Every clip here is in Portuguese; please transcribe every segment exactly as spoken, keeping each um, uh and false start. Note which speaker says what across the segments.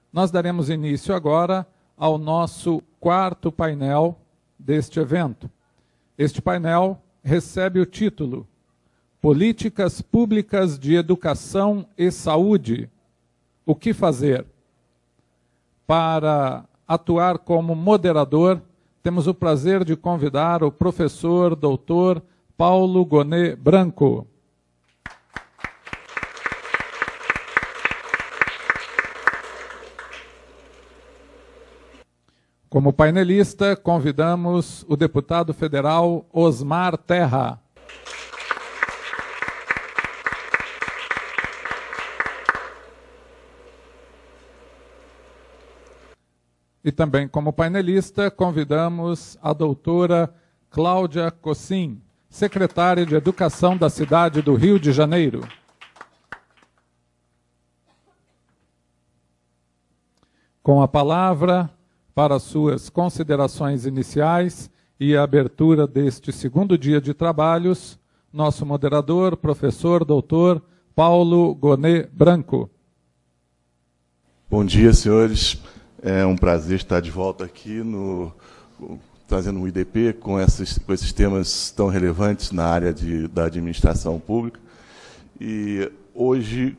Speaker 1: Nós daremos início agora ao nosso quarto painel deste evento. Este painel recebe o título Políticas Públicas de Educação e Saúde. O que fazer? Para atuar como moderador, temos o prazer de convidar o professor doutor Paulo Gonet Branco. Como painelista, convidamos o deputado federal Osmar Terra. E também como painelista, convidamos a doutora Cláudia Cossim, secretária de Educação da cidade do Rio de Janeiro. Com a palavra, para suas considerações iniciais e a abertura deste segundo dia de trabalhos, nosso moderador, professor doutor Paulo Gonet Branco.
Speaker 2: Bom dia, senhores. É um prazer estar de volta aqui, no, trazendo um I D P com esses, com esses temas tão relevantes na área de, da administração pública. E hoje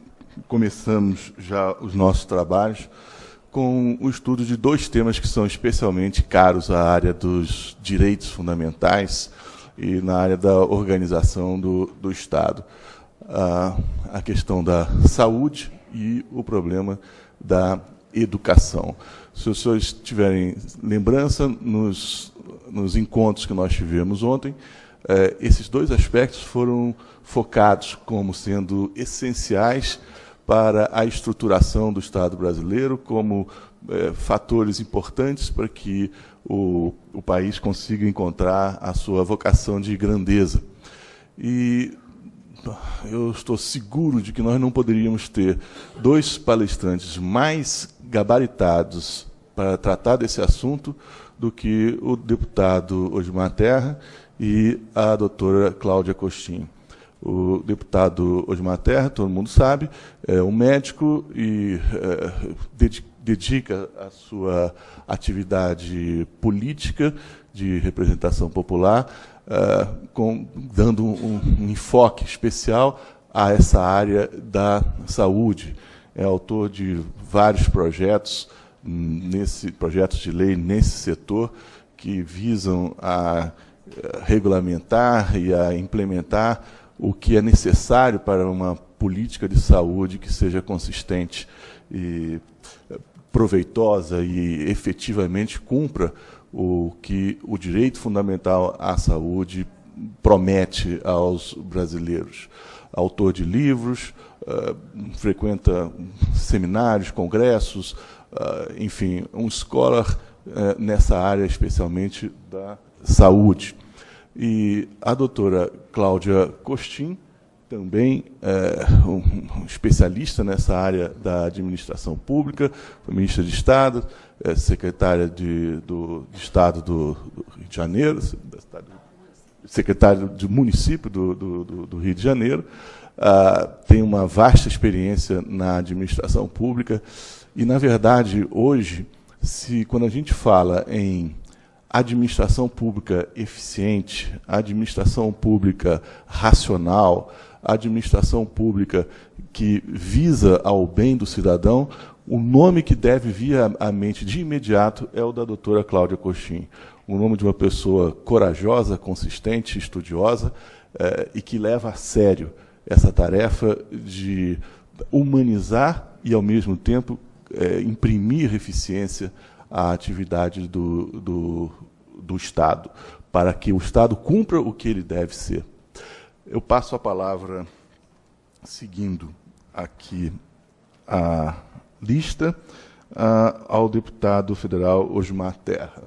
Speaker 2: começamos já os nossos trabalhos com o estudo de dois temas que são especialmente caros à área dos direitos fundamentais e na área da organização do, do Estado. A, a questão da saúde e o problema da educação. Se os senhores tiverem lembrança, nos, nos encontros que nós tivemos ontem, eh, esses dois aspectos foram focados como sendo essenciais para a estruturação do Estado brasileiro, como eh, fatores importantes para que o, o país consiga encontrar a sua vocação de grandeza. E eu estou seguro de que nós não poderíamos ter dois palestrantes mais gabaritados para tratar desse assunto do que o deputado Osmar Terra e a doutora Cláudia Cossim. O deputado Osmar Terra, todo mundo sabe, é um médico e é, dedica a sua atividade política de representação popular, é, com, dando um, um enfoque especial a essa área da saúde. É autor de vários projetos, nesse, projetos de lei nesse setor que visam a regulamentar e a implementar o que é necessário para uma política de saúde que seja consistente e proveitosa e efetivamente cumpra o que o direito fundamental à saúde promete aos brasileiros. Autor de livros, uh, frequenta seminários, congressos, uh, enfim, um scholar uh, nessa área, especialmente da saúde. E a doutora Cláudia Cossim, também é, um especialista nessa área da administração pública, foi ministra de Estado, é, secretária de, do, de Estado do, do Rio de Janeiro, secretária do município do, do, do Rio de Janeiro, ah, tem uma vasta experiência na administração pública e, na verdade, hoje, se, quando a gente fala em administração pública eficiente, administração pública racional, administração pública que visa ao bem do cidadão, o nome que deve vir à mente de imediato é o da doutora Cláudia Cossim. O nome de uma pessoa corajosa, consistente, estudiosa, eh, e que leva a sério essa tarefa de humanizar e, ao mesmo tempo, eh, imprimir eficiência à atividade do, do, do Estado, para que o Estado cumpra o que ele deve ser. Eu passo a palavra, seguindo aqui a lista, uh, ao deputado federal Osmar Terra.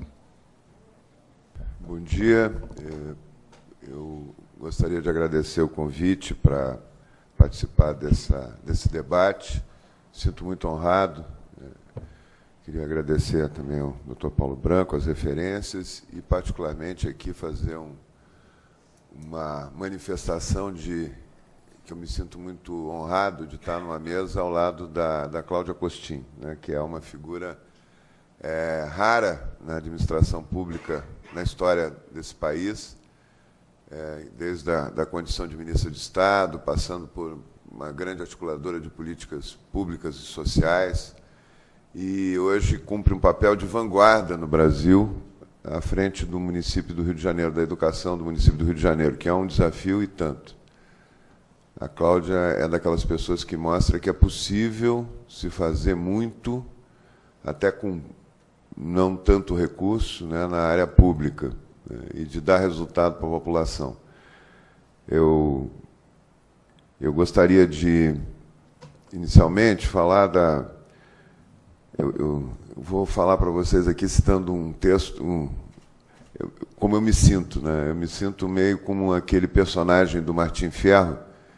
Speaker 3: Bom dia. Eu gostaria de agradecer o convite para participar dessa, desse debate. Sinto muito honrado. Queria agradecer também ao doutor Paulo Branco as referências e, particularmente, aqui fazer um, uma manifestação de que eu me sinto muito honrado de estar numa mesa ao lado da, da Cláudia Costin, né, que é uma figura é, rara na administração pública na história desse país, é, desde a da condição de ministra de Estado, passando por uma grande articuladora de políticas públicas e sociais, e hoje cumpre um papel de vanguarda no Brasil, à frente do município do Rio de Janeiro, da educação do município do Rio de Janeiro, que é um desafio e tanto. A Cláudia é daquelas pessoas que mostra que é possível se fazer muito, até com não tanto recurso, né, na área pública, né, e de dar resultado para a população. Eu, eu gostaria de, inicialmente, falar da... Eu, eu vou falar para vocês aqui citando um texto, um, eu, como eu me sinto, né? Eu me sinto meio como aquele personagem do Martim Fierro,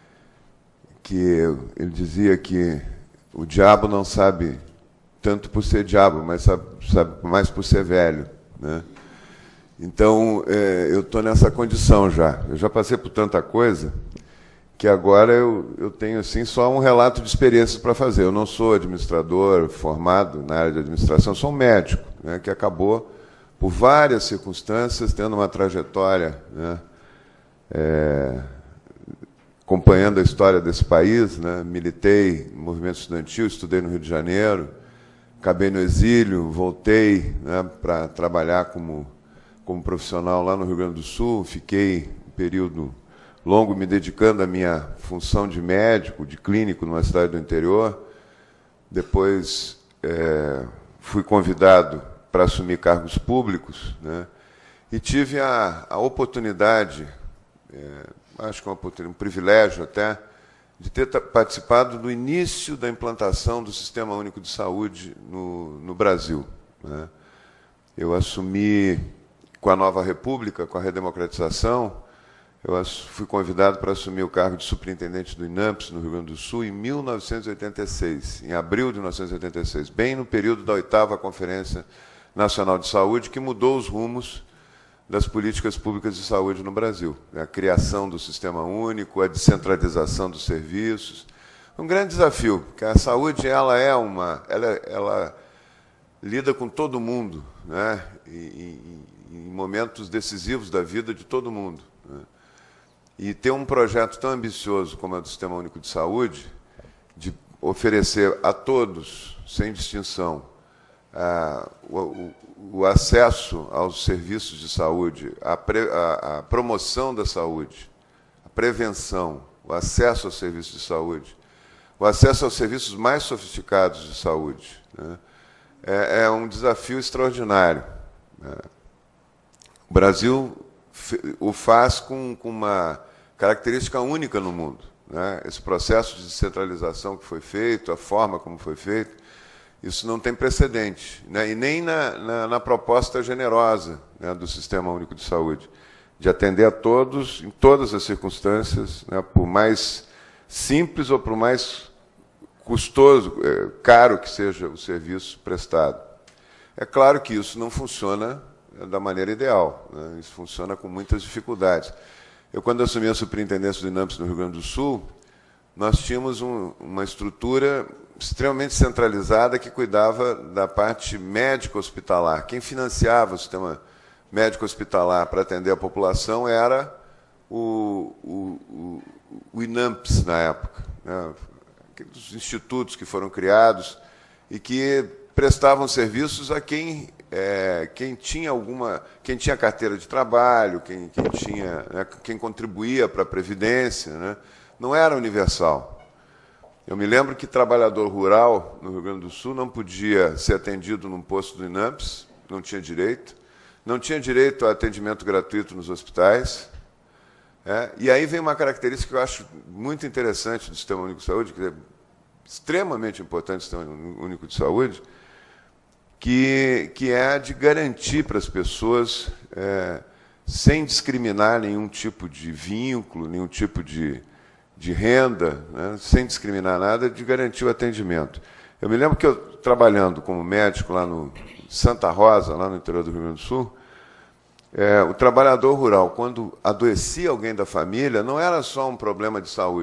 Speaker 3: que ele dizia que o diabo não sabe tanto por ser diabo, mas sabe, sabe mais por ser velho, né? Então, é, eu estou nessa condição já. Eu já passei por tanta coisa que agora eu, eu tenho assim, só um relato de experiências para fazer. Eu não sou administrador formado na área de administração, sou um médico, né, que acabou, por várias circunstâncias, tendo uma trajetória, né, é, acompanhando a história desse país, né, militei no movimento estudantil, estudei no Rio de Janeiro, acabei no exílio, voltei, né, para trabalhar como, como profissional lá no Rio Grande do Sul, fiquei um período longo me dedicando à minha função de médico, de clínico numa cidade do interior. Depois é, fui convidado para assumir cargos públicos, né, e tive a, a oportunidade, é, acho que é uma, um privilégio até, de ter participado do início da implantação do Sistema Único de Saúde no, no Brasil, né. Eu assumi, com a nova República, com a redemocratização, eu fui convidado para assumir o cargo de superintendente do INAMPS, no Rio Grande do Sul, em mil novecentos e oitenta e seis, em abril de mil novecentos e oitenta e seis, bem no período da oitava Conferência Nacional de Saúde, que mudou os rumos das políticas públicas de saúde no Brasil. A criação do Sistema Único, a descentralização dos serviços. Um grande desafio, porque a saúde ela é uma, ela, ela lida com todo mundo, né, em, em momentos decisivos da vida de todo mundo, né? E ter um projeto tão ambicioso como é o do Sistema Único de Saúde, de oferecer a todos, sem distinção, a, o, o acesso aos serviços de saúde, a, pre, a, a promoção da saúde, a prevenção, o acesso aos serviços de saúde, o acesso aos serviços mais sofisticados de saúde, né, é, é um desafio extraordinário, né. O Brasil o faz com, com uma característica única no mundo, né? Esse processo de descentralização que foi feito, a forma como foi feito, isso não tem precedente, né? E nem na, na, na proposta generosa, né, do Sistema Único de Saúde, de atender a todos, em todas as circunstâncias, né, por mais simples ou por mais custoso, é, caro que seja o serviço prestado. É claro que isso não funciona da maneira ideal, né? Isso funciona com muitas dificuldades. Eu, quando assumi a superintendência do INAMPS no Rio Grande do Sul, nós tínhamos um, uma estrutura extremamente centralizada que cuidava da parte médico-hospitalar. Quem financiava o sistema médico-hospitalar para atender a população era o, o, o, o INAMPS, na época, né? Aqueles institutos que foram criados e que prestavam serviços a quem... É, quem tinha alguma, quem tinha carteira de trabalho, quem, quem tinha, né, quem contribuía para a previdência, né, não era universal. Eu me lembro que trabalhador rural no Rio Grande do Sul não podia ser atendido num posto do INAMPS, não tinha direito, não tinha direito a atendimento gratuito nos hospitais. É, e aí vem uma característica que eu acho muito interessante do Sistema Único de Saúde, que é extremamente importante do Sistema Único de Saúde, Que, que é a de garantir para as pessoas, é, sem discriminar nenhum tipo de vínculo, nenhum tipo de, de renda, né, sem discriminar nada, de garantir o atendimento. Eu me lembro que eu, trabalhando como médico lá no Santa Rosa, lá no interior do Rio Grande do Sul, é, o trabalhador rural, quando adoecia alguém da família, não era só um problema de saúde,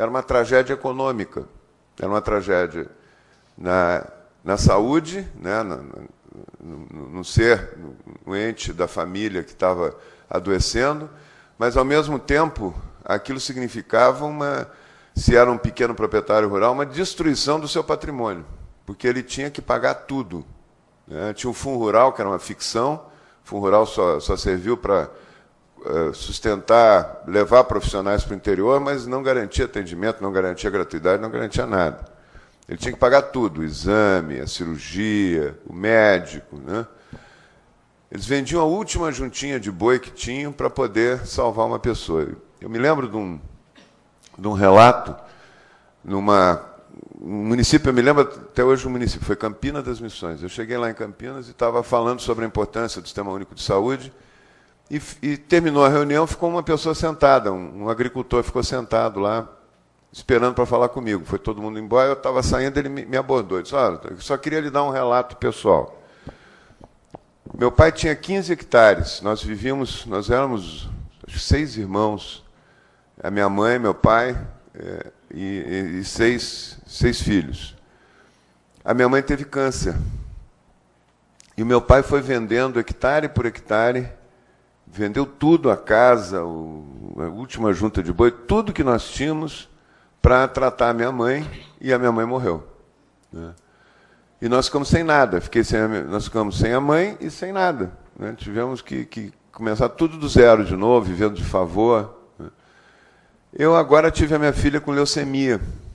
Speaker 3: era uma tragédia econômica, era uma tragédia na, na saúde, né, na, no, no ser, no ente da família que estava adoecendo, mas, ao mesmo tempo, aquilo significava uma, se era um pequeno proprietário rural, uma destruição do seu patrimônio, porque ele tinha que pagar tudo. Né? Tinha o Fundo Rural, que era uma ficção, o Fundo Rural só, só serviu para uh, sustentar, levar profissionais para o interior, mas não garantia atendimento, não garantia gratuidade, não garantia nada. Ele tinha que pagar tudo, o exame, a cirurgia, o médico. Né? Eles vendiam a última juntinha de boi que tinham para poder salvar uma pessoa. Eu me lembro de um, de um relato, numa, um município, eu me lembro até hoje do município, foi Campina das Missões. Eu cheguei lá em Campinas e estava falando sobre a importância do Sistema Único de Saúde, e, e terminou a reunião, ficou uma pessoa sentada, um, um agricultor ficou sentado lá, esperando para falar comigo. Foi todo mundo embora, eu estava saindo, ele me abordou. Ele disse, olha, eu só queria lhe dar um relato pessoal. Meu pai tinha quinze hectares, nós vivíamos, nós éramos acho, seis irmãos, a minha mãe, meu pai é, e, e seis, seis filhos. A minha mãe teve câncer. E o meu pai foi vendendo hectare por hectare, vendeu tudo, a casa, o, a última junta de boi, tudo que nós tínhamos, para tratar a minha mãe, e a minha mãe morreu. Né? E nós ficamos sem nada. Fiquei sem a, nós ficamos sem a mãe e sem nada. Né? Tivemos que, que começar tudo do zero de novo, vivendo de favor. Né? Eu agora tive a minha filha com leucemia.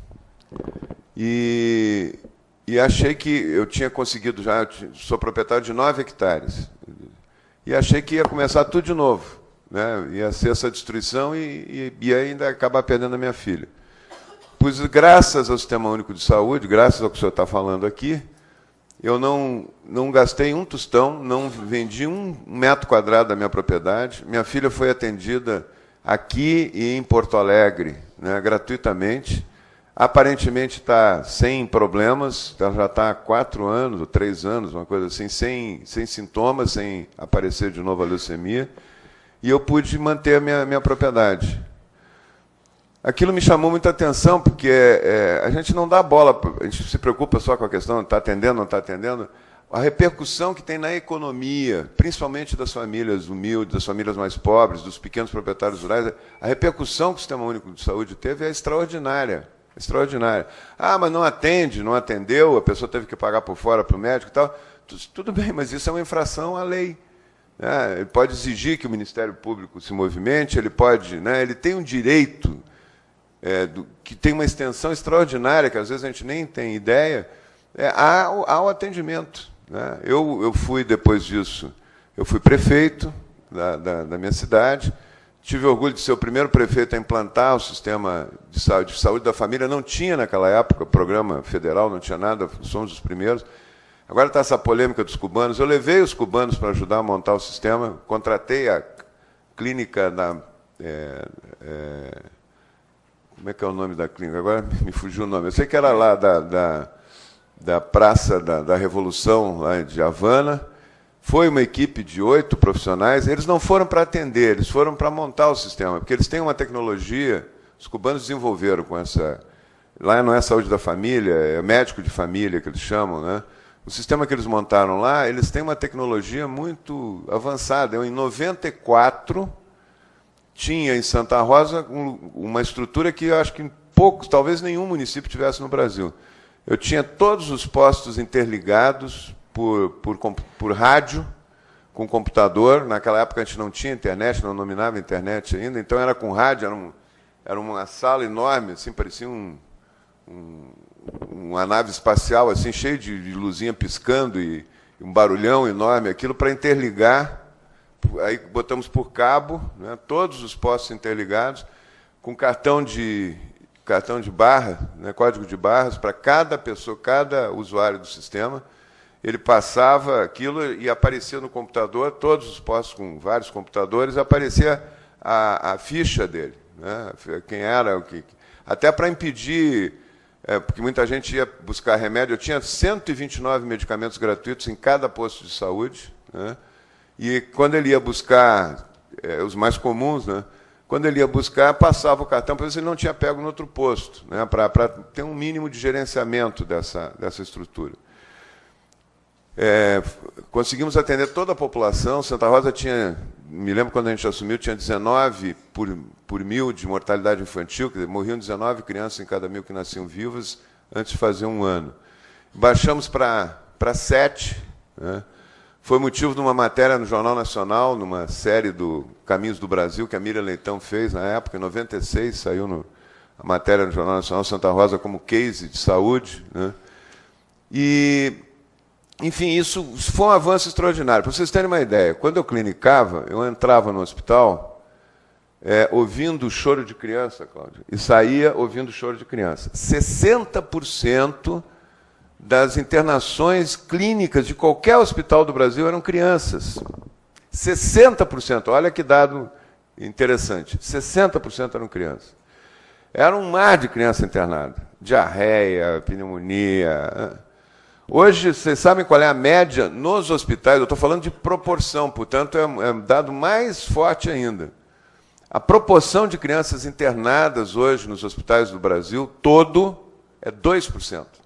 Speaker 3: E, e achei que eu tinha conseguido já, eu sou proprietário de nove hectares. E achei que ia começar tudo de novo. Né? Ia ser essa destruição e, e, e ainda acabar perdendo a minha filha. Pois, graças ao Sistema Único de Saúde, graças ao que o senhor está falando aqui, eu não, não gastei um tostão, não vendi um metro quadrado da minha propriedade. Minha filha foi atendida aqui e em Porto Alegre, né, gratuitamente. Aparentemente está sem problemas, ela já está há quatro anos, ou três anos, uma coisa assim, sem, sem sintomas, sem aparecer de novo a leucemia. E eu pude manter a minha, minha propriedade. Aquilo me chamou muita atenção, porque é, a gente não dá bola, a gente se preocupa só com a questão de está atendendo, não está atendendo. A repercussão que tem na economia, principalmente das famílias humildes, das famílias mais pobres, dos pequenos proprietários rurais, a repercussão que o Sistema Único de Saúde teve é extraordinária. Extraordinária. Ah, mas não atende, não atendeu, a pessoa teve que pagar por fora para o médico e tal. Tudo bem, mas isso é uma infração à lei. Né? Ele pode exigir que o Ministério Público se movimente, ele pode, né, ele tem um direito... É, do, que tem uma extensão extraordinária, que às vezes a gente nem tem ideia, é, ao, ao atendimento. Né? Eu, eu fui, depois disso, eu fui prefeito da, da, da minha cidade, tive orgulho de ser o primeiro prefeito a implantar o sistema de saúde, de saúde da família. Não tinha naquela época programa federal, não tinha nada, somos os primeiros. Agora está essa polêmica dos cubanos. Eu levei os cubanos para ajudar a montar o sistema, contratei a clínica da... É, é, como é que é o nome da clínica? Agora me fugiu o nome. Eu sei que era lá da, da, da Praça da, da Revolução, lá de Havana. Foi uma equipe de oito profissionais. Eles não foram para atender, eles foram para montar o sistema, porque eles têm uma tecnologia, os cubanos desenvolveram com essa... Lá não é saúde da família, é médico de família, que eles chamam, né? O sistema que eles montaram lá, eles têm uma tecnologia muito avançada. Eu, em noventa e quatro... tinha em Santa Rosa uma estrutura que eu acho que em poucos, talvez nenhum município tivesse no Brasil. Eu tinha todos os postos interligados por, por, por rádio, com computador. Naquela época a gente não tinha internet, não nominava internet ainda, então era com rádio, era, um, era uma sala enorme, assim, parecia um, um, uma nave espacial, assim, cheia de, de luzinha piscando e, e um barulhão enorme, aquilo para interligar. Aí botamos por cabo, né, todos os postos interligados, com cartão de, cartão de barra, né, código de barras, para cada pessoa, cada usuário do sistema. Ele passava aquilo e aparecia no computador, todos os postos com vários computadores, aparecia a, a ficha dele, né, quem era, o que, até para impedir, é, porque muita gente ia buscar remédio. Eu tinha cento e vinte e nove medicamentos gratuitos em cada posto de saúde, né. E quando ele ia buscar é, os mais comuns, né, quando ele ia buscar, passava o cartão para ver se ele não tinha pego no outro posto, né, para ter um mínimo de gerenciamento dessa, dessa estrutura. É, conseguimos atender toda a população. Santa Rosa tinha, me lembro quando a gente assumiu, tinha dezenove por, por mil de mortalidade infantil, quer dizer, morriam dezenove crianças em cada mil que nasciam vivas antes de fazer um ano. Baixamos para sete, né? Foi motivo de uma matéria no Jornal Nacional, numa série do Caminhos do Brasil, que a Miriam Leitão fez na época, em noventa e seis, saiu no, a matéria no Jornal Nacional, Santa Rosa como case de saúde, né? E, enfim, isso foi um avanço extraordinário. Para vocês terem uma ideia, quando eu clinicava, eu entrava no hospital é, ouvindo choro de criança, Cláudia, e saía ouvindo choro de criança. sessenta por cento das internações clínicas de qualquer hospital do Brasil eram crianças. sessenta por cento, olha que dado interessante, sessenta por cento eram crianças. Era um mar de criança internada, diarreia, pneumonia. Hoje, vocês sabem qual é a média nos hospitais? Eu estou falando de proporção, portanto, é um dado mais forte ainda. A proporção de crianças internadas hoje nos hospitais do Brasil, todo, é dois por cento.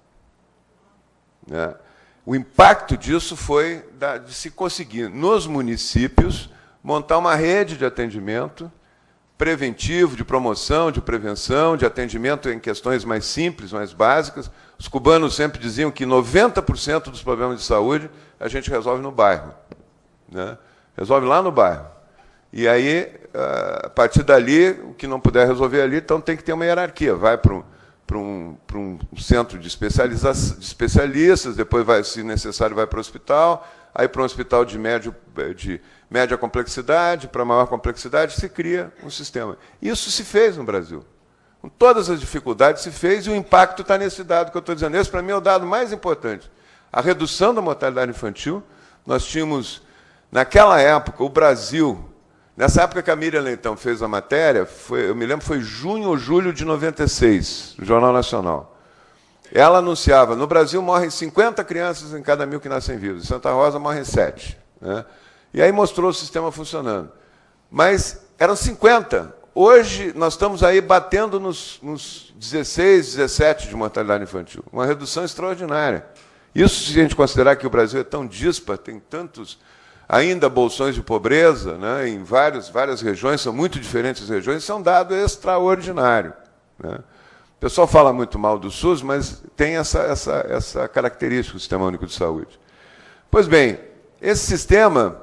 Speaker 3: Né? O impacto disso foi de se conseguir, nos municípios, montar uma rede de atendimento preventivo, de promoção, de prevenção, de atendimento em questões mais simples, mais básicas. Os cubanos sempre diziam que noventa por cento dos problemas de saúde a gente resolve no bairro, né? Resolve lá no bairro. E aí, a partir dali, o que não puder resolver ali, então tem que ter uma hierarquia. Vai para um para um, para um centro de, especializa de especialistas, depois, vai, se necessário, vai para o hospital, aí para um hospital de, médio, de média complexidade, para maior complexidade, se cria um sistema. Isso se fez no Brasil. Com todas as dificuldades se fez, e o impacto está nesse dado que eu estou dizendo. Esse, para mim, é o dado mais importante. A redução da mortalidade infantil. Nós tínhamos, naquela época, o Brasil... Nessa época que a Miriam Leitão fez a matéria, foi, eu me lembro, foi junho ou julho de noventa e seis, no Jornal Nacional. Ela anunciava, no Brasil morrem cinquenta crianças em cada mil que nascem vivos, em Santa Rosa morrem sete. Né? E aí mostrou o sistema funcionando. Mas eram cinquenta. Hoje nós estamos aí batendo nos, nos dezesseis, dezessete de mortalidade infantil. Uma redução extraordinária. Isso, se a gente considerar que o Brasil é tão díspar, tem tantos... ainda bolsões de pobreza, né, em várias, várias regiões, são muito diferentes as regiões, isso é um dado extraordinário. Né? O pessoal fala muito mal do SUS, mas tem essa, essa, essa característica do Sistema Único de Saúde. Pois bem, esse sistema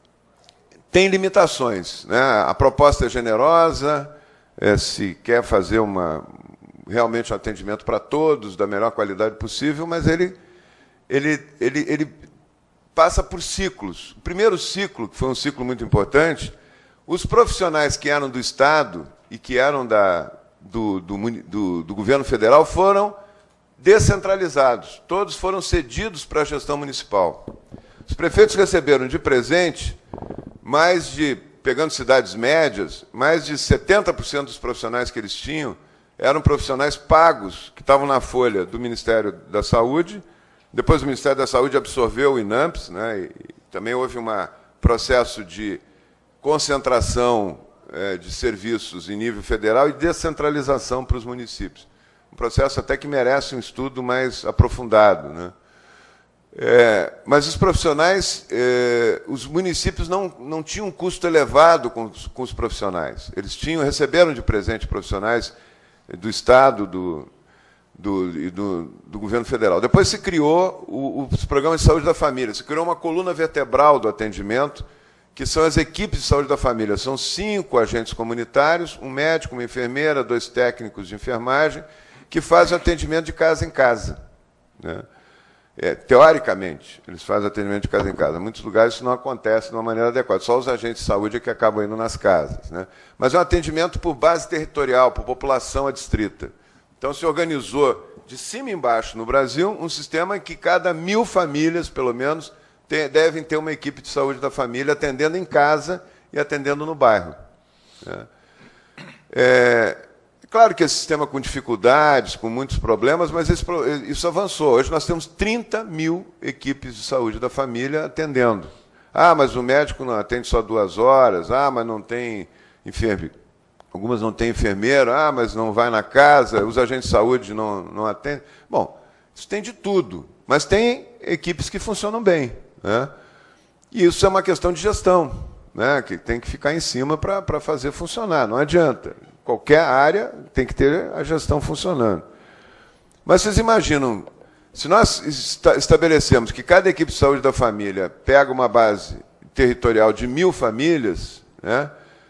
Speaker 3: tem limitações. Né? A proposta é generosa, é, se quer fazer uma, realmente um atendimento para todos, da melhor qualidade possível, mas ele... ele, ele, ele passa por ciclos. O primeiro ciclo, que foi um ciclo muito importante, os profissionais que eram do Estado e que eram da, do, do, do, do governo federal foram descentralizados. Todos foram cedidos para a gestão municipal. Os prefeitos receberam de presente mais de, pegando cidades médias, mais de setenta por cento dos profissionais que eles tinham eram profissionais pagos, que estavam na folha do Ministério da Saúde. Depois o Ministério da Saúde absorveu o INAMPS, né, e também houve um processo de concentração é, de serviços em nível federal e descentralização para os municípios. Um processo até que merece um estudo mais aprofundado. Né? É, mas os profissionais, é, os municípios não, não tinham um custo elevado com os, com os profissionais. Eles tinham, receberam de presente profissionais do Estado, do... Do, do, do governo federal. Depois se criou o, os programas de saúde da família, se criou uma coluna vertebral do atendimento, que são as equipes de saúde da família. São cinco agentes comunitários, um médico, uma enfermeira, dois técnicos de enfermagem, que fazem atendimento de casa em casa. Né? É, teoricamente, eles fazem atendimento de casa em casa. Em muitos lugares isso não acontece de uma maneira adequada. Só os agentes de saúde é que acabam indo nas casas. Né? Mas é um atendimento por base territorial, por população adstrita. Então, se organizou de cima e embaixo no Brasil um sistema em que cada mil famílias, pelo menos, tem, devem ter uma equipe de saúde da família atendendo em casa e atendendo no bairro. É, é claro que esse sistema com dificuldades, com muitos problemas, mas esse, isso avançou. Hoje nós temos trinta mil equipes de saúde da família atendendo. Ah, mas o médico não atende só duas horas. Ah, mas não tem enfermeiro. algumas não têm enfermeiro, ah, mas não vai na casa, os agentes de saúde não, não atendem. Bom, isso tem de tudo, mas tem equipes que funcionam bem, né? E isso é uma questão de gestão, né? Que tem que ficar em cima para fazer funcionar, não adianta. Qualquer área tem que ter a gestão funcionando. Mas vocês imaginam, se nós estabelecemos que cada equipe de saúde da família pega uma base territorial de mil famílias, né,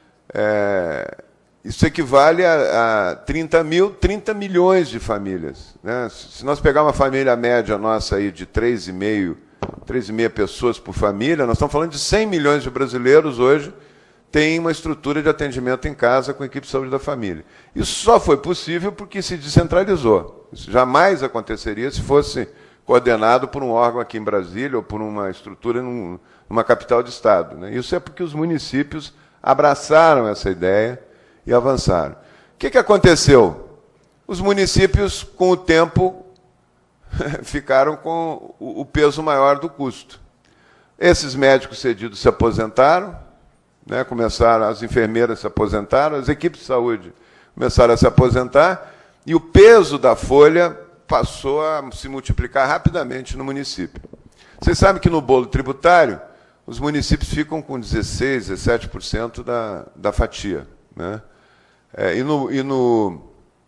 Speaker 3: é, isso equivale a, a trinta mil, trinta milhões de famílias, né? Se nós pegar uma família média nossa aí de três vírgula cinco, três vírgula cinco pessoas por família, nós estamos falando de cem milhões de brasileiros hoje têm uma estrutura de atendimento em casa com a equipe de saúde da família. Isso só foi possível porque se descentralizou. Isso jamais aconteceria se fosse coordenado por um órgão aqui em Brasília ou por uma estrutura num, numa capital de Estado, né? Isso é porque os municípios abraçaram essa ideia e avançaram. O que, que aconteceu? Os municípios, com o tempo, ficaram com o peso maior do custo. Esses médicos cedidos se aposentaram, né, começaram, as enfermeiras se aposentaram, as equipes de saúde começaram a se aposentar, e o peso da folha passou a se multiplicar rapidamente no município. Vocês sabem que no bolo tributário, os municípios ficam com dezesseis, dezessete por cento da, da fatia, né? É, e, no, e, no,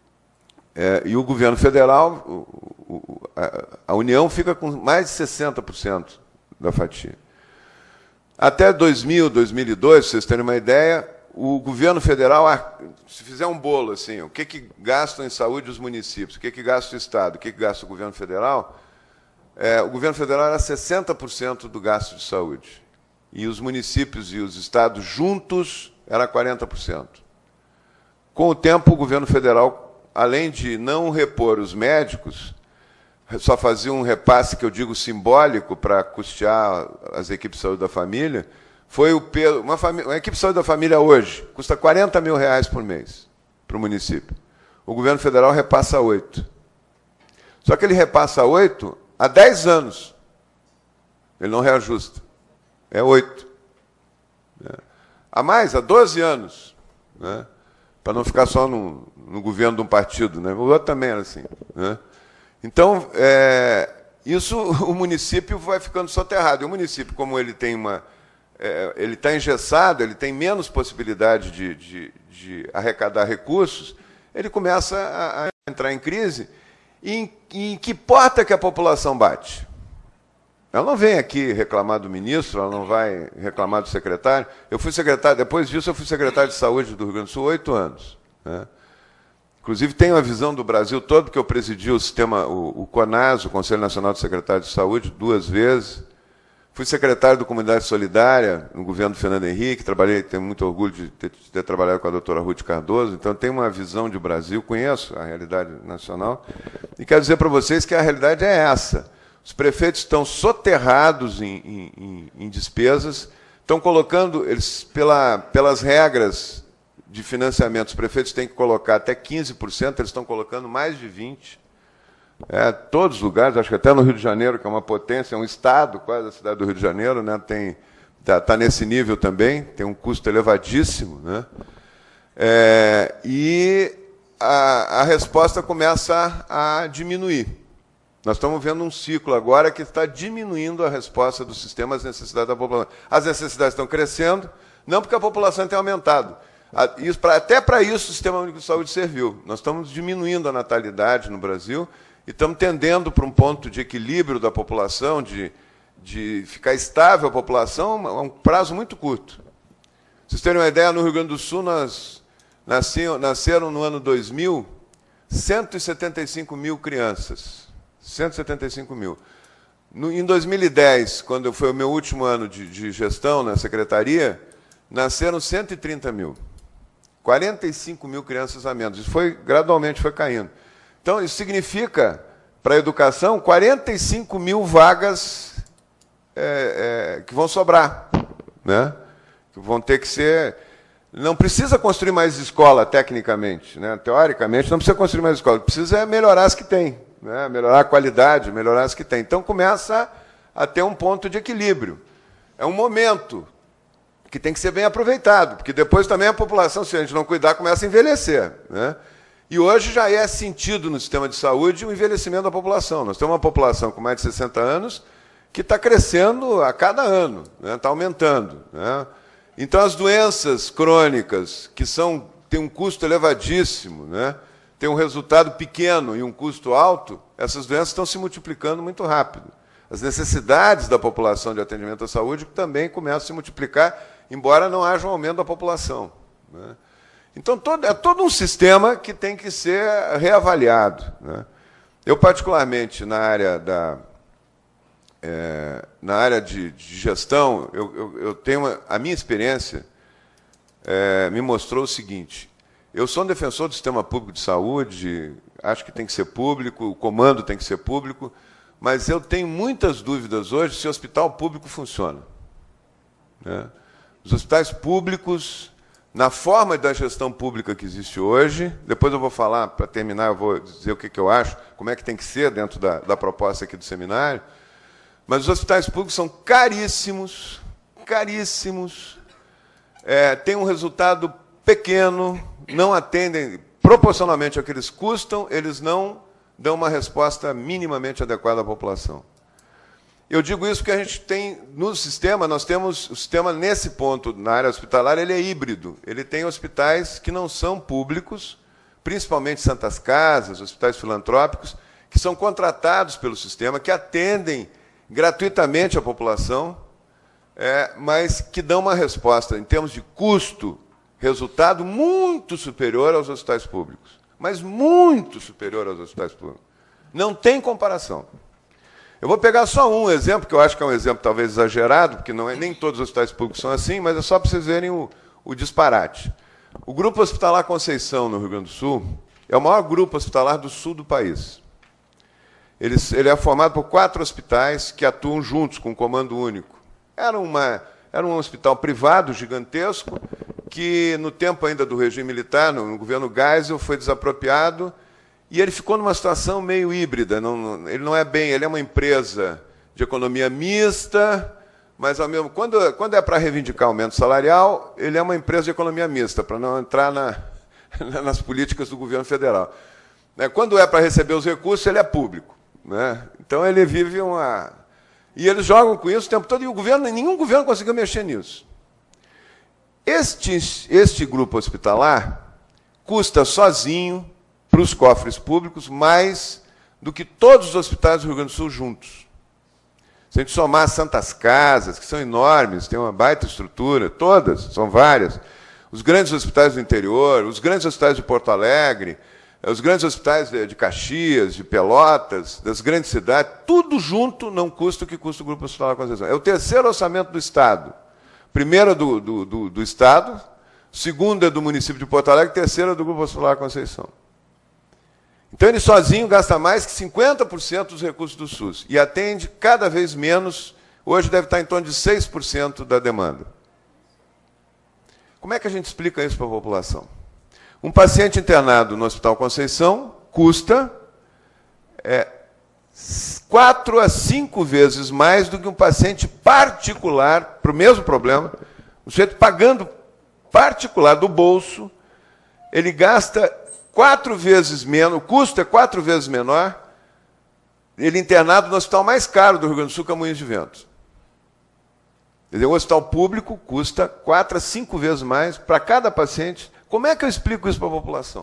Speaker 3: é, e o governo federal, o, o, a, a União fica com mais de sessenta por cento da fatia. Até dois mil, dois mil e dois, para vocês terem uma ideia, o governo federal, se fizer um bolo assim, o que, que gastam em saúde os municípios, o que, que gasta o Estado, o que, que gasta o governo federal, é, o governo federal era sessenta por cento do gasto de saúde. E os municípios e os estados juntos era quarenta por cento. Com o tempo, o governo federal, além de não repor os médicos, só fazia um repasse, que eu digo simbólico, para custear as equipes de saúde da família, foi o peso. Uma, uma equipe de saúde da família hoje custa quarenta mil reais por mês para o município. O governo federal repassa oito. Só que ele repassa oito há dez anos. Ele não reajusta. É oito. Há mais, há doze anos. Né? Para não ficar só no, no governo de um partido. Né? O outro também era assim. Né? Então, é, isso o município vai ficando soterrado. E o município, como ele tem uma, é, ele está engessado, ele tem menos possibilidade de, de, de arrecadar recursos, ele começa a, a entrar em crise. E em, em que porta que a população bate? Ela não vem aqui reclamar do ministro, ela não vai reclamar do secretário. Eu fui secretário, depois disso eu fui secretário de saúde do Rio Grande do Sul oito anos. Né? Inclusive, tenho a visão do Brasil todo, porque eu presidi o sistema, o, o CONAS, o Conselho Nacional de Secretários de Saúde, duas vezes. Fui secretário do Comunidade Solidária no governo do Fernando Henrique, trabalhei, tenho muito orgulho de ter, de ter trabalhado com a doutora Ruth Cardoso, então tenho uma visão de Brasil, conheço a realidade nacional, e quero dizer para vocês que a realidade é essa. Os prefeitos estão soterrados em, em, em despesas, estão colocando, eles, pela, pelas regras de financiamento, os prefeitos têm que colocar até quinze por cento, eles estão colocando mais de vinte por cento. É, todos os lugares, acho que até no Rio de Janeiro, que é uma potência, é um estado, quase a cidade do Rio de Janeiro, né, tem, tá, tá nesse nível também, tem um custo elevadíssimo. Né? É, e a, a resposta começa a, a diminuir. Nós estamos vendo um ciclo agora que está diminuindo a resposta do sistema às necessidades da população. As necessidades estão crescendo, não porque a população tem aumentado. Isso, pra, até para isso o Sistema Único de Saúde serviu. Nós estamos diminuindo a natalidade no Brasil e estamos tendendo para um ponto de equilíbrio da população, de, de ficar estável a população, a um prazo muito curto. Vocês terem uma ideia, no Rio Grande do Sul, nós nasciam, nasceram no ano dois mil cento e setenta e cinco mil crianças. cento e setenta e cinco mil. No, em dois mil e dez, quando foi o meu último ano de, de gestão na secretaria, nasceram cento e trinta mil. quarenta e cinco mil crianças a menos. Isso foi, gradualmente foi caindo. Então, isso significa, para a educação, quarenta e cinco mil vagas é, é, que vão sobrar. Né? Que vão ter que ser... Não precisa construir mais escola, tecnicamente. Né? Teoricamente, não precisa construir mais escola. Precisa melhorar as que tem. Né? Melhorar a qualidade, melhorar as que tem. Então, começa a ter um ponto de equilíbrio. É um momento. que tem que ser bem aproveitado, porque depois também a população, se a gente não cuidar, começa a envelhecer, né? E hoje já é sentido no sistema de saúde o envelhecimento da população. Nós temos uma população com mais de sessenta anos que está crescendo a cada ano, né? Está aumentando, né? Então, as doenças crônicas, que são, têm um custo elevadíssimo, né? Têm um resultado pequeno e um custo alto, essas doenças estão se multiplicando muito rápido. As necessidades da população de atendimento à saúde também começam a se multiplicar, embora não haja um aumento da população, né? Então, todo, é todo um sistema que tem que ser reavaliado, né? Eu, particularmente, na área, da, é, na área de, de gestão, eu, eu, eu tenho uma, a minha experiência é, me mostrou o seguinte: eu sou um defensor do sistema público de saúde, acho que tem que ser público, o comando tem que ser público, mas eu tenho muitas dúvidas hoje se o hospital público funciona, né? Os hospitais públicos, na forma da gestão pública que existe hoje, depois eu vou falar, para terminar, eu vou dizer o que, que eu acho, como é que tem que ser dentro da, da proposta aqui do seminário, mas os hospitais públicos são caríssimos, caríssimos, é, têm um resultado pequeno, não atendem, proporcionalmente ao que eles custam, eles não dão uma resposta minimamente adequada à população. Eu digo isso porque a gente tem, no sistema, nós temos, o sistema nesse ponto, na área hospitalar, ele é híbrido. Ele tem hospitais que não são públicos, principalmente santas casas, hospitais filantrópicos, que são contratados pelo sistema, que atendem gratuitamente a população, é, mas que dão uma resposta, em termos de custo, resultado muito superior aos hospitais públicos. Mas muito superior aos hospitais públicos. Não tem comparação. Eu vou pegar só um exemplo, que eu acho que é um exemplo talvez exagerado, porque não é, nem todos os hospitais públicos são assim, mas é só para vocês verem o, o disparate. O Grupo Hospitalar Conceição, no Rio Grande do Sul, é o maior grupo hospitalar do sul do país. Ele, ele é formado por quatro hospitais que atuam juntos, com um comando único. Era, uma, era um hospital privado gigantesco, que no tempo ainda do regime militar, no, no governo Geisel, foi desapropriado, e ele ficou numa situação meio híbrida. Não, ele não é bem, ele é uma empresa de economia mista, mas ao mesmo quando, quando é para reivindicar aumento salarial, ele é uma empresa de economia mista, para não entrar na, nas políticas do governo federal. Quando é para receber os recursos, ele é público, né? Então ele vive uma... E eles jogam com isso o tempo todo, e o governo, nenhum governo conseguiu mexer nisso. Este, este grupo hospitalar custa sozinho, para os cofres públicos, mais do que todos os hospitais do Rio Grande do Sul juntos. Se a gente somar as santas casas, que são enormes, têm uma baita estrutura, todas, são várias, os grandes hospitais do interior, os grandes hospitais de Porto Alegre, os grandes hospitais de Caxias, de Pelotas, das grandes cidades, tudo junto não custa o que custa o Grupo Hospitalar Conceição. É o terceiro orçamento do Estado. Primeiro é do, do, do, do Estado, segundo é do município de Porto Alegre, terceiro é do Grupo Hospitalar Conceição. Então, ele sozinho gasta mais que cinquenta por cento dos recursos do SUS e atende cada vez menos, hoje deve estar em torno de seis por cento da demanda. Como é que a gente explica isso para a população? Um paciente internado no Hospital Conceição custa é, quatro a cinco vezes mais do que um paciente particular, para o mesmo problema, o sujeito pagando particular do bolso, ele gasta quatro vezes menos, o custo é quatro vezes menor, ele internado no hospital mais caro do Rio Grande do Sul, que é Moinhos de Vento. Quer dizer, o hospital público custa quatro a cinco vezes mais para cada paciente. Como é que eu explico isso para a população?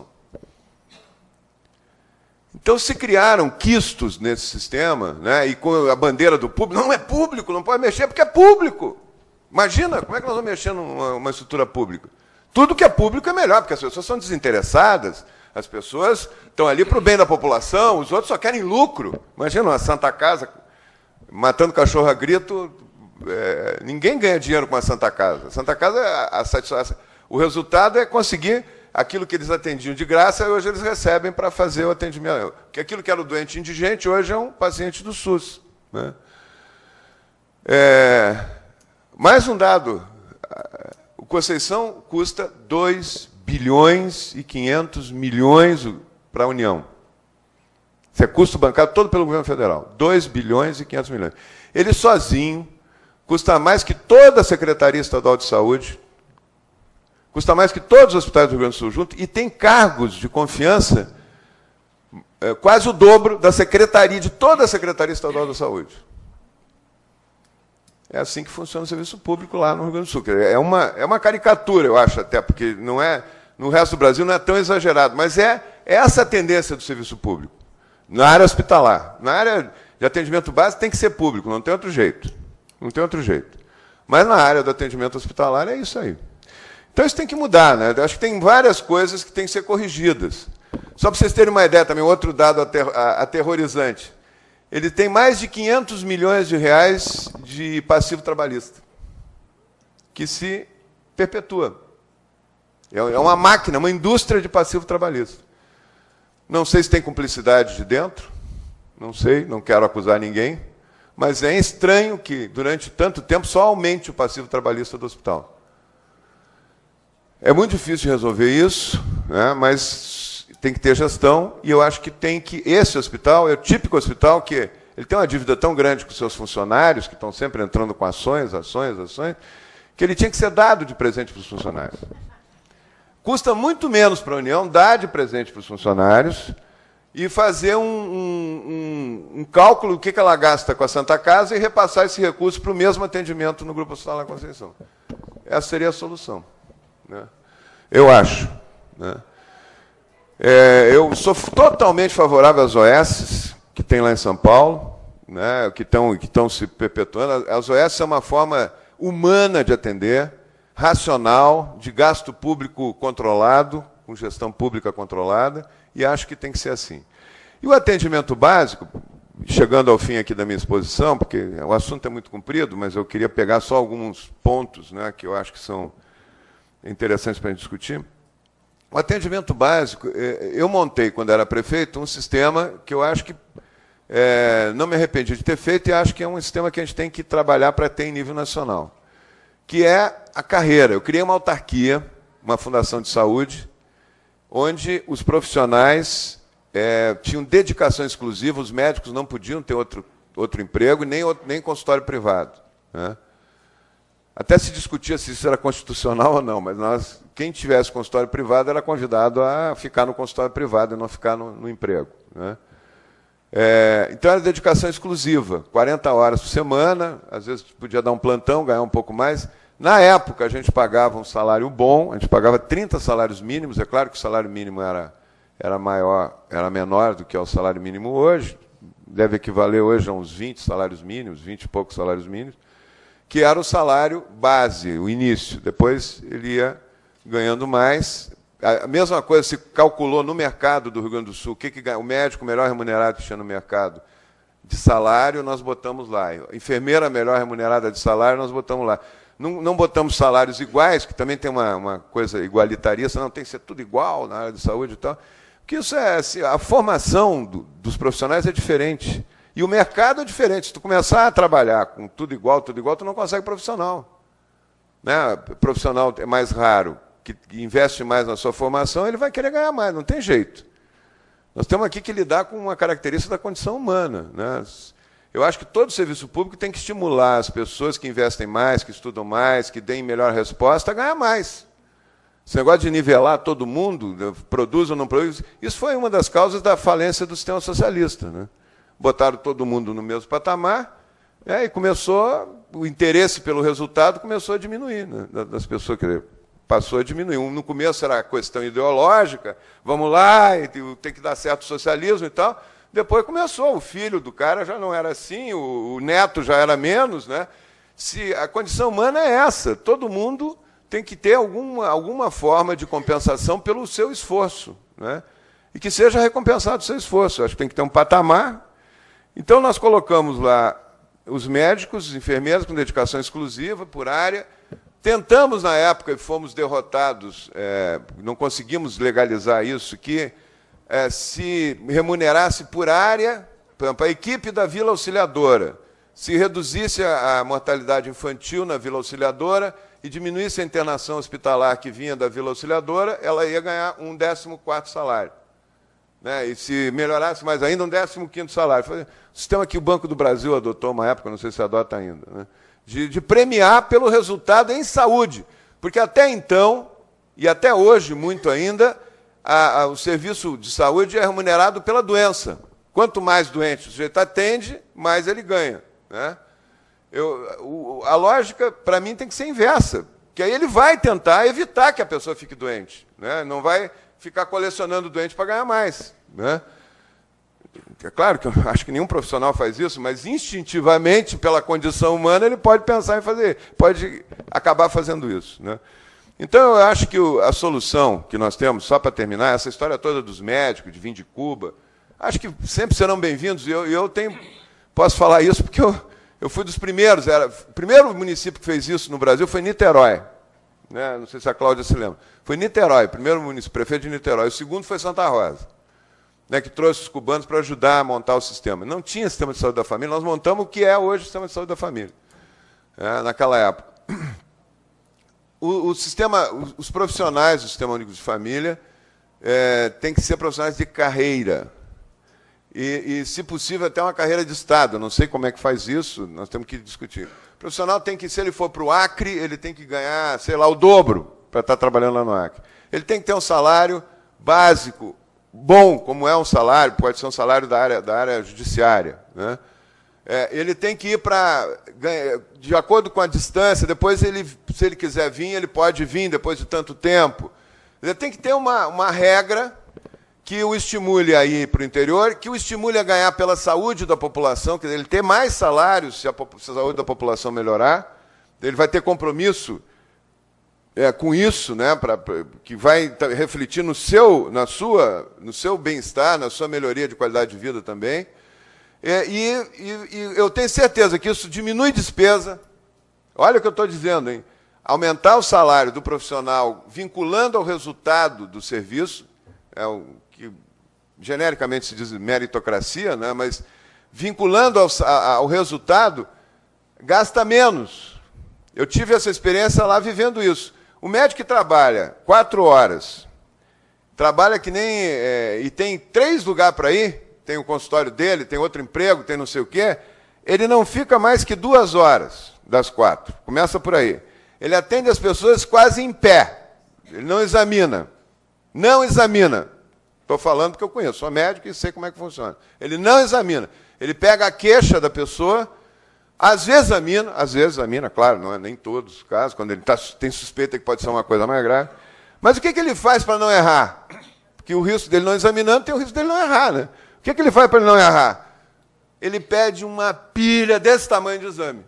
Speaker 3: Então, se criaram quistos nesse sistema, né, e com a bandeira do público, não é público, não pode mexer porque é público. Imagina, como é que nós vamos mexer numa uma estrutura pública? Tudo que é público é melhor, porque as pessoas são desinteressadas, as pessoas estão ali para o bem da população, os outros só querem lucro. Imagina uma Santa Casa matando cachorro a grito, é, ninguém ganha dinheiro com a Santa Casa. A Santa Casa, a, a satisfação, o resultado é conseguir aquilo que eles atendiam de graça, e hoje eles recebem para fazer o atendimento. Porque aquilo que era o doente indigente, hoje é um paciente do SUS, né? É, mais um dado. O Conceição custa dois bilhões e quinhentos milhões para a União. Isso é custo bancário todo pelo governo federal. dois bilhões e quinhentos milhões. Ele sozinho custa mais que toda a Secretaria Estadual de Saúde, custa mais que todos os hospitais do Rio Grande do Sul juntos, e tem cargos de confiança é, quase o dobro da Secretaria, de toda a Secretaria Estadual da Saúde. É assim que funciona o serviço público lá no Rio Grande do Sul. É uma, é uma caricatura, eu acho, até, porque não é, no resto do Brasil não é tão exagerado, mas é, é essa a tendência do serviço público. Na área hospitalar, na área de atendimento básico tem que ser público, não tem outro jeito. Não tem outro jeito. Mas na área do atendimento hospitalar é isso aí. Então isso tem que mudar, né? Eu acho que tem várias coisas que têm que ser corrigidas. Só para vocês terem uma ideia também, outro dado ater aterrorizante. Ele tem mais de quinhentos milhões de reais de passivo trabalhista, que se perpetua. É uma máquina, uma indústria de passivo trabalhista. Não sei se tem cumplicidade de dentro, não sei, não quero acusar ninguém, mas é estranho que, durante tanto tempo, só aumente o passivo trabalhista do hospital. É muito difícil de resolver isso, né, mas tem que ter gestão, e eu acho que tem que... Esse hospital é o típico hospital que ele tem uma dívida tão grande com seus funcionários, que estão sempre entrando com ações, ações, ações, que ele tinha que ser dado de presente para os funcionários. Custa muito menos para a União dar de presente para os funcionários e fazer um, um, um, um cálculo do que, que ela gasta com a Santa Casa e repassar esse recurso para o mesmo atendimento no Grupo Hospitalar Conceição. Essa seria a solução, né? Eu acho, né? É, eu sou totalmente favorável às O S que tem lá em São Paulo, né, que estão que estão se perpetuando. As O S são uma forma humana de atender, racional, de gasto público controlado, com gestão pública controlada, e acho que tem que ser assim. E o atendimento básico, chegando ao fim aqui da minha exposição, porque o assunto é muito comprido, mas eu queria pegar só alguns pontos, né, que eu acho que são interessantes para a gente discutir. O atendimento básico, eu montei, quando era prefeito, um sistema que eu acho que é, não me arrependi de ter feito, e acho que é um sistema que a gente tem que trabalhar para ter em nível nacional, que é a carreira. Eu criei uma autarquia, uma fundação de saúde, onde os profissionais é, tinham dedicação exclusiva, os médicos não podiam ter outro, outro emprego, nem, outro, nem consultório privado, né? Até se discutia se isso era constitucional ou não, mas nós, quem tivesse consultório privado era convidado a ficar no consultório privado e não ficar no, no emprego, né? É, então era dedicação exclusiva, quarenta horas por semana, às vezes podia dar um plantão, ganhar um pouco mais. Na época a gente pagava um salário bom, a gente pagava trinta salários mínimos, é claro que o salário mínimo era, era maior, era menor do que é o salário mínimo hoje, deve equivaler hoje a uns vinte salários mínimos, vinte e poucos salários mínimos, que era o salário base, o início. Depois ele ia ganhando mais. A mesma coisa se calculou no mercado do Rio Grande do Sul, o que, que o médico melhor remunerado que tinha no mercado de salário, nós botamos lá. A enfermeira melhor remunerada de salário, nós botamos lá. Não, não botamos salários iguais, que também tem uma, uma coisa igualitarista, não tem que ser tudo igual na área de saúde e tal. Porque isso é, assim, a formação do, dos profissionais é diferente. E o mercado é diferente. Se tu começar a trabalhar com tudo igual, tudo igual, tu não consegue profissional, né? Profissional é mais raro, que investe mais na sua formação, ele vai querer ganhar mais, não tem jeito. Nós temos aqui que lidar com uma característica da condição humana, né? Eu acho que todo serviço público tem que estimular as pessoas que investem mais, que estudam mais, que deem melhor resposta, a ganhar mais. Esse negócio de nivelar todo mundo, produz ou não produz, isso foi uma das causas da falência do sistema socialista, né? Botaram todo mundo no mesmo patamar, é, e começou, o interesse pelo resultado começou a diminuir, né, das pessoas, quer dizer, passou a diminuir. No começo era questão ideológica, vamos lá, tem que dar certo o socialismo e tal. Depois começou, o filho do cara já não era assim, o, o neto já era menos, né? Se a condição humana é essa, todo mundo tem que ter alguma, alguma forma de compensação pelo seu esforço, né? E que seja recompensado o seu esforço. Acho que tem que ter um patamar. Então, nós colocamos lá os médicos, os enfermeiros com dedicação exclusiva por área. Tentamos, na época, e fomos derrotados, é, não conseguimos legalizar isso, que é, se remunerasse por área, por exemplo, a equipe da Vila Auxiliadora, se reduzisse a, a mortalidade infantil na Vila Auxiliadora e diminuísse a internação hospitalar que vinha da Vila Auxiliadora, ela ia ganhar um décimo quarto salário. Né, e se melhorasse mais ainda, um décimo quinto salário. O sistema que o Banco do Brasil adotou uma época, não sei se adota ainda, né, de, de premiar pelo resultado em saúde. Porque até então, e até hoje muito ainda, a, a, o serviço de saúde é remunerado pela doença. Quanto mais doente o sujeito atende, mais ele ganha, né? Eu, o, a lógica, para mim, tem que ser inversa, que aí ele vai tentar evitar que a pessoa fique doente, né? Não vai ficar colecionando doente para ganhar mais, né? É claro que eu acho que nenhum profissional faz isso, mas instintivamente, pela condição humana, ele pode pensar em fazer, pode acabar fazendo isso, né? Então, eu acho que o, a solução que nós temos, só para terminar, essa história toda dos médicos, de vir de Cuba, acho que sempre serão bem-vindos, e eu, eu tenho, posso falar isso porque eu, eu fui dos primeiros, era, o primeiro município que fez isso no Brasil foi Niterói, né? Não sei se a Cláudia se lembra. Foi Niterói, o primeiro município, prefeito de Niterói. O segundo foi Santa Rosa, né, que trouxe os cubanos para ajudar a montar o sistema. Não tinha sistema de saúde da família, nós montamos o que é hoje o sistema de saúde da família, né, naquela época. O, o sistema, os profissionais do Sistema Único de Família é, têm que ser profissionais de carreira. E, e, se possível, até uma carreira de Estado. Eu não sei como é que faz isso, nós temos que discutir. O profissional tem que, se ele for para o Acre, ele tem que ganhar, sei lá, o dobro para estar trabalhando lá no Acre. Ele tem que ter um salário básico, bom, como é um salário, pode ser um salário da área, da área judiciária, né? É, ele tem que ir para, de acordo com a distância, depois, ele, se ele quiser vir, ele pode vir depois de tanto tempo. Ele tem que ter uma, uma regra que o estimule a ir para o interior, que o estimule a ganhar pela saúde da população, quer dizer, ele ter mais salários se a, se a saúde da população melhorar, ele vai ter compromisso é, com isso, né, pra, pra, que vai refletir no seu, na sua, no seu bem-estar, na sua melhoria de qualidade de vida também. É, e, e, e eu tenho certeza que isso diminui despesa. Olha o que eu estou dizendo, hein? Aumentar o salário do profissional vinculando ao resultado do serviço, é o que genericamente se diz meritocracia, né? Mas vinculando ao, ao resultado, gasta menos. Eu tive essa experiência lá vivendo isso. O médico que trabalha quatro horas, trabalha que nem... É, e tem três lugares para ir, tem o consultório dele, tem outro emprego, tem não sei o quê, ele não fica mais que duas horas das quatro. Começa por aí. Ele atende as pessoas quase em pé. Ele não examina. Não examina. Estou falando porque eu conheço, sou médico e sei como é que funciona. Ele não examina. Ele pega a queixa da pessoa, às vezes examina, às vezes examina, claro, não é nem todos os casos, quando ele tá, tem suspeita que pode ser uma coisa mais grave. Mas o que, que ele faz para não errar? Porque o risco dele não examinando tem o risco dele não errar, né? O que, que ele faz para ele não errar? Ele pede uma pilha desse tamanho de exame.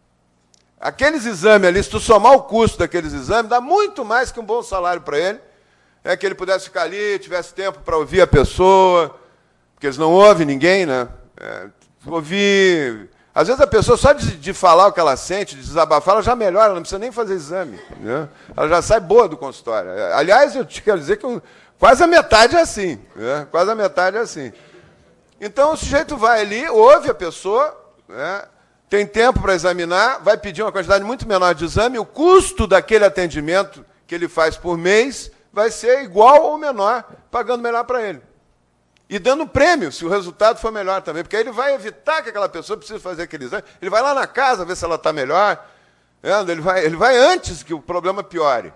Speaker 3: Aqueles exames ali, se tu somar o custo daqueles exames, dá muito mais que um bom salário para ele. É que ele pudesse ficar ali, tivesse tempo para ouvir a pessoa, porque eles não ouvem ninguém, né? É, ouvir... Às vezes a pessoa, só de, de falar o que ela sente, de desabafar, ela já melhora, ela não precisa nem fazer exame, né? Ela já sai boa do consultório. Aliás, eu te quero dizer que eu, quase a metade é assim, né? Quase a metade é assim. Então, o sujeito vai ali, ouve a pessoa, né? Tem tempo para examinar, vai pedir uma quantidade muito menor de exame, o custo daquele atendimento que ele faz por mês vai ser igual ou menor, pagando melhor para ele. E dando prêmio, se o resultado for melhor também, porque aí ele vai evitar que aquela pessoa precise fazer aquele exame. Ele vai lá na casa ver se ela está melhor, ele vai, ele vai antes que o problema piore.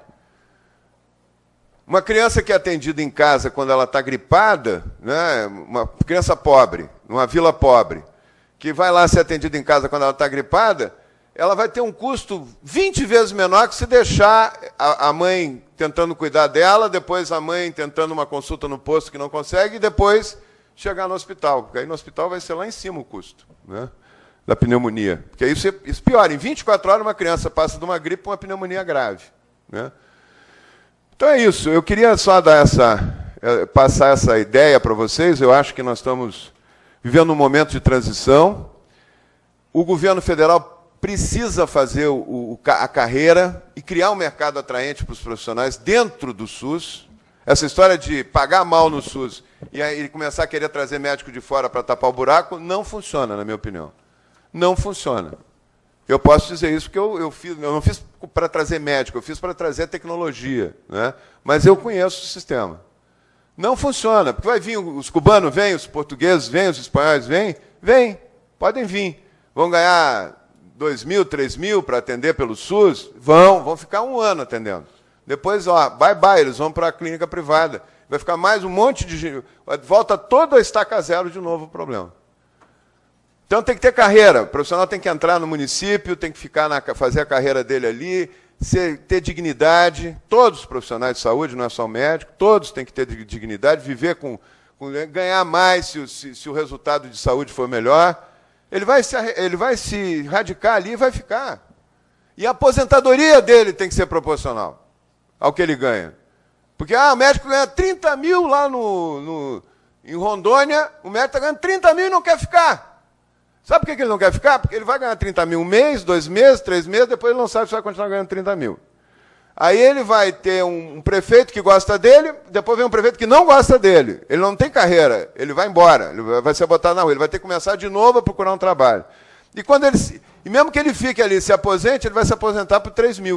Speaker 3: Uma criança que é atendida em casa quando ela está gripada, né, uma criança pobre, numa vila pobre, que vai lá ser atendida em casa quando ela está gripada, ela vai ter um custo vinte vezes menor que se deixar a, a mãe tentando cuidar dela, depois a mãe tentando uma consulta no posto que não consegue, e depois chegar no hospital, porque aí no hospital vai ser lá em cima o custo, né, da pneumonia. Porque isso, isso piora. Em vinte e quatro horas, uma criança passa de uma gripe para uma pneumonia grave, né? Então é isso. Eu queria só dar essa, passar essa ideia para vocês. Eu acho que nós estamos vivendo um momento de transição. O governo federal precisa fazer o, o, a carreira e criar um mercado atraente para os profissionais dentro do SUS. Essa história de pagar mal no SUS e aí começar a querer trazer médico de fora para tapar o buraco não funciona, na minha opinião. Não funciona. Eu posso dizer isso porque eu, eu, fiz, eu não fiz para trazer médico, eu fiz para trazer tecnologia, né? Mas eu conheço o sistema. Não funciona, porque vai vir os cubanos, vêm, os portugueses, vêm, os espanhóis, vêm, vêm, podem vir. Vão ganhar dois mil, três mil para atender pelo SUS? Vão, vão ficar um ano atendendo. Depois, ó, bye bye, eles vão para a clínica privada. Vai ficar mais um monte de gente. Volta toda a estaca zero de novo o problema. Então tem que ter carreira. O profissional tem que entrar no município, tem que ficar na, fazer a carreira dele ali, ser, ter dignidade. Todos os profissionais de saúde, não é só o médico, todos têm que ter dignidade, viver com, com ganhar mais se, se, se o resultado de saúde for melhor. Ele vai, se, ele vai se radicar ali e vai ficar. E a aposentadoria dele tem que ser proporcional ao que ele ganha. Porque ah, o médico ganha trinta mil lá no, no, em Rondônia, o médico está ganhando trinta mil e não quer ficar. Sabe por que ele não quer ficar? Porque ele vai ganhar trinta mil um mês, dois meses, três meses, depois ele não sabe se vai continuar ganhando trinta mil. Aí ele vai ter um, um prefeito que gosta dele, depois vem um prefeito que não gosta dele. Ele não tem carreira, ele vai embora, ele vai ser botado na rua, ele vai ter que começar de novo a procurar um trabalho. E, quando ele, e mesmo que ele fique ali, se aposente, ele vai se aposentar por três mil.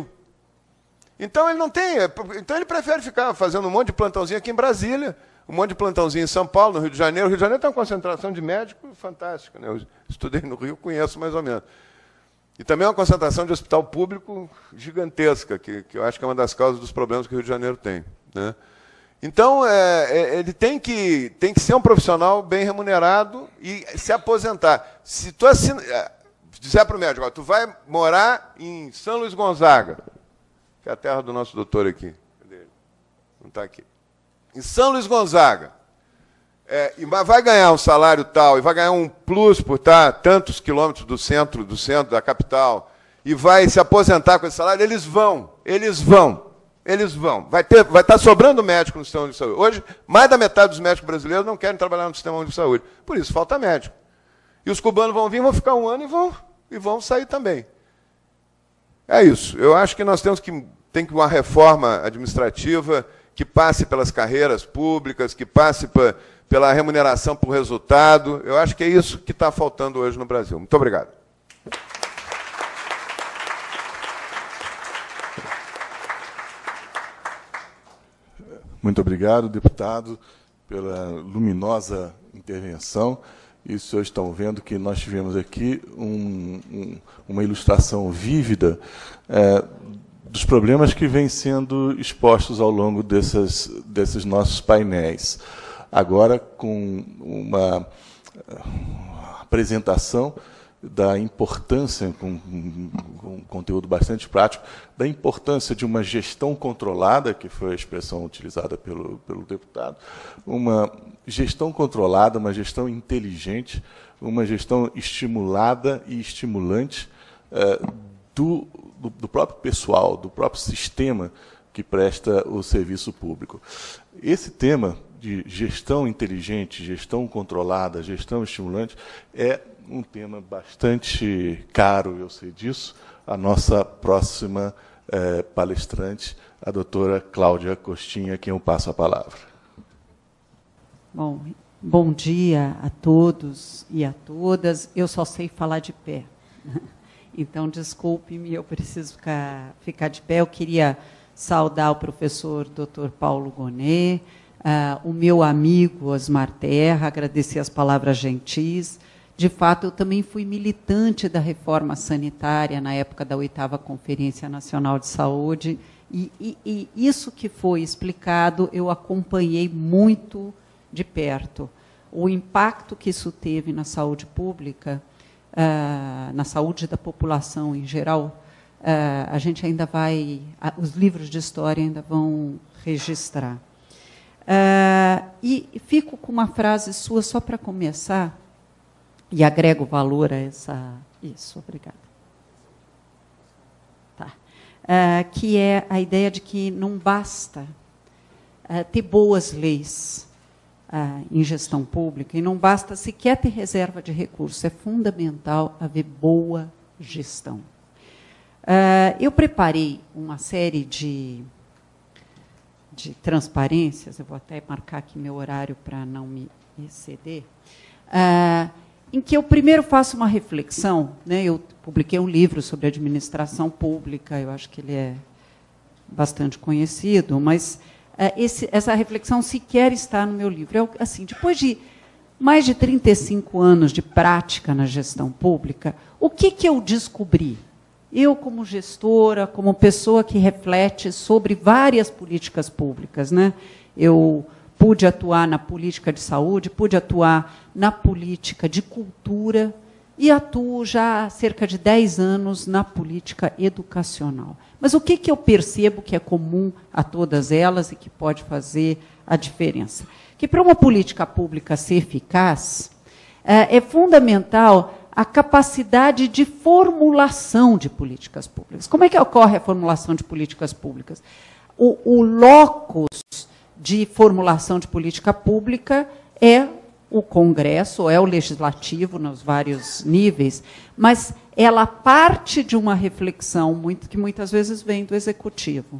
Speaker 3: Então ele não tem, então ele prefere ficar fazendo um monte de plantãozinho aqui em Brasília, um monte de plantãozinho em São Paulo, no Rio de Janeiro. O Rio de Janeiro tem uma concentração de médicos fantástica, né? Eu estudei no Rio, conheço mais ou menos. E também uma concentração de hospital público gigantesca, que, que eu acho que é uma das causas dos problemas que o Rio de Janeiro tem, né? Então, é, é, ele tem que, tem que ser um profissional bem remunerado e se aposentar. Se tu assina, disser para o médico, ó, tu vai morar em São Luís Gonzaga, que é a terra do nosso doutor aqui. Cadê ele? Não está aqui. Em São Luís Gonzaga, é, e vai ganhar um salário tal, e vai ganhar um plus por estar tantos quilômetros do centro, do centro da capital, e vai se aposentar com esse salário, eles vão, eles vão, eles vão. Vai, ter, vai estar sobrando médico no sistema de saúde. Hoje, mais da metade dos médicos brasileiros não querem trabalhar no sistema de saúde. Por isso, falta médico. E os cubanos vão vir, vão ficar um ano e vão, e vão sair também. É isso. Eu acho que nós temos que tem que uma reforma administrativa que passe pelas carreiras públicas, que passe pra, pela remuneração por resultado. Eu acho que é isso que está faltando hoje no Brasil. Muito obrigado.
Speaker 2: Muito obrigado, deputado, pela luminosa intervenção. E os senhores estão vendo que nós tivemos aqui um, um, uma ilustração vívida é, dos problemas que vêm sendo expostos ao longo dessas, desses nossos painéis. Agora, com uma apresentação da importância, com, com um conteúdo bastante prático, da importância de uma gestão controlada, que foi a expressão utilizada pelo, pelo deputado, uma gestão controlada, uma gestão inteligente, uma gestão estimulada e estimulante eh, do, do, do próprio pessoal, do próprio sistema que presta o serviço público. Esse tema de gestão inteligente, gestão controlada, gestão estimulante, é um tema bastante caro, eu sei disso, a nossa próxima eh, palestrante, a doutora Cláudia Costinha, a quem eu passo a palavra.
Speaker 4: Bom, bom dia a todos e a todas. Eu só sei falar de pé. Então, desculpe-me, eu preciso ficar, ficar de pé. Eu queria saudar o professor doutor Paulo Gonet, uh, o meu amigo Osmar Terra, agradecer as palavras gentis. De fato, eu também fui militante da reforma sanitária na época da oitava Conferência Nacional de Saúde, e, e, e isso que foi explicado, eu acompanhei muito de perto. O impacto que isso teve na saúde pública, uh, na saúde da população em geral, uh, a gente ainda vai, uh, os livros de história ainda vão registrar. Uh, e fico com uma frase sua, só para começar, e agrego valor a essa... Isso, obrigada. Tá. Uh, que é a ideia de que não basta uh, ter boas leis uh, em gestão pública, e não basta sequer ter reserva de recursos, é fundamental haver boa gestão. Uh, eu preparei uma série de, de transparências, eu vou até marcar aqui meu horário para não me exceder, uh, em que eu primeiro faço uma reflexão, né? Eu publiquei um livro sobre administração pública, eu acho que ele é bastante conhecido, mas uh, esse, essa reflexão sequer está no meu livro. Eu, assim, depois de mais de trinta e cinco anos de prática na gestão pública, o que, que eu descobri? Eu, como gestora, como pessoa que reflete sobre várias políticas públicas, né? Eu pude atuar na política de saúde, pude atuar na política de cultura e atuo já há cerca de dez anos na política educacional. Mas o que, que eu percebo que é comum a todas elas e que pode fazer a diferença? Que para uma política pública ser eficaz, é fundamental a capacidade de formulação de políticas públicas. Como é que ocorre a formulação de políticas públicas? O, o locus de formulação de política pública é o Congresso, é o Legislativo, nos vários níveis, mas ela parte de uma reflexão muito, que muitas vezes vem do Executivo.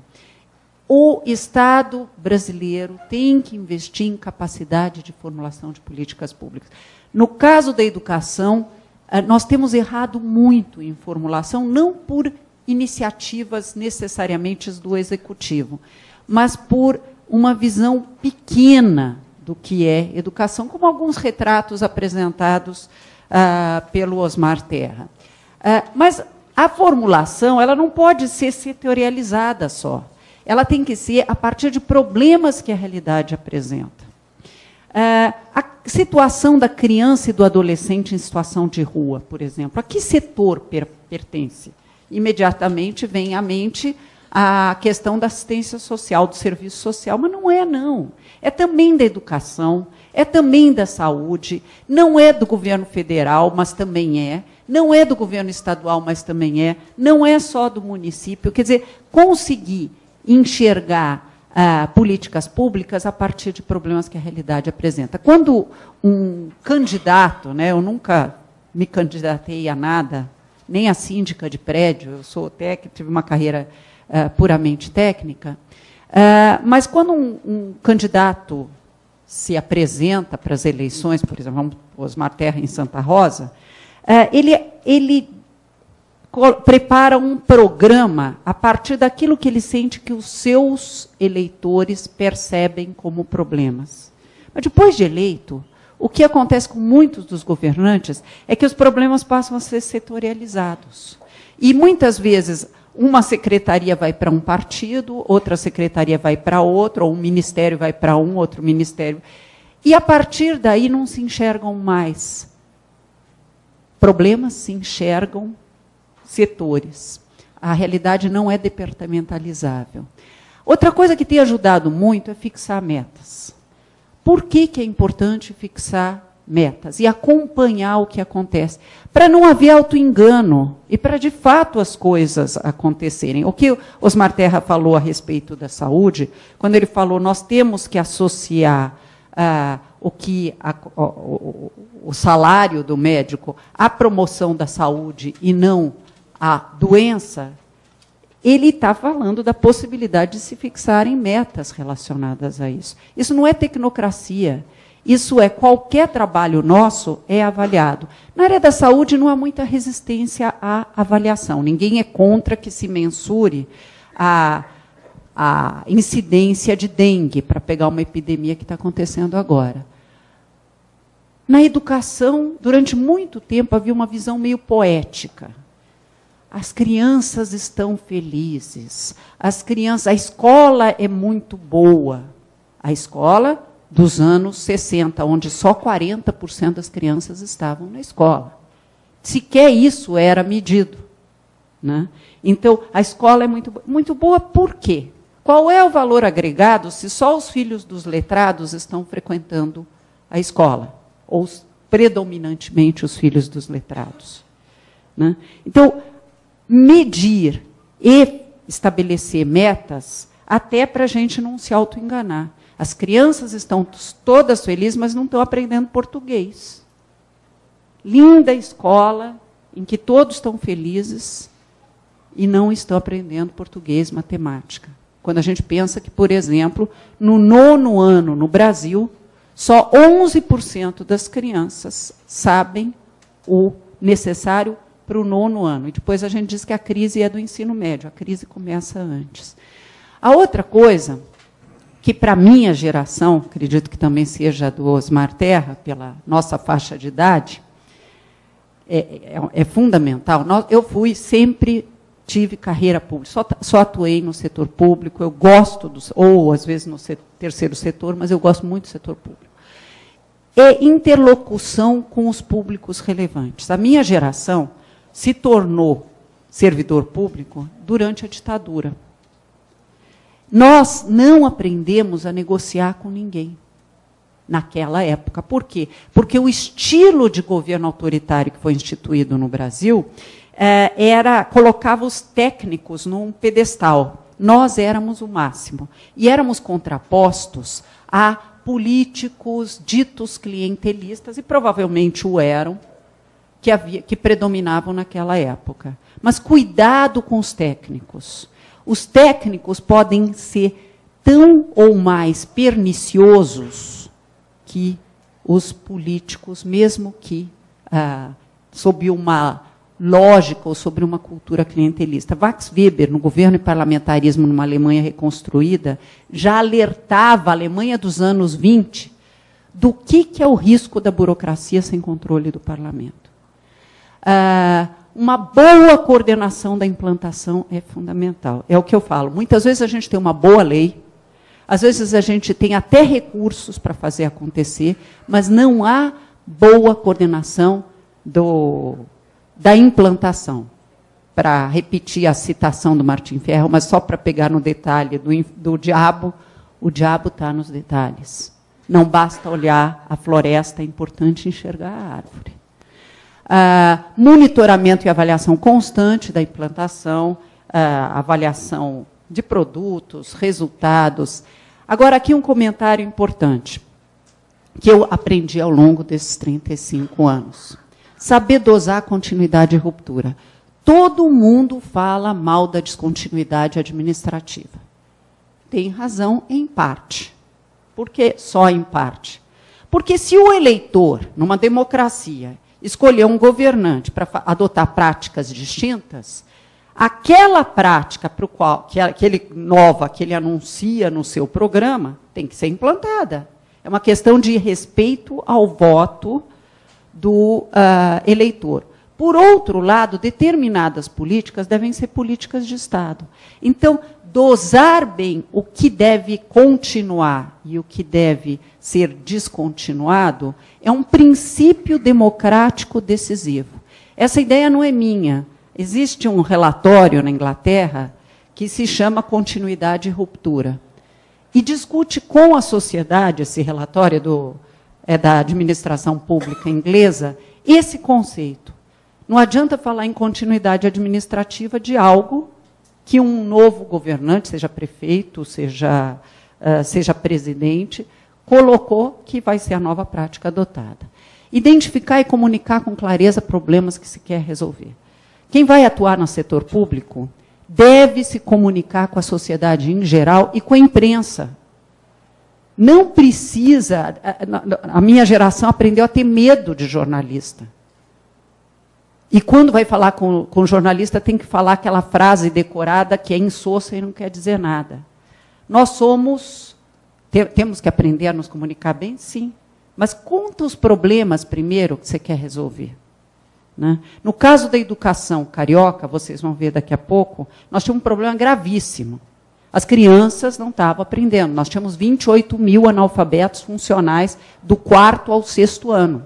Speaker 4: O Estado brasileiro tem que investir em capacidade de formulação de políticas públicas. No caso da educação, nós temos errado muito em formulação, não por iniciativas necessariamente do Executivo, mas por uma visão pequena do que é educação, como alguns retratos apresentados ah, pelo Osmar Terra. Ah, mas a formulação ela não pode ser setorializada só. Ela tem que ser a partir de problemas que a realidade apresenta. Ah, a situação da criança e do adolescente em situação de rua, por exemplo, a que setor per pertence? Imediatamente vem à mente a questão da assistência social, do serviço social, mas não é, não. É também da educação, é também da saúde, não é do governo federal, mas também é, não é do governo estadual, mas também é, não é só do município. Quer dizer, conseguir enxergar ah, políticas públicas a partir de problemas que a realidade apresenta. Quando um candidato, né, eu nunca me candidatei a nada, nem a síndica de prédio, eu sou técnica, tive uma carreira Uh, puramente técnica, uh, mas quando um, um candidato se apresenta para as eleições, por exemplo, vamos Osmar Terra em Santa Rosa, uh, ele, ele prepara um programa a partir daquilo que ele sente que os seus eleitores percebem como problemas. Mas depois de eleito, o que acontece com muitos dos governantes é que os problemas passam a ser setorializados. E muitas vezes uma secretaria vai para um partido, outra secretaria vai para outro, ou um ministério vai para um, outro ministério. E, a partir daí, não se enxergam mais problemas, se enxergam setores. A realidade não é departamentalizável. Outra coisa que tem ajudado muito é fixar metas. Por que, que é importante fixar metas e acompanhar o que acontece, para não haver autoengano e para, de fato, as coisas acontecerem. O que Osmar Terra falou a respeito da saúde, quando ele falou nós temos que associar ah, o, que, a, o, o, o salário do médico à promoção da saúde e não à doença, ele está falando da possibilidade de se fixarem metas relacionadas a isso. Isso não é tecnocracia. Isso é, qualquer trabalho nosso é avaliado. Na área da saúde não há muita resistência à avaliação. Ninguém é contra que se mensure a, a incidência de dengue, para pegar uma epidemia que está acontecendo agora. Na educação, durante muito tempo, havia uma visão meio poética. As crianças estão felizes. As crianças, a escola é muito boa. A escola dos anos sessenta, onde só quarenta por cento das crianças estavam na escola. Sequer isso era medido. Né? Então, a escola é muito, muito boa por quê? Qual é o valor agregado se só os filhos dos letrados estão frequentando a escola? Ou, predominantemente, os filhos dos letrados? Né? Então, medir e estabelecer metas, até para a gente não se auto-enganar. As crianças estão todas felizes, mas não estão aprendendo português. Linda escola, em que todos estão felizes e não estão aprendendo português, matemática. Quando a gente pensa que, por exemplo, no nono ano no Brasil, só onze por cento das crianças sabem o necessário para o nono ano. E depois a gente diz que a crise é do ensino médio, a crise começa antes. A outra coisa que para a minha geração, acredito que também seja do Osmar Terra, pela nossa faixa de idade, é, é, é fundamental. Eu fui sempre... tive carreira pública, só, só atuei no setor público, eu gosto, do, ou às vezes no setor, terceiro setor, mas eu gosto muito do setor público. É interlocução com os públicos relevantes. A minha geração se tornou servidor público durante a ditadura. Nós não aprendemos a negociar com ninguém naquela época. Por quê? Porque o estilo de governo autoritário que foi instituído no Brasil era, colocava os técnicos num pedestal. Nós éramos o máximo. E éramos contrapostos a políticos ditos clientelistas, e provavelmente o eram, que, havia, que predominavam naquela época. Mas cuidado com os técnicos. Os técnicos podem ser tão ou mais perniciosos que os políticos, mesmo que ah, sob uma lógica ou sobre uma cultura clientelista. Max Weber, no Governo e Parlamentarismo numa Alemanha reconstruída, já alertava a Alemanha dos anos vinte do que, que é o risco da burocracia sem controle do parlamento. Ah, uma boa coordenação da implantação é fundamental. É o que eu falo. Muitas vezes a gente tem uma boa lei, às vezes a gente tem até recursos para fazer acontecer, mas não há boa coordenação do... da implantação. Para repetir a citação do Martim Ferro, mas só para pegar no detalhe do, do diabo, o diabo está nos detalhes. Não basta olhar a floresta, é importante enxergar a árvore. Ah, monitoramento e avaliação constante da implantação, ah, avaliação de produtos, resultados. Agora, aqui um comentário importante, que eu aprendi ao longo desses trinta e cinco anos. Saber dosar continuidade e ruptura. Todo mundo fala mal da descontinuidade administrativa. Tem razão em parte. Por que só em parte? Porque se o eleitor, numa democracia, escolher um governante para adotar práticas distintas, aquela prática para o qual, que, que ele, nova que ele anuncia no seu programa tem que ser implantada. É uma questão de respeito ao voto do uh, eleitor. Por outro lado, determinadas políticas devem ser políticas de Estado. Então, dosar bem o que deve continuar e o que deve ser descontinuado é um princípio democrático decisivo. Essa ideia não é minha. Existe um relatório na Inglaterra que se chama Continuidade e Ruptura. E discute com a sociedade, esse relatório do... é da administração pública inglesa, esse conceito. Não adianta falar em continuidade administrativa de algo que um novo governante, seja prefeito, seja, uh, seja presidente, colocou que vai ser a nova prática adotada. Identificar e comunicar com clareza problemas que se quer resolver. Quem vai atuar no setor público deve se comunicar com a sociedade em geral e com a imprensa. Não precisa... A minha geração aprendeu a ter medo de jornalista. E quando vai falar com, com o jornalista, tem que falar aquela frase decorada que é insossa e não quer dizer nada. Nós somos... Te, temos que aprender a nos comunicar bem? Sim. Mas conta os problemas primeiro que você quer resolver. Né? No caso da educação carioca, vocês vão ver daqui a pouco, nós tínhamos um problema gravíssimo. As crianças não estavam aprendendo. Nós tínhamos vinte e oito mil analfabetos funcionais do quarto ao sexto ano.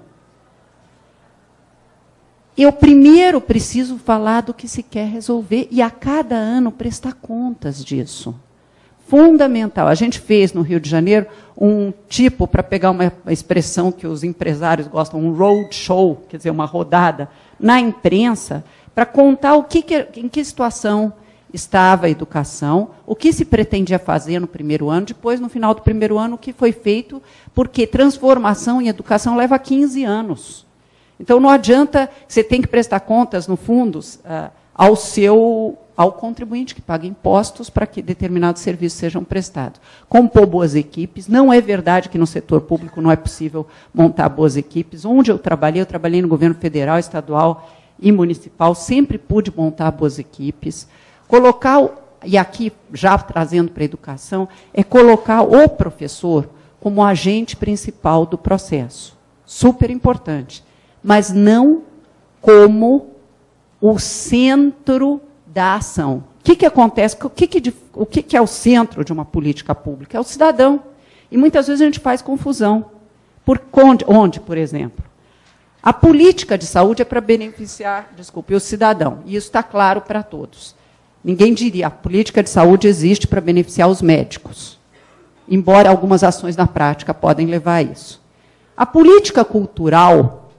Speaker 4: Eu primeiro preciso falar do que se quer resolver e a cada ano prestar contas disso. Fundamental. A gente fez no Rio de Janeiro um tipo, para pegar uma expressão que os empresários gostam, um road show, quer dizer, uma rodada, na imprensa, para contar o que, em que situação estava a educação, o que se pretendia fazer no primeiro ano, depois, no final do primeiro ano, o que foi feito, porque transformação em educação leva quinze anos. Então, não adianta, você tem que prestar contas, no fundo, ao seu, ao contribuinte que paga impostos para que determinados serviços sejam prestados. Compor boas equipes. Não é verdade que no setor público não é possível montar boas equipes. Onde eu trabalhei, eu trabalhei no governo federal, estadual e municipal, sempre pude montar boas equipes. Colocar e aqui já trazendo para a educação, é colocar o professor como agente principal do processo. Super importante. Mas não como o centro da ação. O que, que acontece? O, que, que, o que, que é o centro de uma política pública? É o cidadão. E muitas vezes a gente faz confusão. Por onde, onde, por exemplo? A política de saúde é para beneficiar, desculpe, o cidadão. E isso está claro para todos. Ninguém diria, a política de saúde existe para beneficiar os médicos. Embora algumas ações na prática podem levar a isso. A política cultural,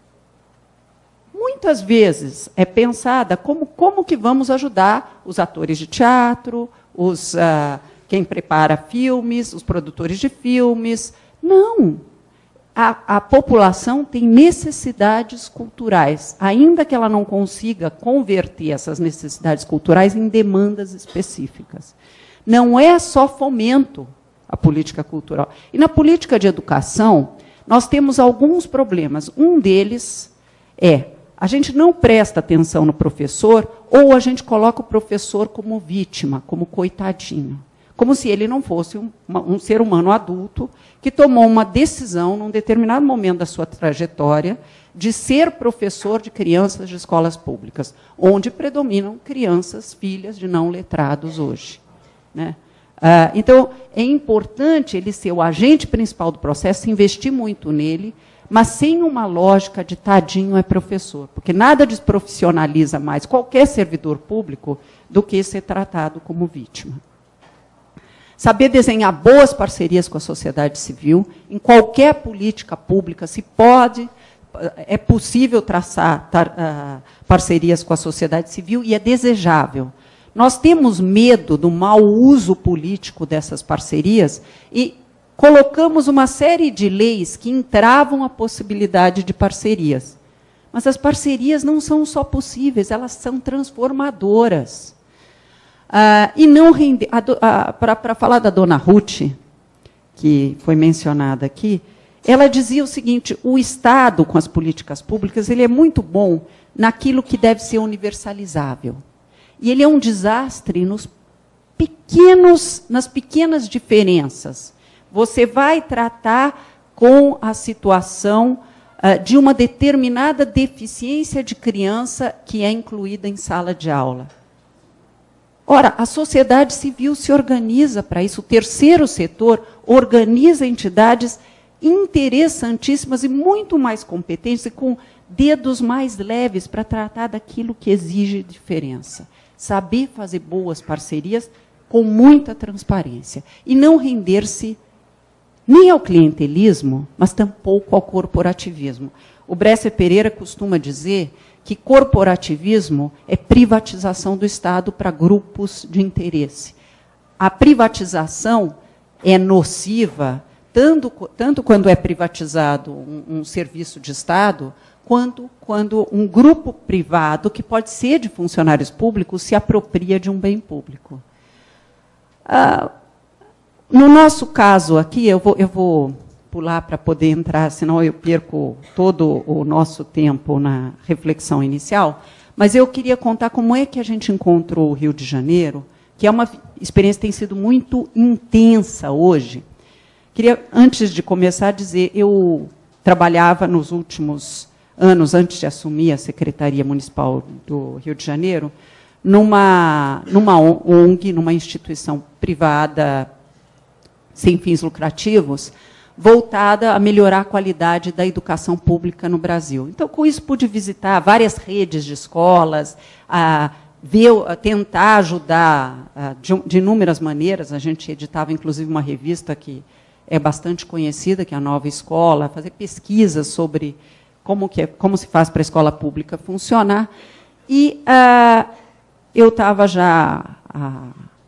Speaker 4: muitas vezes, é pensada como, como que vamos ajudar os atores de teatro, os, uh, quem prepara filmes, os produtores de filmes. Não. A, a população tem necessidades culturais, ainda que ela não consiga converter essas necessidades culturais em demandas específicas. Não é só fomento a política cultural. E na política de educação, nós temos alguns problemas. Um deles é, a gente não presta atenção no professor, ou a gente coloca o professor como vítima, como coitadinho. Como se ele não fosse um, um ser humano adulto que tomou uma decisão, num determinado momento da sua trajetória, de ser professor de crianças de escolas públicas, onde predominam crianças, filhas de não letrados hoje. Né? Ah, então, é importante ele ser o agente principal do processo, investir muito nele, mas sem uma lógica de tadinho é professor, porque nada desprofissionaliza mais qualquer servidor público do que ser tratado como vítima. Saber desenhar boas parcerias com a sociedade civil, em qualquer política pública, se pode, é possível traçar tar, uh, parcerias com a sociedade civil e é desejável. Nós temos medo do mau uso político dessas parcerias e colocamos uma série de leis que entravam a possibilidade de parcerias. Mas as parcerias não são só possíveis, elas são transformadoras. Ah, e não render. Para falar da dona Ruth, que foi mencionada aqui, ela dizia o seguinte: o Estado, com as políticas públicas, ele é muito bom naquilo que deve ser universalizável. E ele é um desastre nos pequenos, nas pequenas diferenças. Você vai tratar com a situação uh, de uma determinada deficiência de criança que é incluída em sala de aula. Ora, a sociedade civil se organiza para isso. O terceiro setor organiza entidades interessantíssimas e muito mais competentes e com dedos mais leves para tratar daquilo que exige diferença. Saber fazer boas parcerias com muita transparência. E não render-se nem ao clientelismo, mas tampouco ao corporativismo. O Bresser Pereira costuma dizer que corporativismo é privatização do Estado para grupos de interesse. A privatização é nociva, tanto, tanto quando é privatizado um, um serviço de Estado, quanto quando um grupo privado, que pode ser de funcionários públicos, se apropria de um bem público. Ah, no nosso caso aqui, eu vou... Eu vou pular para poder entrar, senão eu perco todo o nosso tempo na reflexão inicial, mas eu queria contar como é que a gente encontrou o Rio de Janeiro, que é uma experiência que tem sido muito intensa hoje. Queria, antes de começar, dizer, eu trabalhava nos últimos anos, antes de assumir a Secretaria Municipal do Rio de Janeiro, numa, numa O N G, numa instituição privada sem fins lucrativos, voltada a melhorar a qualidade da educação pública no Brasil. Então, com isso, pude visitar várias redes de escolas, a ver, a tentar ajudar a, de, de inúmeras maneiras. A gente editava, inclusive, uma revista que é bastante conhecida, que é a Nova Escola, a fazer pesquisas sobre como, que é, como se faz para a escola pública funcionar. E ah, eu estava já há,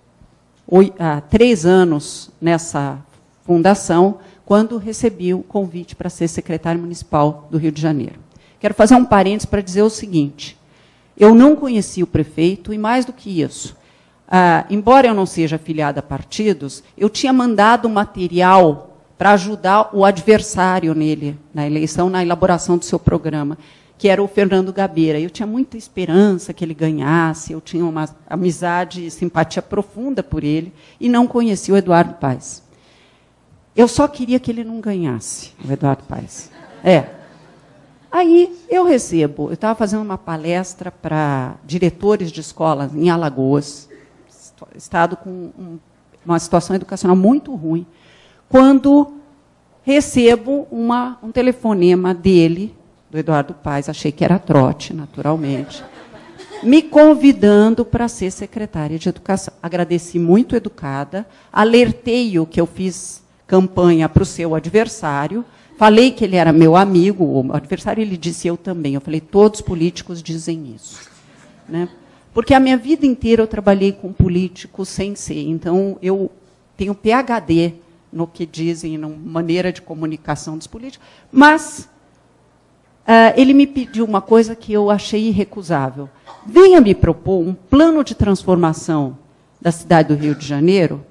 Speaker 4: há três anos nessa fundação, quando recebi o convite para ser secretário municipal do Rio de Janeiro. Quero fazer um parênteses para dizer o seguinte: eu não conheci o prefeito, e mais do que isso, ah, embora eu não seja afiliada a partidos, eu tinha mandado material para ajudar o adversário nele, na eleição, na elaboração do seu programa, que era o Fernando Gabeira. Eu tinha muita esperança que ele ganhasse, eu tinha uma amizade e simpatia profunda por ele, e não conhecia o Eduardo Paes. Eu só queria que ele não ganhasse, o Eduardo Paes. É. Aí eu recebo, eu estava fazendo uma palestra para diretores de escolas em Alagoas, estado com um, uma situação educacional muito ruim, quando recebo uma, um telefonema dele, do Eduardo Paes, achei que era trote, naturalmente, me convidando para ser secretária de Educação. Agradeci muito educada, alertei-o que eu fiz campanha para o seu adversário, falei que ele era meu amigo, o adversário, ele disse eu também. Eu falei, todos os políticos dizem isso. Né? Porque a minha vida inteira eu trabalhei com políticos sem ser, então eu tenho P H D no que dizem, na maneira de comunicação dos políticos, mas uh, ele me pediu uma coisa que eu achei irrecusável. Venha me propor um plano de transformação da cidade do Rio de Janeiro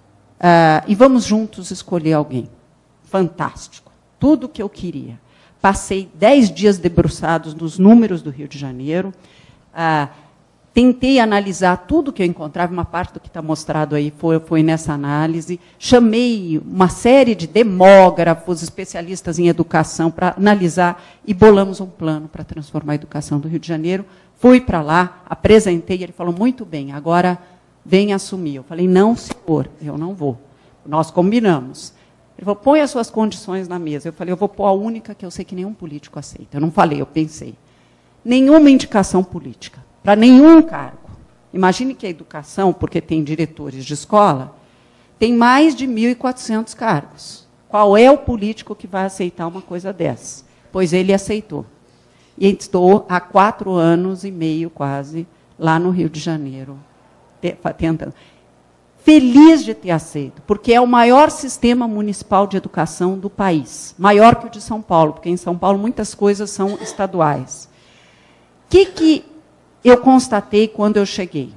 Speaker 4: uh, e vamos juntos escolher alguém. Fantástico. Tudo o que eu queria. Passei dez dias debruçados nos números do Rio de Janeiro, uh, tentei analisar tudo que eu encontrava, uma parte do que está mostrado aí foi, foi nessa análise. Chamei uma série de demógrafos, especialistas em educação, para analisar, e bolamos um plano para transformar a educação do Rio de Janeiro. Fui para lá, apresentei, ele falou, muito bem, agora vem assumir. Eu falei, não, senhor, eu não vou. Nós combinamos. Ele falou, põe as suas condições na mesa. Eu falei, eu vou pôr a única que eu sei que nenhum político aceita. Eu não falei, eu pensei. Nenhuma indicação política. Para nenhum cargo. Imagine que a educação, porque tem diretores de escola, tem mais de mil e quatrocentos cargos. Qual é o político que vai aceitar uma coisa dessa? Pois ele aceitou. E estou há quatro anos e meio, quase, lá no Rio de Janeiro, tentando. Feliz de ter aceito, porque é o maior sistema municipal de educação do país. Maior que o de São Paulo, porque em São Paulo muitas coisas são estaduais. O que, que eu constatei quando eu cheguei?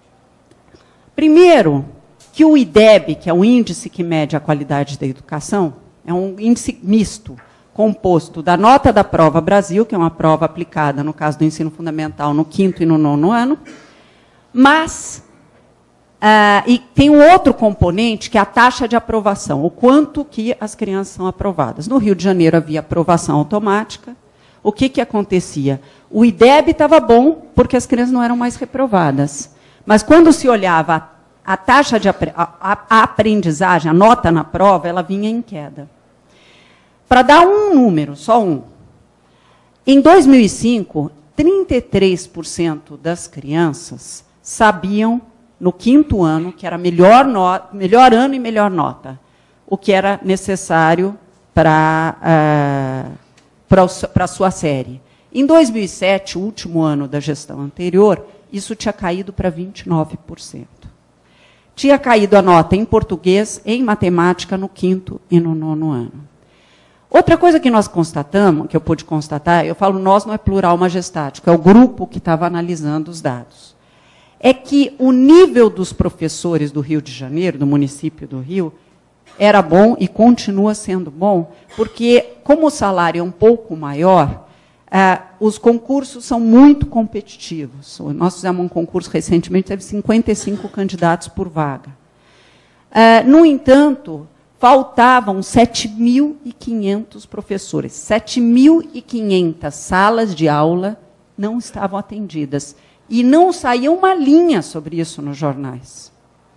Speaker 4: Primeiro, que o I D E B, que é o índice que mede a qualidade da educação, é um índice misto, composto da nota da prova Brasil, que é uma prova aplicada, no caso do ensino fundamental, no quinto e no nono ano, mas, uh, e tem um outro componente, que é a taxa de aprovação, o quanto que as crianças são aprovadas. No Rio de Janeiro havia aprovação automática. O que, que acontecia? O I D E B estava bom, porque as crianças não eram mais reprovadas. Mas, quando se olhava a, a taxa de a, a, a aprendizagem, a nota na prova, ela vinha em queda. Para dar um número, só um. Em dois mil e cinco, trinta e três por cento das crianças sabiam, no quinto ano, que era melhor, no, melhor ano e melhor nota, o que era necessário para uh, para a sua série. Em dois mil e sete, o último ano da gestão anterior, isso tinha caído para vinte e nove por cento. Tinha caído a nota em português, em matemática, no quinto e no nono ano. Outra coisa que nós constatamos, que eu pude constatar, eu falo nós, não é plural majestático, é o grupo que estava analisando os dados, é que o nível dos professores do Rio de Janeiro, do município do Rio, era bom e continua sendo bom, porque, como o salário é um pouco maior, ah, os concursos são muito competitivos. Nós fizemos um concurso recentemente, teve cinquenta e cinco candidatos por vaga. Ah, no entanto, faltavam sete mil e quinhentos professores. sete mil e quinhentas salas de aula não estavam atendidas. E não saía uma linha sobre isso nos jornais.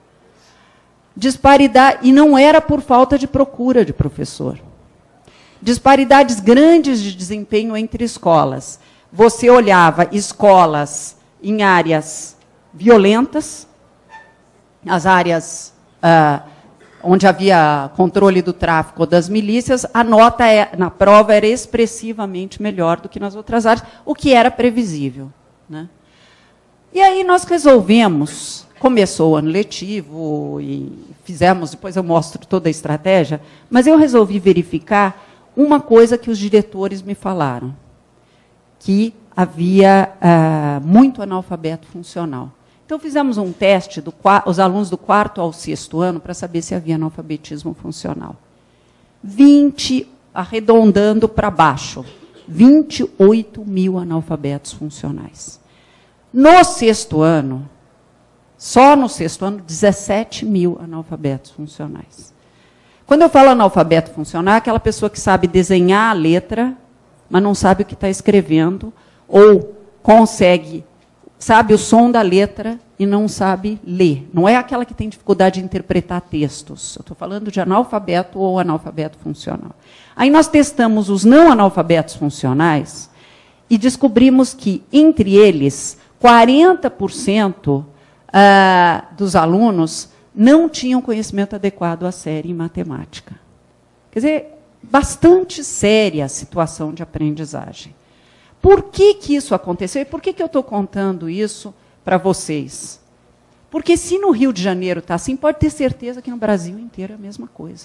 Speaker 4: Disparidade, e não era por falta de procura de professor. Disparidades grandes de desempenho entre escolas. Você olhava escolas em áreas violentas, as áreas ah, onde havia controle do tráfico ou das milícias, a nota é, na prova era expressivamente melhor do que nas outras áreas, o que era previsível. Né? E aí nós resolvemos, começou o ano letivo e fizemos, depois eu mostro toda a estratégia, mas eu resolvi verificar uma coisa que os diretores me falaram, que havia ah, muito analfabeto funcional. Então, fizemos um teste, do, os alunos do quarto ao sexto ano, para saber se havia analfabetismo funcional. vinte, arredondando para baixo, vinte e oito mil analfabetos funcionais. No sexto ano, só no sexto ano, dezessete mil analfabetos funcionais. Quando eu falo analfabeto funcional, é aquela pessoa que sabe desenhar a letra, mas não sabe o que está escrevendo, ou consegue, sabe o som da letra e não sabe ler. Não é aquela que tem dificuldade de interpretar textos. Eu estou falando de analfabeto ou analfabeto funcional. Aí nós testamos os não analfabetos funcionais e descobrimos que, entre eles, quarenta por cento ah, dos alunos não tinham conhecimento adequado à série em matemática. Quer dizer, bastante séria a situação de aprendizagem. Por que que isso aconteceu? E por que que eu estou contando isso para vocês? Porque se no Rio de Janeiro está assim, pode ter certeza que no Brasil inteiro é a mesma coisa.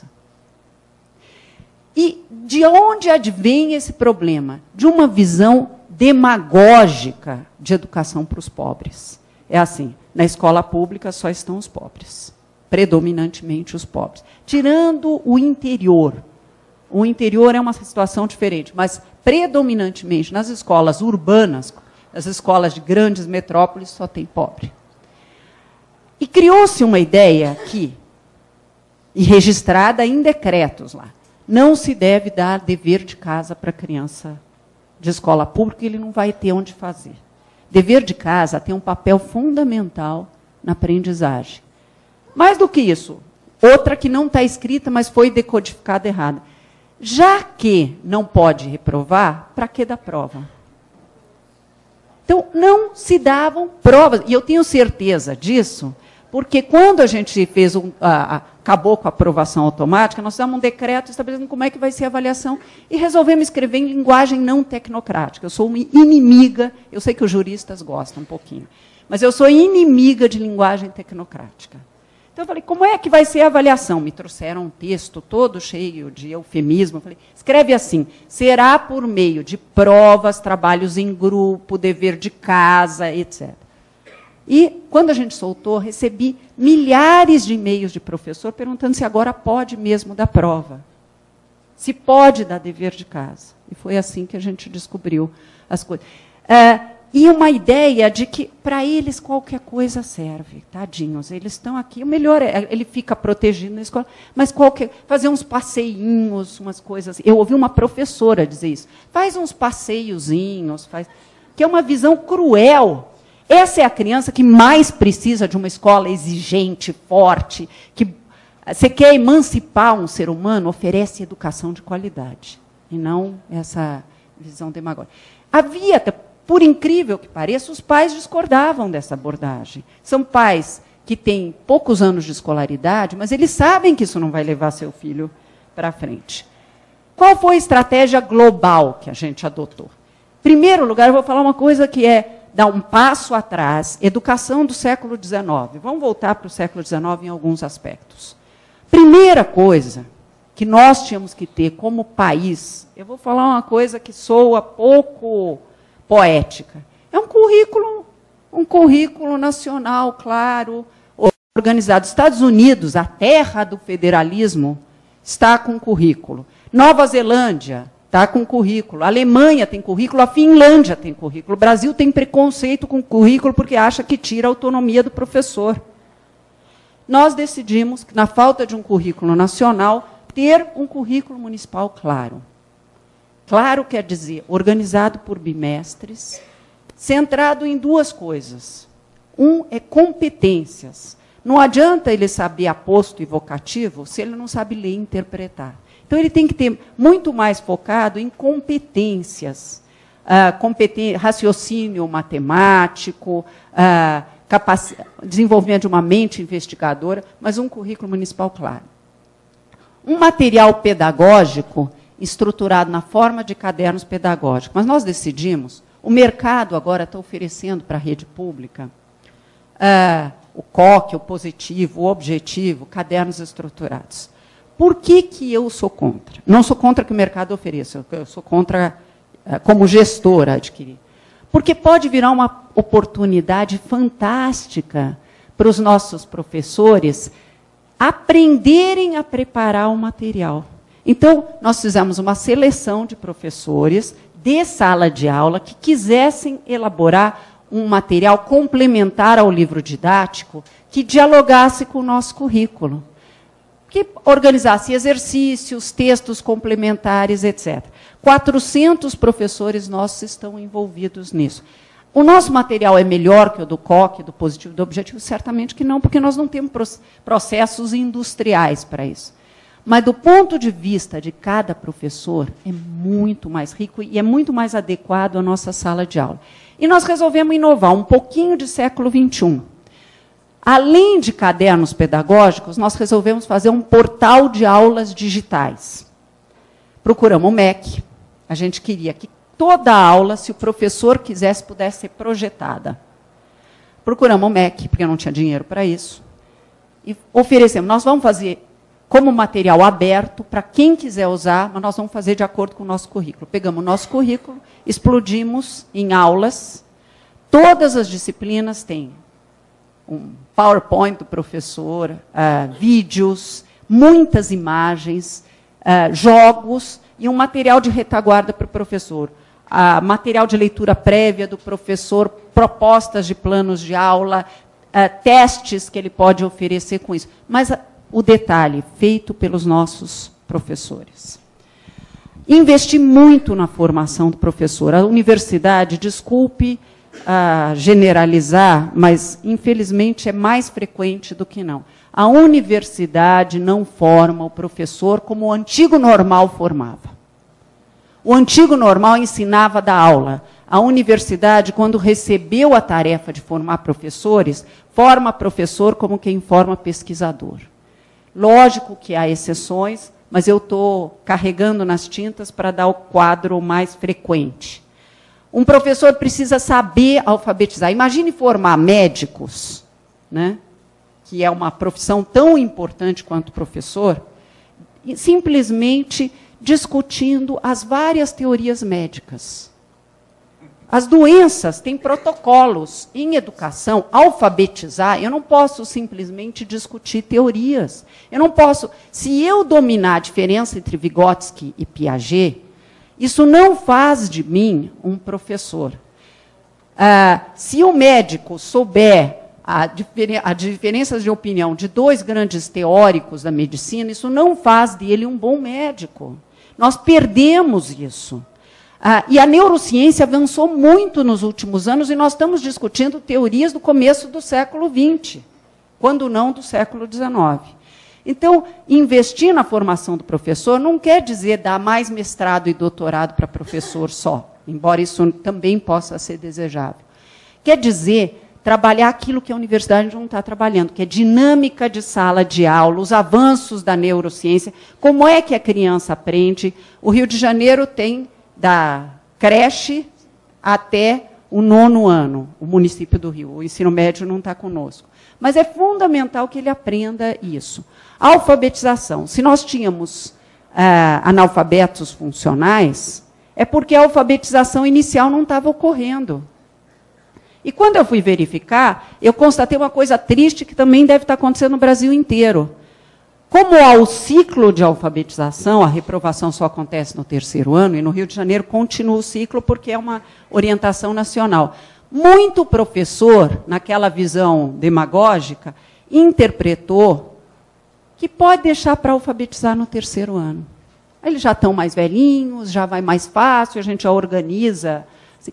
Speaker 4: E de onde advém esse problema? De uma visão demagógica de educação para os pobres. É assim, na escola pública só estão os pobres, predominantemente os pobres. Tirando o interior. O interior é uma situação diferente, mas predominantemente nas escolas urbanas, nas escolas de grandes metrópoles, só tem pobre. E criou-se uma ideia que, e registrada em decretos lá, não se deve dar dever de casa para criança de escola pública, ele não vai ter onde fazer. Dever de casa tem um papel fundamental na aprendizagem. Mais do que isso, outra que não está escrita, mas foi decodificada errada. Já que não pode reprovar, para que dar prova? Então, não se davam provas. E eu tenho certeza disso, porque quando a gente fez um, a, a, acabou com a aprovação automática, nós fizemos um decreto estabelecendo como é que vai ser a avaliação e resolvemos escrever em linguagem não tecnocrática. Eu sou uma inimiga, eu sei que os juristas gostam um pouquinho, mas eu sou inimiga de linguagem tecnocrática. Então, eu falei, como é que vai ser a avaliação? Me trouxeram um texto todo cheio de eufemismo. Eu falei, escreve assim, será por meio de provas, trabalhos em grupo, dever de casa, etcétera. E, quando a gente soltou, recebi milhares de e-mails de professor perguntando se agora pode mesmo dar prova. Se pode dar dever de casa. E foi assim que a gente descobriu as coisas. É, E uma ideia de que, para eles, qualquer coisa serve. Tadinhos, eles estão aqui. O melhor é, ele fica protegido na escola, mas qualquer, fazer uns passeinhos, umas coisas. Eu ouvi uma professora dizer isso. Faz uns passeiozinhos, faz, que é uma visão cruel. Essa é a criança que mais precisa de uma escola exigente, forte, que você quer emancipar um ser humano, oferece educação de qualidade, e não essa visão demagógica. Havia... Por incrível que pareça, os pais discordavam dessa abordagem. São pais que têm poucos anos de escolaridade, mas eles sabem que isso não vai levar seu filho para frente. Qual foi a estratégia global que a gente adotou? Em primeiro lugar, eu vou falar uma coisa que é dar um passo atrás, educação do século dezenove. Vamos voltar para o século dezenove em alguns aspectos. Primeira coisa que nós tínhamos que ter como país, eu vou falar uma coisa que soa pouco... poética. É um currículo, um currículo nacional, claro, organizado. Estados Unidos, a terra do federalismo, está com currículo. Nova Zelândia está com currículo. A Alemanha tem currículo, a Finlândia tem currículo. O Brasil tem preconceito com currículo porque acha que tira a autonomia do professor. Nós decidimos, na falta de um currículo nacional, ter um currículo municipal claro. Claro quer dizer, organizado por bimestres, centrado em duas coisas. Um é competências. Não adianta ele saber aposto e vocativo se ele não sabe ler e interpretar. Então, ele tem que ter muito mais focado em competências. Uh, competen- raciocínio matemático, uh, capac- desenvolvimento de uma mente investigadora, mas um currículo municipal claro. Um material pedagógico estruturado na forma de cadernos pedagógicos. Mas nós decidimos, o mercado agora está oferecendo para a rede pública uh, o C O C, o positivo, o objetivo, cadernos estruturados. Por que que eu sou contra? Não sou contra que o mercado ofereça, eu sou contra, uh, como gestora, adquirir. Porque pode virar uma oportunidade fantástica para os nossos professores aprenderem a preparar o material. Então, nós fizemos uma seleção de professores de sala de aula que quisessem elaborar um material complementar ao livro didático que dialogasse com o nosso currículo, que organizasse exercícios, textos complementares, etcétera. quatrocentos professores nossos estão envolvidos nisso. O nosso material é melhor que o do C O C, do Positivo e do Objetivo? Certamente que não, porque nós não temos processos industriais para isso. Mas, do ponto de vista de cada professor, é muito mais rico e é muito mais adequado à nossa sala de aula. E nós resolvemos inovar um pouquinho de século vinte e um. Além de cadernos pedagógicos, nós resolvemos fazer um portal de aulas digitais. Procuramos o M E C. A gente queria que toda a aula, se o professor quisesse, pudesse ser projetada. Procuramos o M E C, porque eu não tinha dinheiro para isso. E oferecemos, nós vamos fazer como material aberto para quem quiser usar, mas nós vamos fazer de acordo com o nosso currículo. Pegamos o nosso currículo, explodimos em aulas. Todas as disciplinas têm um PowerPoint do professor, uh, vídeos, muitas imagens, uh, jogos e um material de retaguarda para o professor. Uh, material de leitura prévia do professor, propostas de planos de aula, uh, testes que ele pode oferecer com isso. Mas uh, o detalhe, feito pelos nossos professores. Investi muito na formação do professor. A universidade, desculpe uh, generalizar, mas, infelizmente, é mais frequente do que não. A universidade não forma o professor como o antigo normal formava. O antigo normal ensinava da aula. A universidade, quando recebeu a tarefa de formar professores, forma professor como quem forma pesquisador. Lógico que há exceções, mas eu estou carregando nas tintas para dar o quadro mais frequente. Um professor precisa saber alfabetizar. Imagine formar médicos, né, que é uma profissão tão importante quanto professor, e simplesmente discutindo as várias teorias médicas. As doenças têm protocolos. Em educação, alfabetizar, eu não posso simplesmente discutir teorias. Eu não posso... Se eu dominar a diferença entre Vygotsky e Piaget, isso não faz de mim um professor. Ah, se o médico souber a, diferen a diferenças de opinião de dois grandes teóricos da medicina, isso não faz dele um bom médico. Nós perdemos isso. Ah, e a neurociência avançou muito nos últimos anos e nós estamos discutindo teorias do começo do século vinte, quando não do século dezenove. Então, investir na formação do professor não quer dizer dar mais mestrado e doutorado para professor só, embora isso também possa ser desejável. Quer dizer trabalhar aquilo que a universidade não está trabalhando, que é dinâmica de sala de aula, os avanços da neurociência, como é que a criança aprende. O Rio de Janeiro tem da creche até o nono ano, o município do Rio. O ensino médio não está conosco. Mas é fundamental que ele aprenda isso. A alfabetização. Se nós tínhamos ah, analfabetos funcionais, é porque a alfabetização inicial não estava ocorrendo. E quando eu fui verificar, eu constatei uma coisa triste que também deve estar acontecendo no Brasil inteiro. Como há o ciclo de alfabetização, a reprovação só acontece no terceiro ano, e no Rio de Janeiro continua o ciclo porque é uma orientação nacional. Muito professor, naquela visão demagógica, interpretou que pode deixar para alfabetizar no terceiro ano. Eles já estão mais velhinhos, já vai mais fácil, a gente já organiza.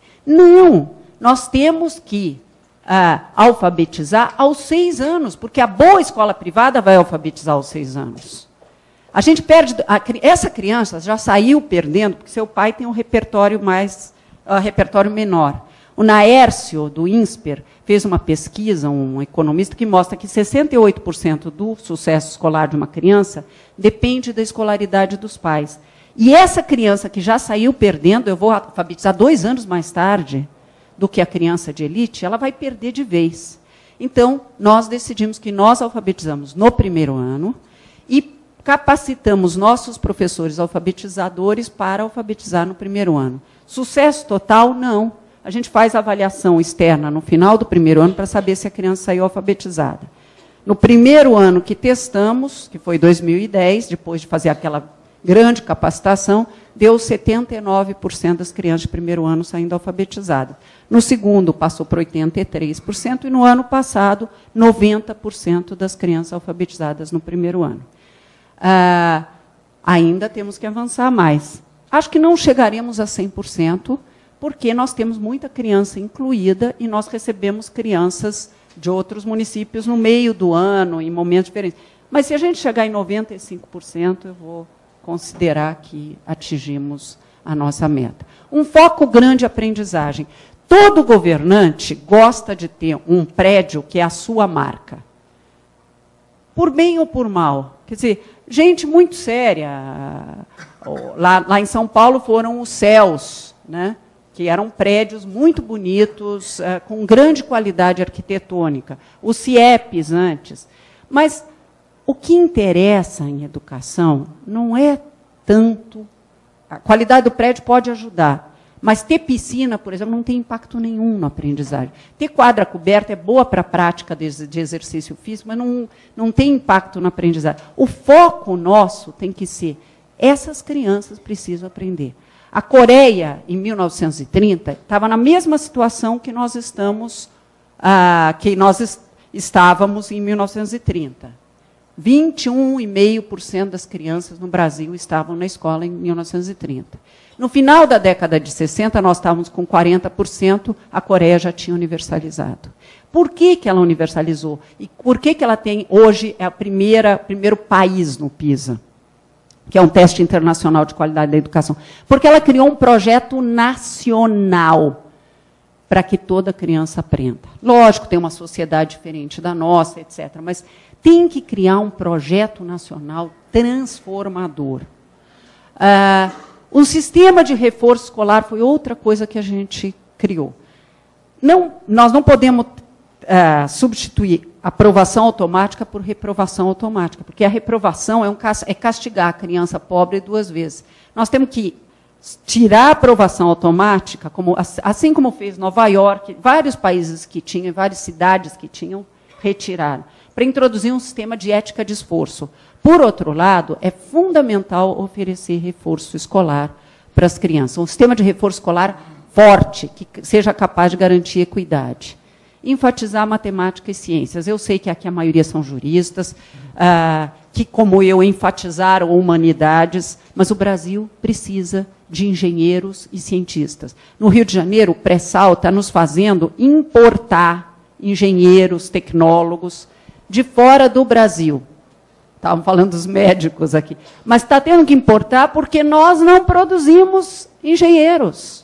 Speaker 4: Não, nós temos que ah, alfabetizar aos seis anos, porque a boa escola privada vai alfabetizar aos seis anos. A gente perde... A, essa criança já saiu perdendo, porque seu pai tem um repertório, mais, uh, repertório menor. O Naércio, do INSPER, fez uma pesquisa, um economista, que mostra que sessenta e oito por cento do sucesso escolar de uma criança depende da escolaridade dos pais. E essa criança que já saiu perdendo, eu vou alfabetizar dois anos mais tarde do que a criança de elite, ela vai perder de vez. Então, nós decidimos que nós alfabetizamos no primeiro ano e capacitamos nossos professores alfabetizadores para alfabetizar no primeiro ano. Sucesso total? Não. A gente faz avaliação externa no final do primeiro ano para saber se a criança saiu alfabetizada. No primeiro ano que testamos, que foi dois mil e dez, depois de fazer aquela grande capacitação, deu setenta e nove por cento das crianças de primeiro ano saindo alfabetizadas. No segundo, passou para oitenta e três por cento, e no ano passado, noventa por cento das crianças alfabetizadas no primeiro ano. Ah, ainda temos que avançar mais. Acho que não chegaremos a cem por cento, porque nós temos muita criança incluída e nós recebemos crianças de outros municípios no meio do ano, em momentos diferentes. Mas se a gente chegar em noventa e cinco por cento, eu vou considerar que atingimos a nossa meta. Um foco grande em aprendizagem. Todo governante gosta de ter um prédio que é a sua marca. Por bem ou por mal. Quer dizer, gente muito séria. Lá, lá em São Paulo foram os céus, né? Que eram prédios muito bonitos, uh, com grande qualidade arquitetônica. Os CIEPs antes. Mas o que interessa em educação não é tanto... A qualidade do prédio pode ajudar, mas ter piscina, por exemplo, não tem impacto nenhum na aprendizagem. Ter quadra coberta é boa para a prática de, de exercício físico, mas não, não tem impacto na aprendizagem. O foco nosso tem que ser, essas crianças precisam aprender. A Coreia, em mil novecentos e trinta, estava na mesma situação que nós estamos, ah, que nós est estávamos em mil novecentos e trinta. vinte e um vírgula cinco por cento das crianças no Brasil estavam na escola em mil novecentos e trinta. No final da década de sessenta, nós estávamos com quarenta por cento, a Coreia já tinha universalizado. Por que que ela universalizou? E por que que ela tem, hoje, é a primeira, primeiro país no PISA? Que é um teste internacional de qualidade da educação. Porque ela criou um projeto nacional para que toda criança aprenda. Lógico, tem uma sociedade diferente da nossa, etcétera, mas tem que criar um projeto nacional transformador. Ah, um sistema de reforço escolar foi outra coisa que a gente criou. Não, nós não podemos ah, substituir aprovação automática por reprovação automática, porque a reprovação é, um, é castigar a criança pobre duas vezes. Nós temos que tirar a aprovação automática, como, assim como fez Nova York, vários países que tinham, várias cidades que tinham, retiraram, para introduzir um sistema de ética de esforço. Por outro lado, é fundamental oferecer reforço escolar para as crianças. Um sistema de reforço escolar forte, que seja capaz de garantir equidade. Enfatizar matemática e ciências. Eu sei que aqui a maioria são juristas, ah, que, como eu, enfatizaram humanidades, mas o Brasil precisa de engenheiros e cientistas. No Rio de Janeiro, o pré-sal está nos fazendo importar engenheiros, tecnólogos, de fora do Brasil. Estavam falando dos médicos aqui. Mas está tendo que importar porque nós não produzimos engenheiros.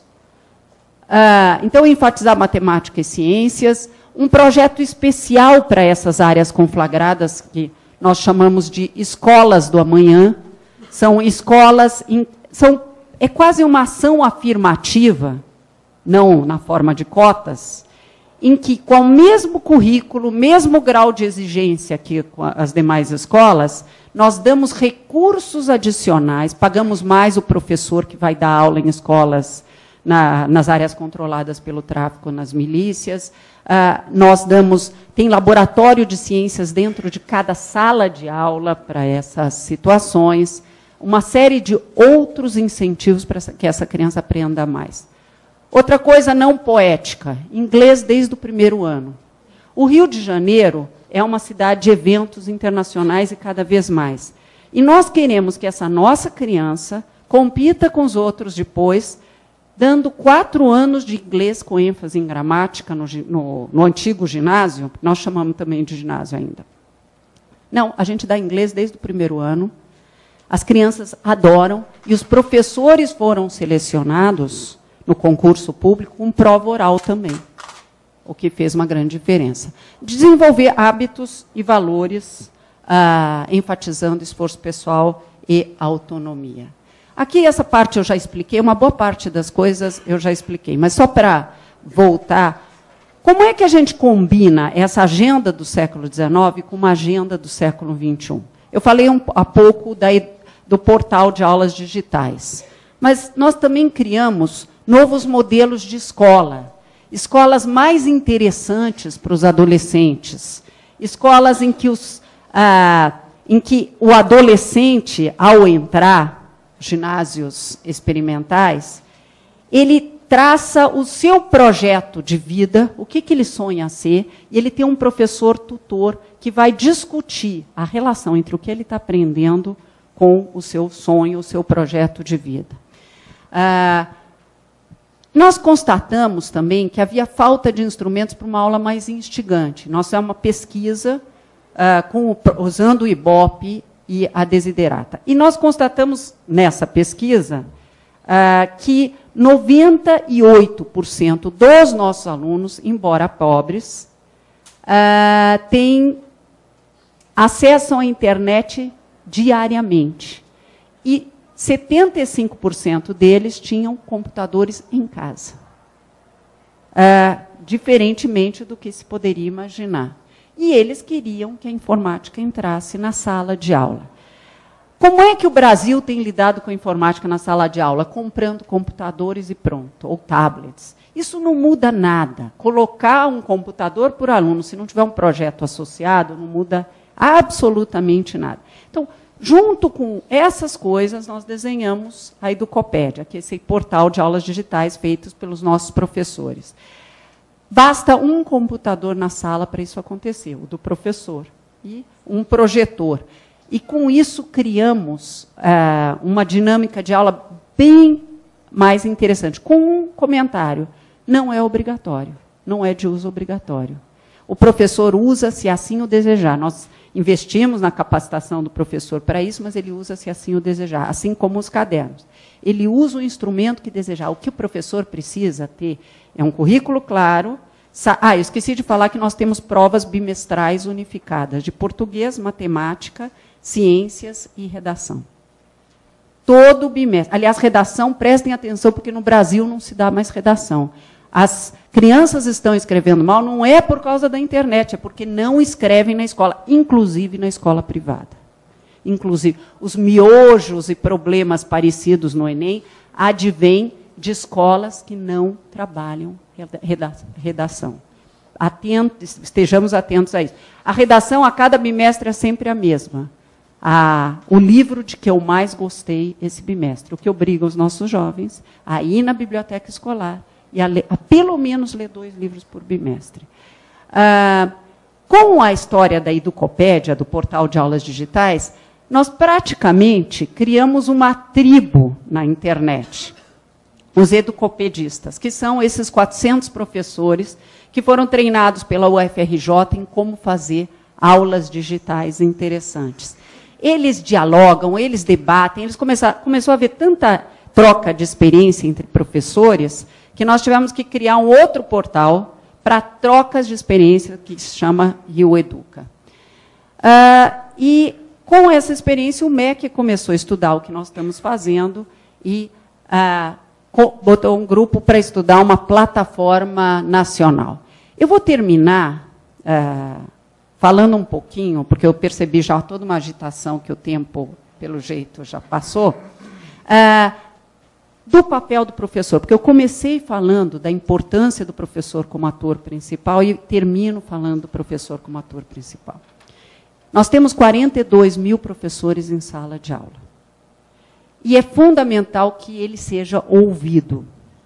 Speaker 4: Ah, então, enfatizar matemática e ciências, um projeto especial para essas áreas conflagradas, que nós chamamos de escolas do amanhã. São escolas, em, são, é quase uma ação afirmativa, não na forma de cotas, em que, com o mesmo currículo, mesmo grau de exigência que as demais escolas, nós damos recursos adicionais, pagamos mais o professor que vai dar aula em escolas na, nas áreas controladas pelo tráfico, nas milícias. Ah, nós damos, tem laboratório de ciências dentro de cada sala de aula para essas situações, uma série de outros incentivos para que essa criança aprenda mais. Outra coisa não poética, inglês desde o primeiro ano. O Rio de Janeiro é uma cidade de eventos internacionais e cada vez mais. E nós queremos que essa nossa criança compita com os outros depois, dando quatro anos de inglês com ênfase em gramática no, no, no antigo ginásio, nós chamamos também de ginásio ainda. Não, a gente dá inglês desde o primeiro ano, as crianças adoram, e os professores foram selecionados no concurso público com prova oral também, o que fez uma grande diferença. Desenvolver hábitos e valores, ah, enfatizando esforço pessoal e autonomia. Aqui, essa parte eu já expliquei, uma boa parte das coisas eu já expliquei, mas só para voltar, como é que a gente combina essa agenda do século dezenove com uma agenda do século vinte e um? Eu falei um, há pouco da, do portal de aulas digitais, mas nós também criamos novos modelos de escola, escolas mais interessantes para os adolescentes, escolas em que, os, ah, em que o adolescente, ao entrar, ginásios experimentais, ele traça o seu projeto de vida, o que, que ele sonha ser, e ele tem um professor tutor que vai discutir a relação entre o que ele está aprendendo com o seu sonho, o seu projeto de vida. Ah, nós constatamos também que havia falta de instrumentos para uma aula mais instigante. Nós fizemos uma pesquisa ah, com o, usando o Ibope e a Desiderata. E nós constatamos nessa pesquisa ah, que noventa e oito por cento dos nossos alunos, embora pobres, uh, têm acesso à internet diariamente. E setenta e cinco por cento deles tinham computadores em casa. Uh, diferentemente do que se poderia imaginar. E eles queriam que a informática entrasse na sala de aula. Como é que o Brasil tem lidado com a informática na sala de aula? Comprando computadores e pronto, ou tablets. Isso não muda nada. Colocar um computador por aluno, se não tiver um projeto associado, não muda absolutamente nada. Então, junto com essas coisas, nós desenhamos a Educopédia, que é esse portal de aulas digitais feitos pelos nossos professores. Basta um computador na sala para isso acontecer, o do professor, e um projetor. E, com isso, criamos uh, uma dinâmica de aula bem mais interessante. Com um comentário, não é obrigatório, não é de uso obrigatório. O professor usa se assim o desejar. Nós investimos na capacitação do professor para isso, mas ele usa se assim o desejar, assim como os cadernos. Ele usa o instrumento que desejar. O que o professor precisa ter é um currículo claro. Ah, eu esqueci de falar que nós temos provas bimestrais unificadas, de português, matemática, ciências e redação. Todo bimestre. Aliás, redação, prestem atenção, porque no Brasil não se dá mais redação. As crianças estão escrevendo mal, não é por causa da internet, é porque não escrevem na escola, inclusive na escola privada. Inclusive, os miojos e problemas parecidos no Enem advêm de escolas que não trabalham redação. Atentos, estejamos atentos a isso. A redação a cada bimestre é sempre a mesma. A, o livro de que eu mais gostei esse bimestre, o que obriga os nossos jovens a ir na biblioteca escolar e a, ler, a pelo menos ler dois livros por bimestre. Ah, com a história da Educopédia, do portal de aulas digitais, nós praticamente criamos uma tribo na internet. Os educopedistas, que são esses quatrocentos professores que foram treinados pela U F R J em como fazer aulas digitais interessantes. Eles dialogam, eles debatem, eles começaram, começou a haver tanta troca de experiência entre professores que nós tivemos que criar um outro portal para trocas de experiência que se chama Rio Educa. Uh, e, com essa experiência, o M E C começou a estudar o que nós estamos fazendo e uh, botou um grupo para estudar uma plataforma nacional. Eu vou terminar uh, falando um pouquinho, porque eu percebi já toda uma agitação que o tempo, pelo jeito, já passou, uh, do papel do professor, porque eu comecei falando da importância do professor como ator principal e termino falando do professor como ator principal. Nós temos quarenta e dois mil professores em sala de aula. E é fundamental que ele seja ouvido.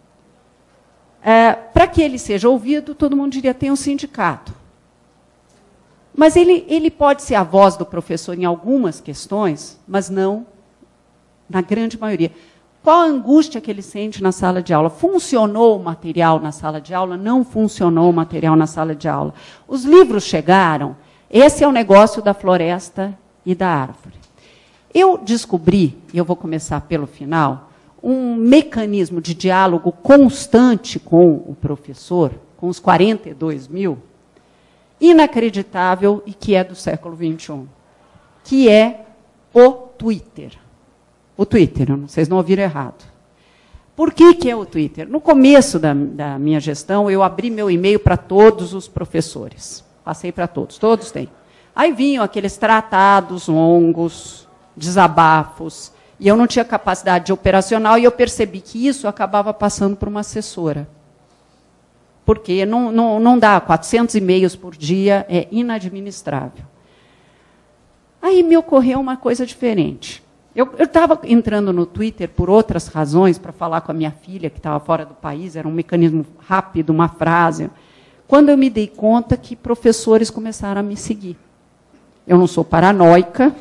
Speaker 4: É, para que ele seja ouvido, todo mundo diria, tem um sindicato. Mas ele, ele pode ser a voz do professor em algumas questões, mas não na grande maioria. Qual a angústia que ele sente na sala de aula? Funcionou o material na sala de aula? Não funcionou o material na sala de aula. Os livros chegaram. Esse é o negócio da floresta e da árvore. Eu descobri, e eu vou começar pelo final, um mecanismo de diálogo constante com o professor, com os quarenta e dois mil, inacreditável e que é do século vinte e um, que é o Twitter. O Twitter, vocês não ouviram errado. Por que, que é o Twitter? No começo da, da minha gestão, eu abri meu e-mail para todos os professores. Passei para todos, todos têm. Aí vinham aqueles tratados longos, desabafos, e eu não tinha capacidade de operacional, e eu percebi que isso acabava passando por uma assessora. Porque não, não, não dá, quatrocentos e-mails por dia é inadministrável. Aí me ocorreu uma coisa diferente. Eu estava entrando no Twitter por outras razões, para falar com a minha filha, que estava fora do país, era um mecanismo rápido, uma frase, quando eu me dei conta que professores começaram a me seguir. Eu não sou paranoica,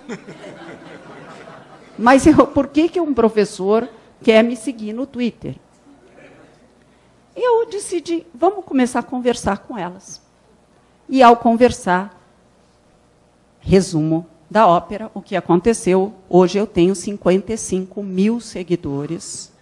Speaker 4: mas eu, por que, que um professor quer me seguir no Twitter? Eu decidi, vamos começar a conversar com elas. E, ao conversar, resumo da ópera, o que aconteceu. Hoje eu tenho cinquenta e cinco mil seguidores.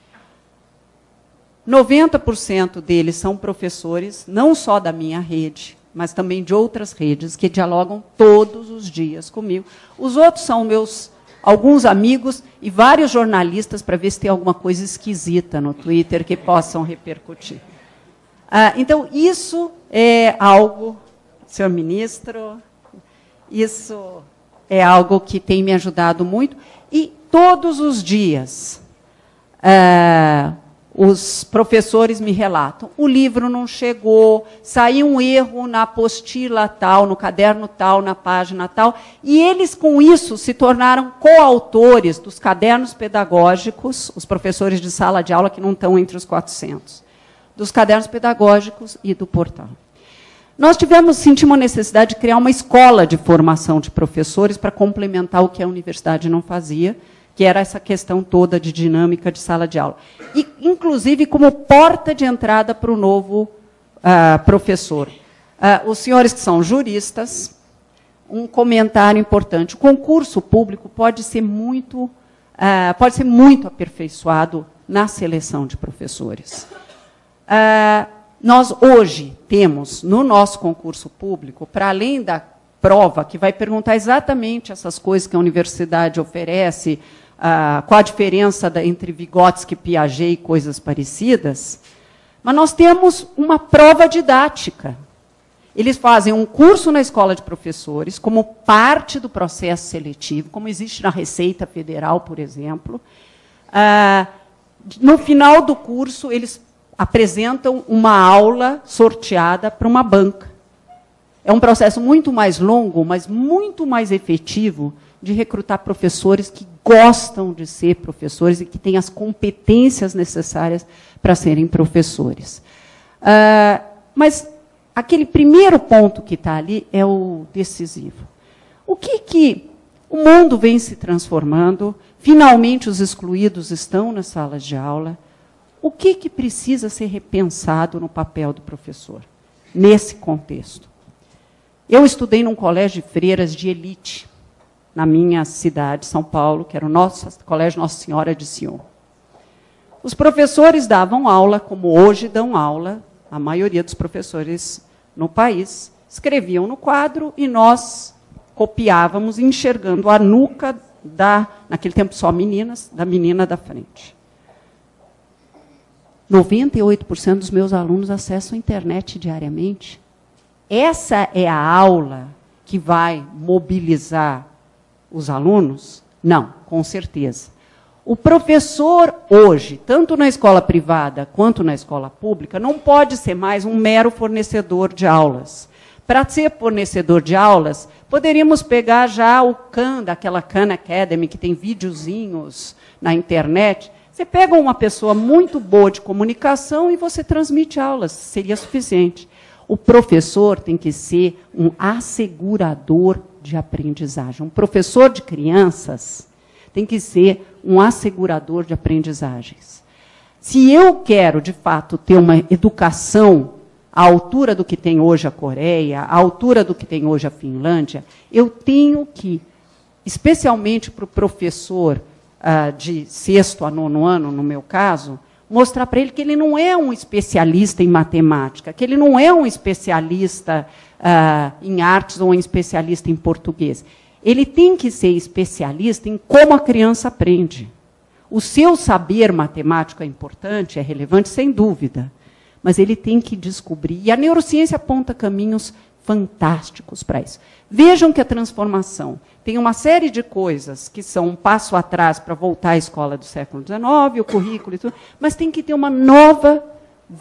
Speaker 4: noventa por cento deles são professores, não só da minha rede, mas também de outras redes, que dialogam todos os dias comigo. Os outros são meus alguns amigos e vários jornalistas, para ver se tem alguma coisa esquisita no Twitter que possam repercutir. Ah, então, isso é algo, senhor ministro, isso é algo que tem me ajudado muito. E todos os dias, ah, os professores me relatam, o livro não chegou, saiu um erro na apostila tal, no caderno tal, na página tal, e eles, com isso, se tornaram coautores dos cadernos pedagógicos, os professores de sala de aula que não estão entre os quatrocentos, dos cadernos pedagógicos e do portal. Nós tivemos, sentimos a necessidade de criar uma escola de formação de professores para complementar o que a universidade não fazia, que era essa questão toda de dinâmica de sala de aula. E, inclusive, como porta de entrada para o novo uh, professor. Uh, os senhores que são juristas, um comentário importante. O concurso público pode ser muito, uh, pode ser muito aperfeiçoado na seleção de professores. Uh, nós, hoje, temos, no nosso concurso público, para além da prova, que vai perguntar exatamente essas coisas que a universidade oferece, Uh, qual a diferença da, entre Vygotsky, Piaget e coisas parecidas, mas nós temos uma prova didática. Eles fazem um curso na escola de professores, como parte do processo seletivo, como existe na Receita Federal, por exemplo. Uh, no final do curso, eles apresentam uma aula sorteada para uma banca. É um processo muito mais longo, mas muito mais efetivo de recrutar professores que gostam de ser professores e que têm as competências necessárias para serem professores. Uh, mas aquele primeiro ponto que está ali é o decisivo. O que que o mundo vem se transformando? Finalmente os excluídos estão nas salas de aula. O que que precisa ser repensado no papel do professor, nesse contexto? Eu estudei num colégio de freiras de elite, na minha cidade, São Paulo, que era o nosso Colégio Nossa Senhora de Sion. Os professores davam aula, como hoje dão aula, a maioria dos professores no país, escreviam no quadro e nós copiávamos, enxergando a nuca da, naquele tempo só meninas, da menina da frente. noventa e oito por cento dos meus alunos acessam a internet diariamente. Essa é a aula que vai mobilizar os alunos? Não, com certeza. O professor hoje, tanto na escola privada quanto na escola pública, não pode ser mais um mero fornecedor de aulas. Para ser fornecedor de aulas, poderíamos pegar já o Khan, daquela Khan Academy, que tem videozinhos na internet. Você pega uma pessoa muito boa de comunicação e você transmite aulas, seria suficiente. O professor tem que ser um assegurador de aprendizagem. Um professor de crianças tem que ser um assegurador de aprendizagens. Se eu quero, de fato, ter uma educação à altura do que tem hoje a Coreia, à altura do que tem hoje a Finlândia, eu tenho que, especialmente para o professor uh, de sexto a nono ano, no meu caso, mostrar para ele que ele não é um especialista em matemática, que ele não é um especialista uh, em artes ou um especialista em português. Ele tem que ser especialista em como a criança aprende. O seu saber matemático é importante, é relevante, sem dúvida, mas ele tem que descobrir, e a neurociência aponta caminhos fantásticos para isso. Vejam que a transformação tem uma série de coisas que são um passo atrás para voltar à escola do século dezenove, o currículo e tudo, mas tem que ter uma nova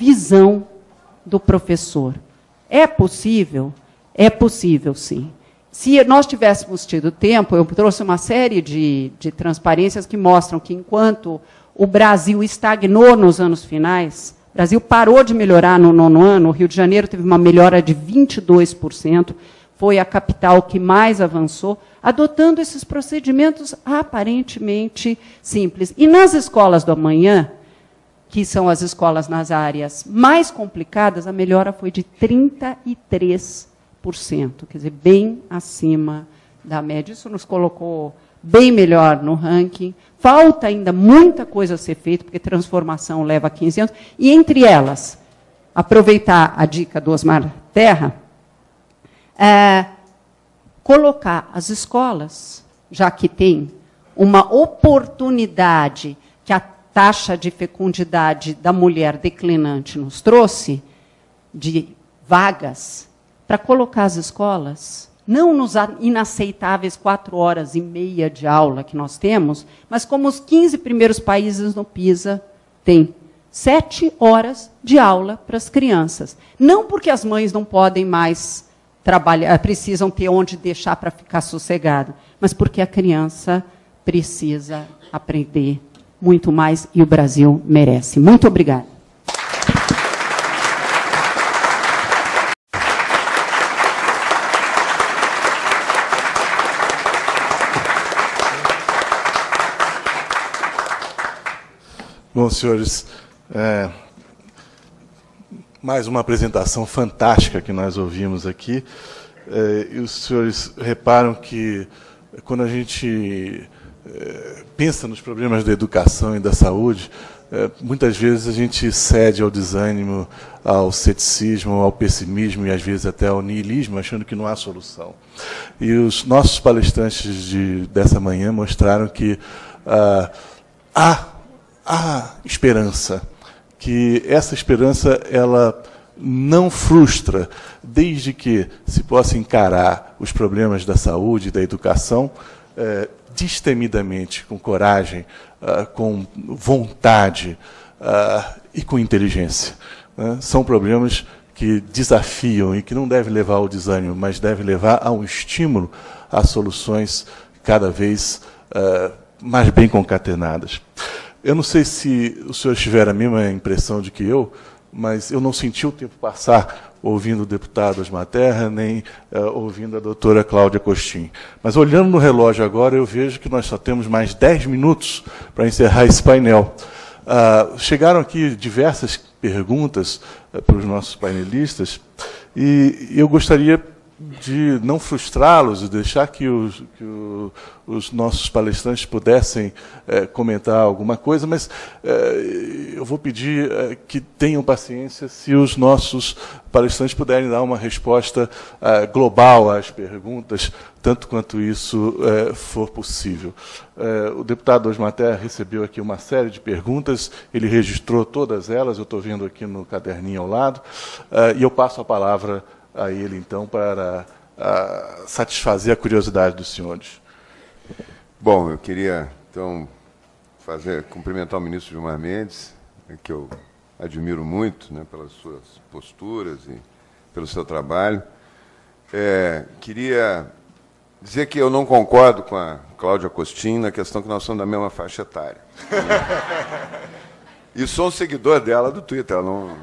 Speaker 4: visão do professor. É possível? É possível, sim. se nós tivéssemos tido tempo, eu trouxe uma série de, de transparências que mostram que, enquanto o Brasil estagnou nos anos finais, o Brasil parou de melhorar no nono ano, o Rio de Janeiro teve uma melhora de vinte e dois por cento, foi a capital que mais avançou, adotando esses procedimentos aparentemente simples. E nas escolas do amanhã, que são as escolas nas áreas mais complicadas, a melhora foi de trinta e três por cento, quer dizer, bem acima da média. Isso nos colocou bem melhor no ranking. Falta ainda muita coisa a ser feita, porque transformação leva quinze anos. E, entre elas, aproveitar a dica do Osmar Terra, é, colocar as escolas, já que tem uma oportunidade que a taxa de fecundidade da mulher declinante nos trouxe, de vagas, para colocar as escolas, não nos inaceitáveis quatro horas e meia de aula que nós temos, mas como os quinze primeiros países no PISA têm sete horas de aula para as crianças. Não porque as mães não podem mais trabalhar, precisam ter onde deixar para ficar sossegado, mas porque a criança precisa aprender muito mais e o Brasil merece. Muito obrigada.
Speaker 2: Bom, senhores, é, mais uma apresentação fantástica que nós ouvimos aqui. É, e os senhores reparam que, quando a gente é, pensa nos problemas da educação e da saúde, é, muitas vezes a gente cede ao desânimo, ao ceticismo, ao pessimismo e, às vezes, até ao niilismo, achando que não há solução. E os nossos palestrantes de, dessa manhã mostraram que ah, há Há esperança, que essa esperança ela não frustra, desde que se possa encarar os problemas da saúde e da educação eh, destemidamente, com coragem, ah, com vontade ah, e com inteligência. Né? São problemas que desafiam e que não devem levar ao desânimo, mas devem levar a um estímulo a soluções cada vez ah, mais bem concatenadas. Eu não sei se os senhores tiveram a mesma impressão de que eu, mas eu não senti o tempo passar ouvindo o deputado Osmar Terra, nem uh, ouvindo a doutora Cláudia Costin. Mas, olhando no relógio agora, eu vejo que nós só temos mais dez minutos para encerrar esse painel. Uh, chegaram aqui diversas perguntas uh, para os nossos painelistas, e eu gostaria de não frustrá-los e deixar que os, que o, os nossos palestrantes pudessem é, comentar alguma coisa, mas é, eu vou pedir é, que tenham paciência se os nossos palestrantes puderem dar uma resposta é, global às perguntas, tanto quanto isso é, for possível. É, o deputado Osmar Terra recebeu aqui uma série de perguntas, ele registrou todas elas, eu estou vendo aqui no caderninho ao lado, é, e eu passo a palavra a ele, então, para a, satisfazer a curiosidade dos senhores.
Speaker 3: Bom, eu queria, então, fazer, cumprimentar o ministro Gilmar Mendes, que eu admiro muito, né, pelas suas posturas e pelo seu trabalho. É, queria dizer que eu não concordo com a Cláudia Costin na questão que nós somos da mesma faixa etária. E sou um seguidor dela do Twitter, ela não...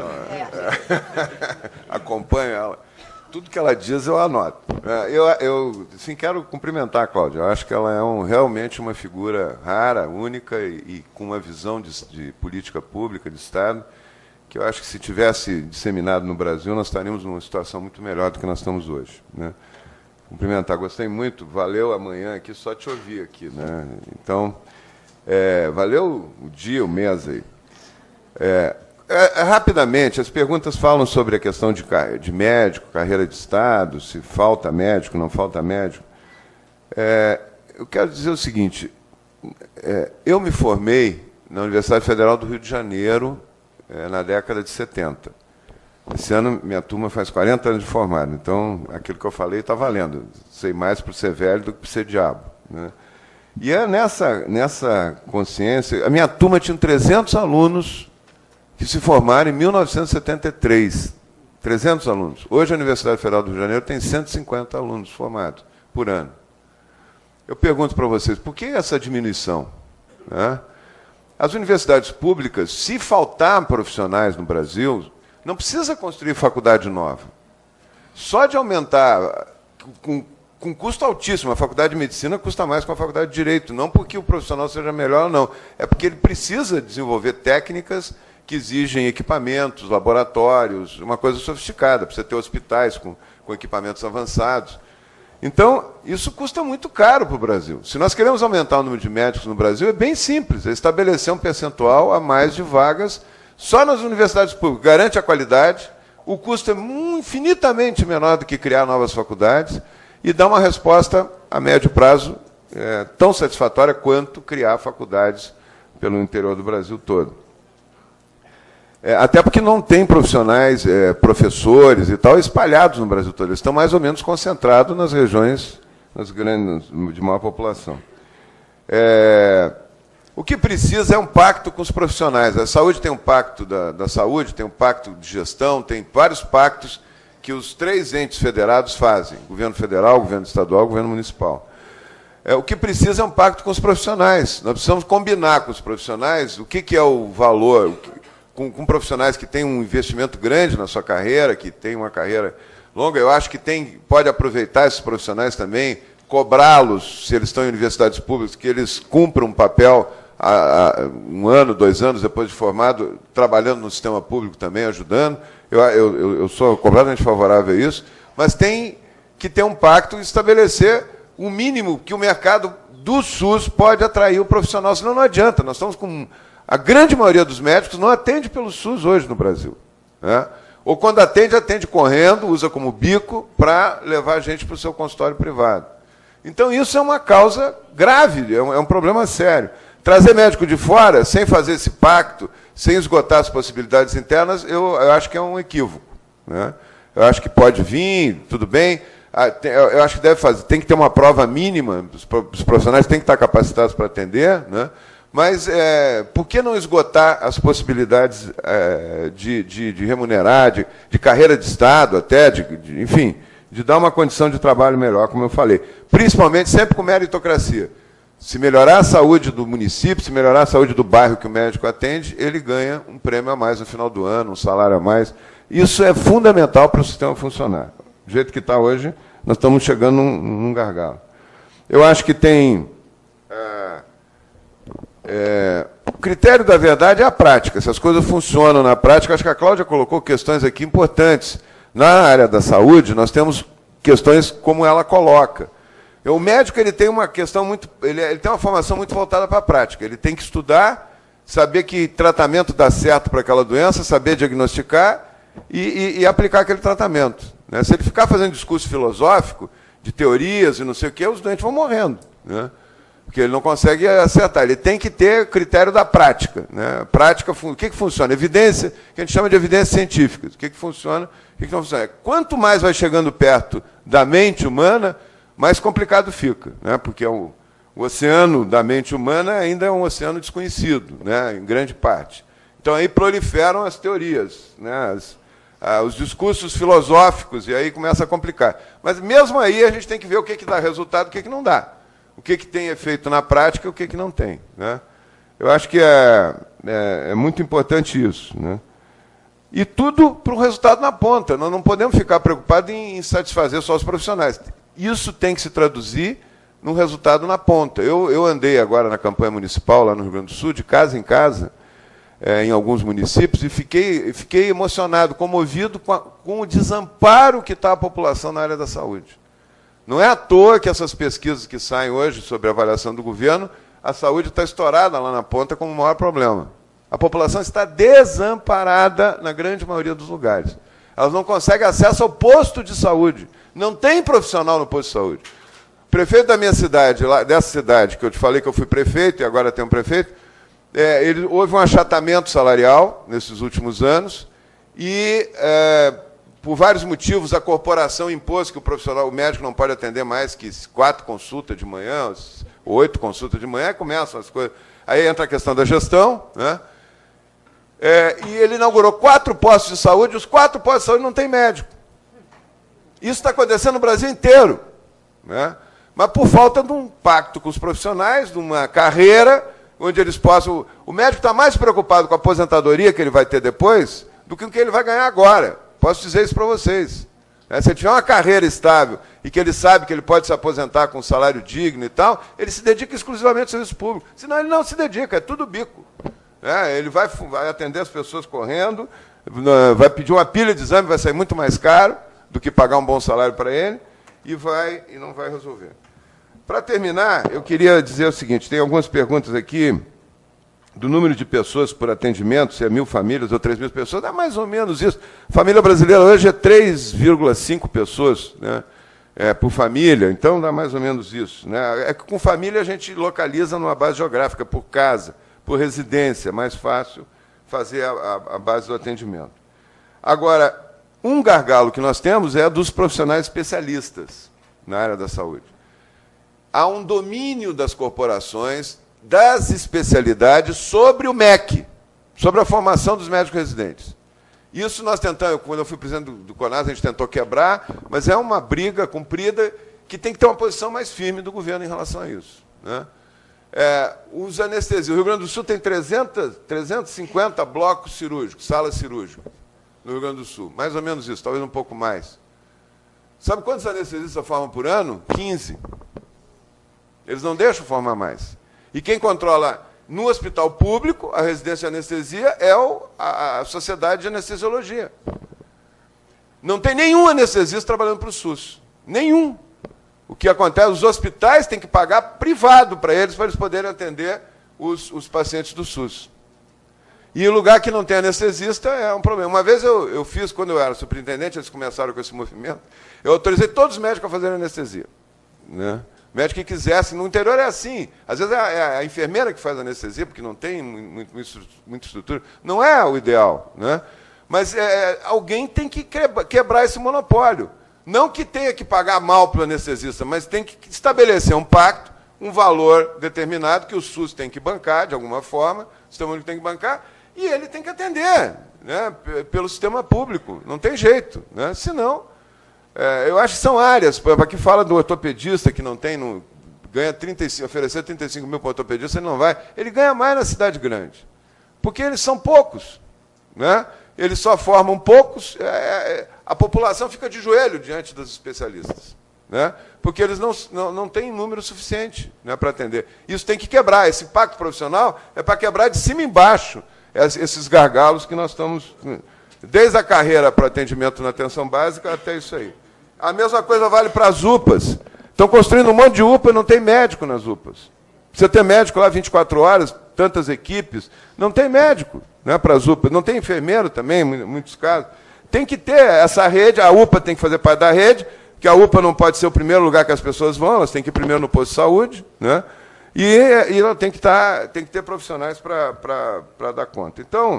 Speaker 3: acompanho ela. Tudo que ela diz eu anoto. Eu, eu sim, quero cumprimentar a Cláudia. Eu acho que ela é um, realmente uma figura rara, única e, e com uma visão de, de política pública, de Estado, que eu acho que se tivesse disseminado no Brasil, nós estaríamos numa situação muito melhor do que nós estamos hoje. Né? Cumprimentar, gostei muito. Valeu amanhã aqui, só te ouvir aqui. Né? Então, é, valeu o dia, o mês aí. É, É, rapidamente, as perguntas falam sobre a questão de, de médico, carreira de Estado, se falta médico, não falta médico. É, eu quero dizer o seguinte, é, eu me formei na Universidade Federal do Rio de Janeiro é, na década de setenta. Esse ano, minha turma faz quarenta anos de formado, então aquilo que eu falei está valendo. Sei mais por ser velho do que por ser diabo. Né? E é nessa, nessa consciência... A minha turma tinha trezentos alunos que se formaram em mil novecentos e setenta e três. trezentos alunos. Hoje a Universidade Federal do Rio de Janeiro tem cento e cinquenta alunos formados por ano. Eu pergunto para vocês, por que essa diminuição? Né? As universidades públicas, se faltar profissionais no Brasil, não precisa construir faculdade nova. Só de aumentar, com, com custo altíssimo, a faculdade de medicina custa mais que a faculdade de direito, não porque o profissional seja melhor ou não, é porque ele precisa desenvolver técnicas que exigem equipamentos, laboratórios, uma coisa sofisticada, precisa ter hospitais com, com equipamentos avançados. Então, isso custa muito caro para o Brasil. Se nós queremos aumentar o número de médicos no Brasil, é bem simples, é estabelecer um percentual a mais de vagas só nas universidades públicas. Garante a qualidade, o custo é infinitamente menor do que criar novas faculdades e dá uma resposta a médio prazo é, tão satisfatória quanto criar faculdades pelo interior do Brasil todo. É, até porque não tem profissionais, é, professores e tal, espalhados no Brasil todo. Eles estão mais ou menos concentrados nas regiões nas grandes, de maior população. É, o que precisa é um pacto com os profissionais. A saúde tem um pacto da, da saúde, tem um pacto de gestão, tem vários pactos que os três entes federados fazem. Governo federal, governo estadual, governo municipal. É, o que precisa é um pacto com os profissionais. Nós precisamos combinar com os profissionais o que, que é o valor... O que, Com, com profissionais que têm um investimento grande na sua carreira, que têm uma carreira longa, eu acho que tem, pode aproveitar esses profissionais também, cobrá-los, se eles estão em universidades públicas, que eles cumpram um papel há, há um ano, dois anos depois de formado, trabalhando no sistema público também, ajudando. Eu, eu, eu sou completamente favorável a isso, mas tem que ter um pacto e estabelecer o mínimo que o mercado do SUS pode atrair o profissional, senão não adianta. Nós estamos com... A grande maioria dos médicos não atende pelo SUS hoje no Brasil. Né? Ou quando atende, atende correndo, usa como bico para levar a gente para o seu consultório privado. Então, isso é uma causa grave, é um, é um problema sério. Trazer médico de fora, sem fazer esse pacto, sem esgotar as possibilidades internas, eu, eu acho que é um equívoco. Né? Eu acho que pode vir, tudo bem. Eu acho que deve fazer, tem que ter uma prova mínima, os profissionais têm que estar capacitados para atender, né? Mas é, por que não esgotar as possibilidades é, de, de, de remunerar, de, de carreira de Estado até, de, de, enfim, de dar uma condição de trabalho melhor, como eu falei. Principalmente sempre com meritocracia. Se melhorar a saúde do município, se melhorar a saúde do bairro que o médico atende, ele ganha um prêmio a mais no final do ano, um salário a mais. Isso é fundamental para o sistema funcionar. Do jeito que está hoje, nós estamos chegando num, num gargalo. Eu acho que tem... É, É, o critério da verdade é a prática. Se as coisas funcionam na prática, acho que a Cláudia colocou questões aqui importantes. Na área da saúde, nós temos questões como ela coloca. O médico ele tem uma questão muito, ele, ele tem uma formação muito voltada para a prática. Ele tem que estudar, saber que tratamento dá certo para aquela doença, saber diagnosticar e, e, e aplicar aquele tratamento. Né? Se ele ficar fazendo discurso filosófico, de teorias e não sei o quê, os doentes vão morrendo. Né? Porque ele não consegue acertar. Ele tem que ter critério da prática. Né? Prática, o que, que funciona? Evidência, que a gente chama de evidências científicas. O que, que funciona, o que, que não funciona. Quanto mais vai chegando perto da mente humana, mais complicado fica. Né? Porque o, o oceano da mente humana ainda é um oceano desconhecido, né? Em grande parte. Então, aí proliferam as teorias, né? as, ah, os discursos filosóficos, e aí começa a complicar. Mas, mesmo aí, a gente tem que ver o que, que dá resultado e o que, que não dá. O que, que tem efeito na prática e o que, que não tem. Né? Eu acho que é, é, é muito importante isso. Né? E tudo para o resultado na ponta. Nós não podemos ficar preocupados em, em satisfazer só os profissionais. Isso tem que se traduzir num resultado na ponta. Eu, eu andei agora na campanha municipal, lá no Rio Grande do Sul, de casa em casa, é, em alguns municípios, e fiquei, fiquei emocionado, comovido com, a, com o desamparo que está a população na área da saúde. Não é à toa que essas pesquisas que saem hoje sobre a avaliação do governo, a saúde está estourada lá na ponta como o maior problema. A população está desamparada na grande maioria dos lugares. Elas não conseguem acesso ao posto de saúde. Não tem profissional no posto de saúde. O prefeito da minha cidade, lá, dessa cidade, que eu te falei que eu fui prefeito e agora tenho um prefeito, é, ele, houve um achatamento salarial nesses últimos anos e... É, por vários motivos, a corporação impôs que o profissional, o médico não pode atender mais que quatro consultas de manhã, oito consultas de manhã, e começam as coisas. Aí entra a questão da gestão, né? É, e ele inaugurou quatro postos de saúde, e os quatro postos de saúde não tem médico. Isso está acontecendo no Brasil inteiro, né? Mas por falta de um pacto com os profissionais, de uma carreira onde eles possam... O médico está mais preocupado com a aposentadoria que ele vai ter depois do que o que ele vai ganhar agora. Posso dizer isso para vocês. Se ele tiver uma carreira estável e que ele sabe que ele pode se aposentar com um salário digno e tal, ele se dedica exclusivamente ao serviço público. Senão ele não se dedica, é tudo bico. É, ele vai, vai atender as pessoas correndo, vai pedir uma pilha de exame, vai sair muito mais caro do que pagar um bom salário para ele, e, vai, e não vai resolver. Para terminar, eu queria dizer o seguinte, tem algumas perguntas aqui do número de pessoas por atendimento, se é mil famílias ou três mil pessoas, é mais ou menos isso. A família brasileira hoje é três vírgula cinco pessoas, né, é, por família, então dá mais ou menos isso. Né? É que com família a gente localiza numa base geográfica, por casa, por residência, é mais fácil fazer a, a, a base do atendimento. Agora, um gargalo que nós temos é dos profissionais especialistas na área da saúde. Há um domínio das corporações, das especialidades, sobre o M E C, sobre a formação dos médicos residentes. Isso nós tentamos, quando eu fui presidente do, do CONAS, a gente tentou quebrar, mas é uma briga comprida que tem que ter uma posição mais firme do governo em relação a isso. Né? É, os anestesias. O Rio Grande do Sul tem trezentos, trezentos e cinquenta blocos cirúrgicos, salas cirúrgicas, no Rio Grande do Sul. Mais ou menos isso, talvez um pouco mais. Sabe quantos anestesistas formam por ano? quinze. Eles não deixam formar mais. E quem controla no hospital público a residência de anestesia é o, a, a Sociedade de Anestesiologia. Não tem nenhum anestesista trabalhando para o SUS. Nenhum. O que acontece, os hospitais têm que pagar privado para eles, para eles poderem atender os, os pacientes do SUS. E o lugar que não tem anestesista é um problema. Uma vez eu, eu fiz, quando eu era superintendente, eles começaram com esse movimento, eu autorizei todos os médicos a fazerem anestesia. Né? Médico que quisesse, no interior é assim. Às vezes é a, é a enfermeira que faz anestesia, porque não tem muito, muito, muita estrutura. Não é o ideal. Né? Mas é, alguém tem que quebrar esse monopólio. Não que tenha que pagar mal para o anestesista, mas tem que estabelecer um pacto, um valor determinado que o SUS tem que bancar, de alguma forma, o sistema único tem que bancar, e ele tem que atender, né, pelo sistema público. Não tem jeito. Né? Senão, é, eu acho que são áreas, para que fala do ortopedista, que não tem, no, ganha trinta e cinco, oferecer trinta e cinco mil para o ortopedista, ele não vai. Ele ganha mais na cidade grande, porque eles são poucos. Né? Eles só formam poucos, é, a população fica de joelho diante dos especialistas. Né? Porque eles não, não, não têm número suficiente, né, para atender. Isso tem que quebrar. Esse pacto profissional é para quebrar de cima e embaixo esses gargalos que nós estamos... Desde a carreira para atendimento na atenção básica até isso aí. A mesma coisa vale para as U P As. Estão construindo um monte de U P A e não tem médico nas U P As. Precisa ter médico lá vinte e quatro horas, tantas equipes. Não tem médico, né, para as U P As. Não tem enfermeiro também, em muitos casos. Tem que ter essa rede, a U P A tem que fazer parte da rede, que a U P A não pode ser o primeiro lugar que as pessoas vão, elas têm que ir primeiro no posto de saúde, né? E, e ela tem que, tá, tem que ter profissionais para dar conta. Então,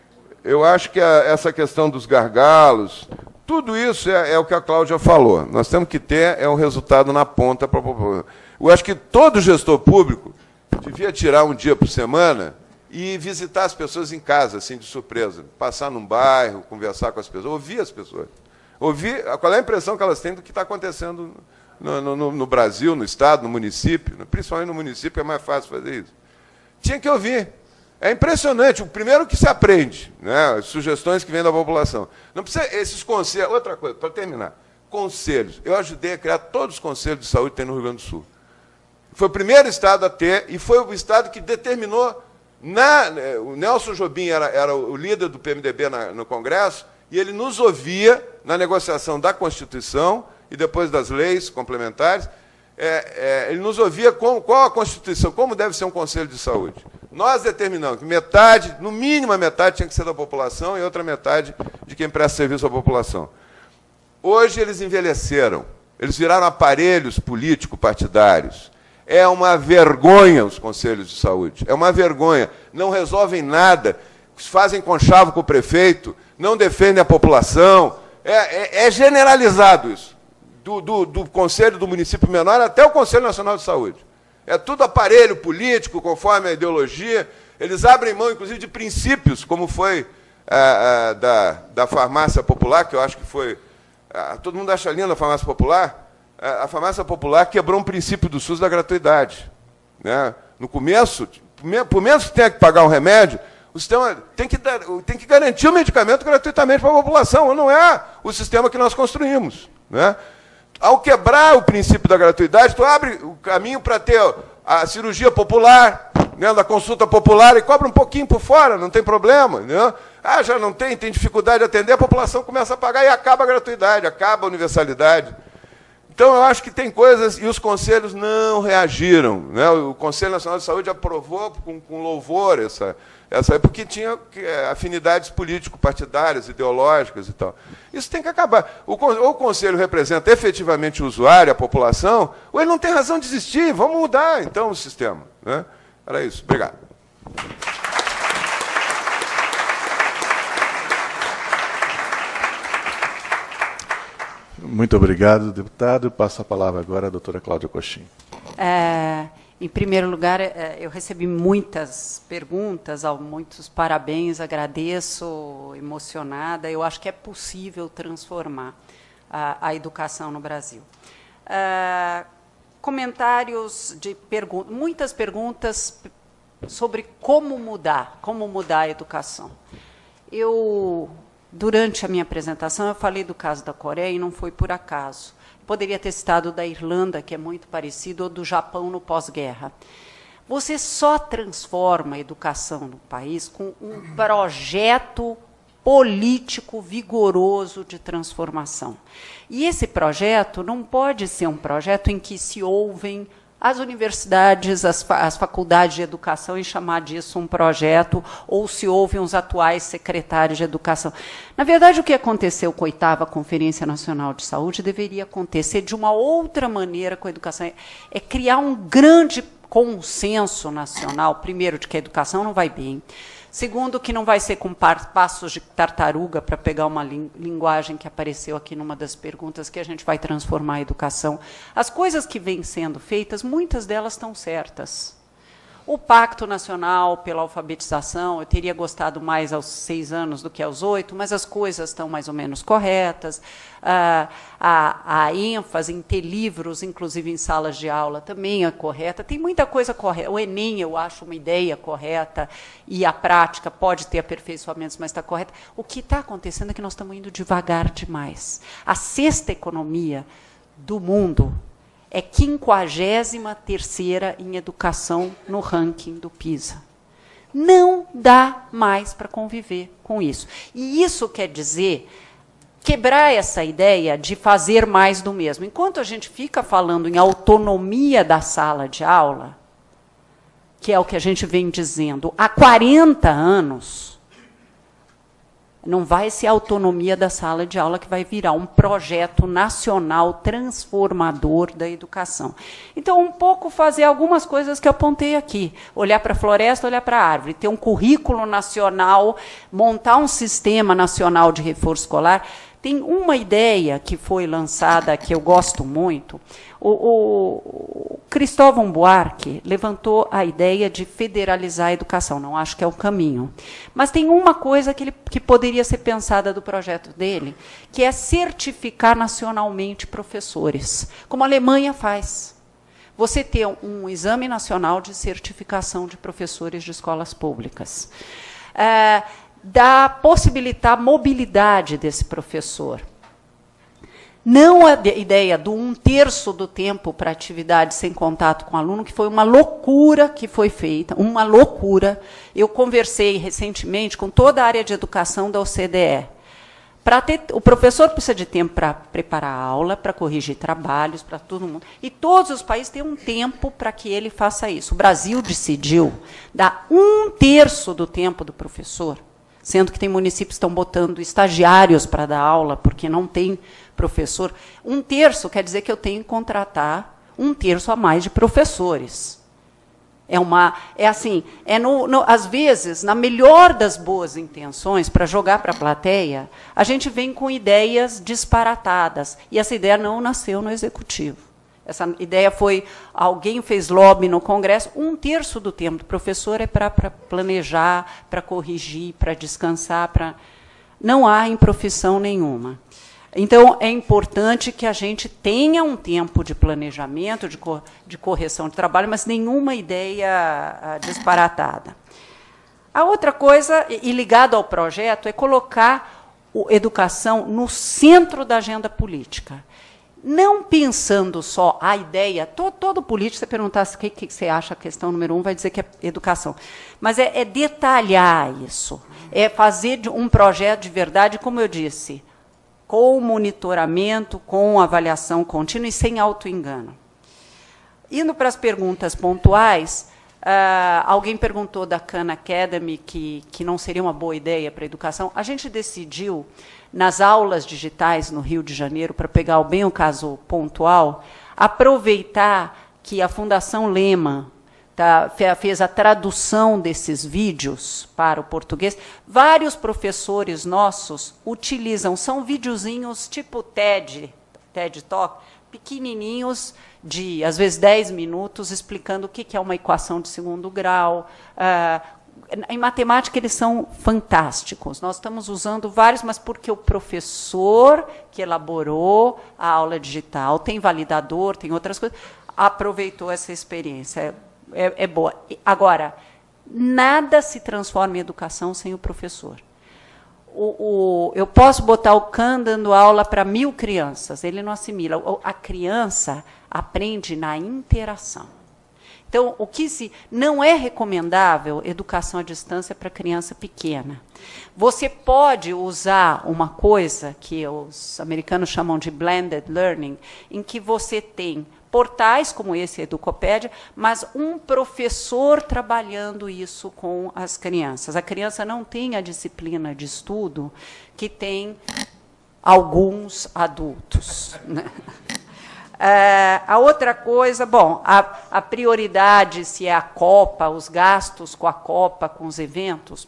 Speaker 3: eu acho que a, essa questão dos gargalos, tudo isso é, é o que a Cláudia falou. Nós temos que ter é um resultado na ponta para a população. Eu acho que todo gestor público devia tirar um dia por semana e visitar as pessoas em casa, assim, de surpresa. Passar num bairro, conversar com as pessoas, ouvir as pessoas. Ouvir qual é a impressão que elas têm do que está acontecendo no, no, no Brasil, no Estado, no município. Principalmente no município é mais fácil fazer isso. Tinha que ouvir. É impressionante. O primeiro que se aprende, né, as sugestões que vêm da população. Não precisa esses conselhos. Outra coisa, para terminar. Conselhos. Eu ajudei a criar todos os conselhos de saúde que tem no Rio Grande do Sul. Foi o primeiro estado a ter, e foi o estado que determinou. Na, o Nelson Jobim era, era o líder do P M D B na, no Congresso, e ele nos ouvia na negociação da Constituição e depois das leis complementares. É, é, ele nos ouvia com, qual a Constituição, como deve ser um Conselho de Saúde. Nós determinamos que metade, no mínimo a metade, tinha que ser da população e outra metade de quem presta serviço à população. Hoje eles envelheceram, eles viraram aparelhos político-partidários. É uma vergonha os conselhos de saúde, é uma vergonha. Não resolvem nada, fazem conchavo com o prefeito, não defendem a população. É, é, é generalizado isso. Do, do, do Conselho do Município Menor até o Conselho Nacional de Saúde. É tudo aparelho político, conforme a ideologia. Eles abrem mão, inclusive, de princípios, como foi a, a, da, da farmácia popular, que eu acho que foi... A, todo mundo acha linda a farmácia popular. A, a farmácia popular quebrou um princípio do SUS da gratuidade. Né? No começo, por menos que tenha que pagar um remédio, o sistema tem que, dar, tem que garantir o medicamento gratuitamente para a população. Não é o sistema que nós construímos. Né? Ao quebrar o princípio da gratuidade, tu abre o caminho para ter a cirurgia popular, né, da consulta popular, e cobra um pouquinho por fora, não tem problema. Né? Ah, já não tem, tem dificuldade de atender, a população começa a pagar e acaba a gratuidade, acaba a universalidade. Então, eu acho que tem coisas, e os conselhos não reagiram. Né? O Conselho Nacional de Saúde aprovou com, com louvor essa, essa, porque tinha afinidades político-partidárias, ideológicas e tal. Isso tem que acabar. O, ou o Conselho representa efetivamente o usuário, a população, ou ele não tem razão de existir. Vamos mudar, então, o sistema. Né? Era isso. Obrigado.
Speaker 2: Muito obrigado, deputado. Passo a palavra agora à doutora Cláudia Coxim.
Speaker 4: É, em primeiro lugar, é, eu recebi muitas perguntas, muitos parabéns, agradeço, emocionada. Eu acho que é possível transformar a, a educação no Brasil. É, comentários de perguntas, muitas perguntas sobre como mudar, como mudar a educação. Eu... Durante a minha apresentação, eu falei do caso da Coreia e não foi por acaso. Poderia ter citado da Irlanda, que é muito parecido, ou do Japão no pós-guerra. Você só transforma a educação no país com um projeto político vigoroso de transformação. E esse projeto não pode ser um projeto em que se ouvem as universidades, as, as faculdades de educação e chamar disso um projeto, ou se ouvem os atuais secretários de educação. Na verdade, o que aconteceu com a oitava Conferência Nacional de Saúde deveria acontecer de uma outra maneira com a educação. É, é criar um grande consenso nacional, primeiro, de que a educação não vai bem, segundo, que não vai ser com passos de tartaruga, para pegar uma linguagem que apareceu aqui numa das perguntas, que a gente vai transformar a educação. As coisas que vêm sendo feitas, muitas delas estão certas. O Pacto Nacional pela Alfabetização, eu teria gostado mais aos seis anos do que aos oito, mas as coisas estão mais ou menos corretas. Ah, a, a ênfase em ter livros, inclusive em salas de aula, também é correta. Tem muita coisa correta. O Enem, eu acho uma ideia correta, e a prática pode ter aperfeiçoamentos, mas está correta. O que está acontecendo é que nós estamos indo devagar demais. A sexta economia do mundo é quinquagésima terceira em educação no ranking do PISA. Não dá mais para conviver com isso. E isso quer dizer quebrar essa ideia de fazer mais do mesmo. Enquanto a gente fica falando em autonomia da sala de aula, que é o que a gente vem dizendo há quarenta anos, não vai ser a autonomia da sala de aula que vai virar um projeto nacional transformador da educação. Então, um pouco fazer algumas coisas que eu apontei aqui. Olhar para a floresta, olhar para a árvore. Ter um currículo nacional, montar um sistema nacional de reforço escolar. Tem uma ideia que foi lançada, que eu gosto muito. O, o, o Cristóvão Buarque levantou a ideia de federalizar a educação. Não acho que é o caminho. Mas tem uma coisa que, ele, que poderia ser pensada do projeto dele, que é certificar nacionalmente professores, como a Alemanha faz. Você ter um exame nacional de certificação de professores de escolas públicas. É, dá possibilitar a mobilidade desse professor. Não a ideia do um terço do tempo para atividade sem contato com o aluno, que foi uma loucura que foi feita, uma loucura. Eu conversei recentemente com toda a área de educação da O C D E. Para ter, o professor precisa de tempo para preparar a aula, para corrigir trabalhos, para todo mundo. E todos os países têm um tempo para que ele faça isso. O Brasil decidiu dar um terço do tempo do professor, sendo que tem municípios que estão botando estagiários para dar aula, porque não tem professor. Um terço quer dizer que eu tenho que contratar um terço a mais de professores. É uma, é assim, é no, no, às vezes, na melhor das boas intenções, para jogar para a plateia, a gente vem com ideias disparatadas. E essa ideia não nasceu no Executivo. Essa ideia foi, alguém fez lobby no Congresso, um terço do tempo do professor é para planejar, para corrigir, para descansar, para... não há em profissão nenhuma. Então, é importante que a gente tenha um tempo de planejamento, de, co de correção de trabalho, mas nenhuma ideia disparatada. A outra coisa, e ligado ao projeto, é colocar a educação no centro da agenda política. Não pensando só a ideia, todo, todo político, se perguntar o que, que você acha a questão número um, vai dizer que é educação. Mas é, é detalhar isso, é fazer um projeto de verdade, como eu disse, com monitoramento, com avaliação contínua e sem auto-engano. Indo para as perguntas pontuais, uh, alguém perguntou da Khan Academy que, que não seria uma boa ideia para a educação. A gente decidiu, nas aulas digitais no Rio de Janeiro, para pegar bem o caso pontual, aproveitar que a Fundação Lehman tá, fez a tradução desses vídeos para o português. Vários professores nossos utilizam, são videozinhos tipo TED, TED Talk, pequenininhos, de, às vezes, dez minutos, explicando o que é uma equação de segundo grau. Uh, em matemática, eles são fantásticos. Nós estamos usando vários, mas porque o professor que elaborou a aula digital, tem validador, tem outras coisas, aproveitou essa experiência. É, é boa. Agora, nada se transforma em educação sem o professor. O, o, eu posso botar o Khan dando aula para mil crianças, ele não assimila. A criança aprende na interação. Então, o que se não é recomendável educação à distância para criança pequena. Você pode usar uma coisa que os americanos chamam de blended learning, em que você tem portais como esse, a Educopédia, mas um professor trabalhando isso com as crianças. A criança não tem a disciplina de estudo que tem alguns adultos, né? É, a outra coisa, bom, a, a prioridade, se é a Copa, os gastos com a Copa, com os eventos.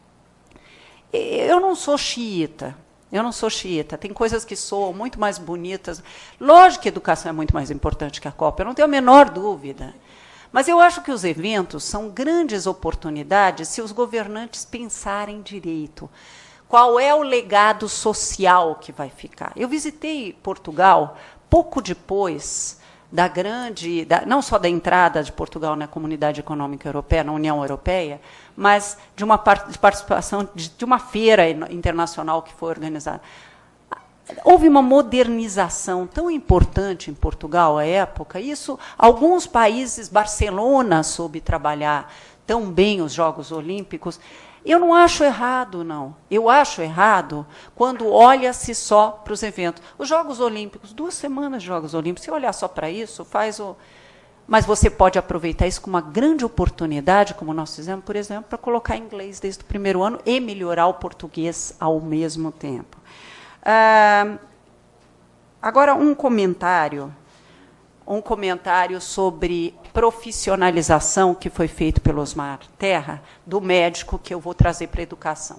Speaker 4: Eu não sou xiita. Eu não sou xiita, tem coisas que soam muito mais bonitas. Lógico que a educação é muito mais importante que a Copa, eu não tenho a menor dúvida. Mas eu acho que os eventos são grandes oportunidades se os governantes pensarem direito. Qual é o legado social que vai ficar? Eu visitei Portugal pouco depois da grande, da, não só da entrada de Portugal na Comunidade Econômica Europeia, na União Europeia, mas de uma part, de participação de, de uma feira internacional que foi organizada. Houve uma modernização tão importante em Portugal à época. Isso, alguns países, Barcelona soube trabalhar tão bem os Jogos Olímpicos. Eu não acho errado, não. Eu acho errado quando olha-se só para os eventos. Os Jogos Olímpicos, duas semanas de Jogos Olímpicos, se olhar só para isso, faz o... Mas você pode aproveitar isso como uma grande oportunidade, como nós fizemos, por exemplo, para colocar inglês desde o primeiro ano e melhorar o português ao mesmo tempo. Ah, agora, um comentário, um comentário sobre profissionalização que foi feito pelo Osmar Terra, do médico, que eu vou trazer para a educação.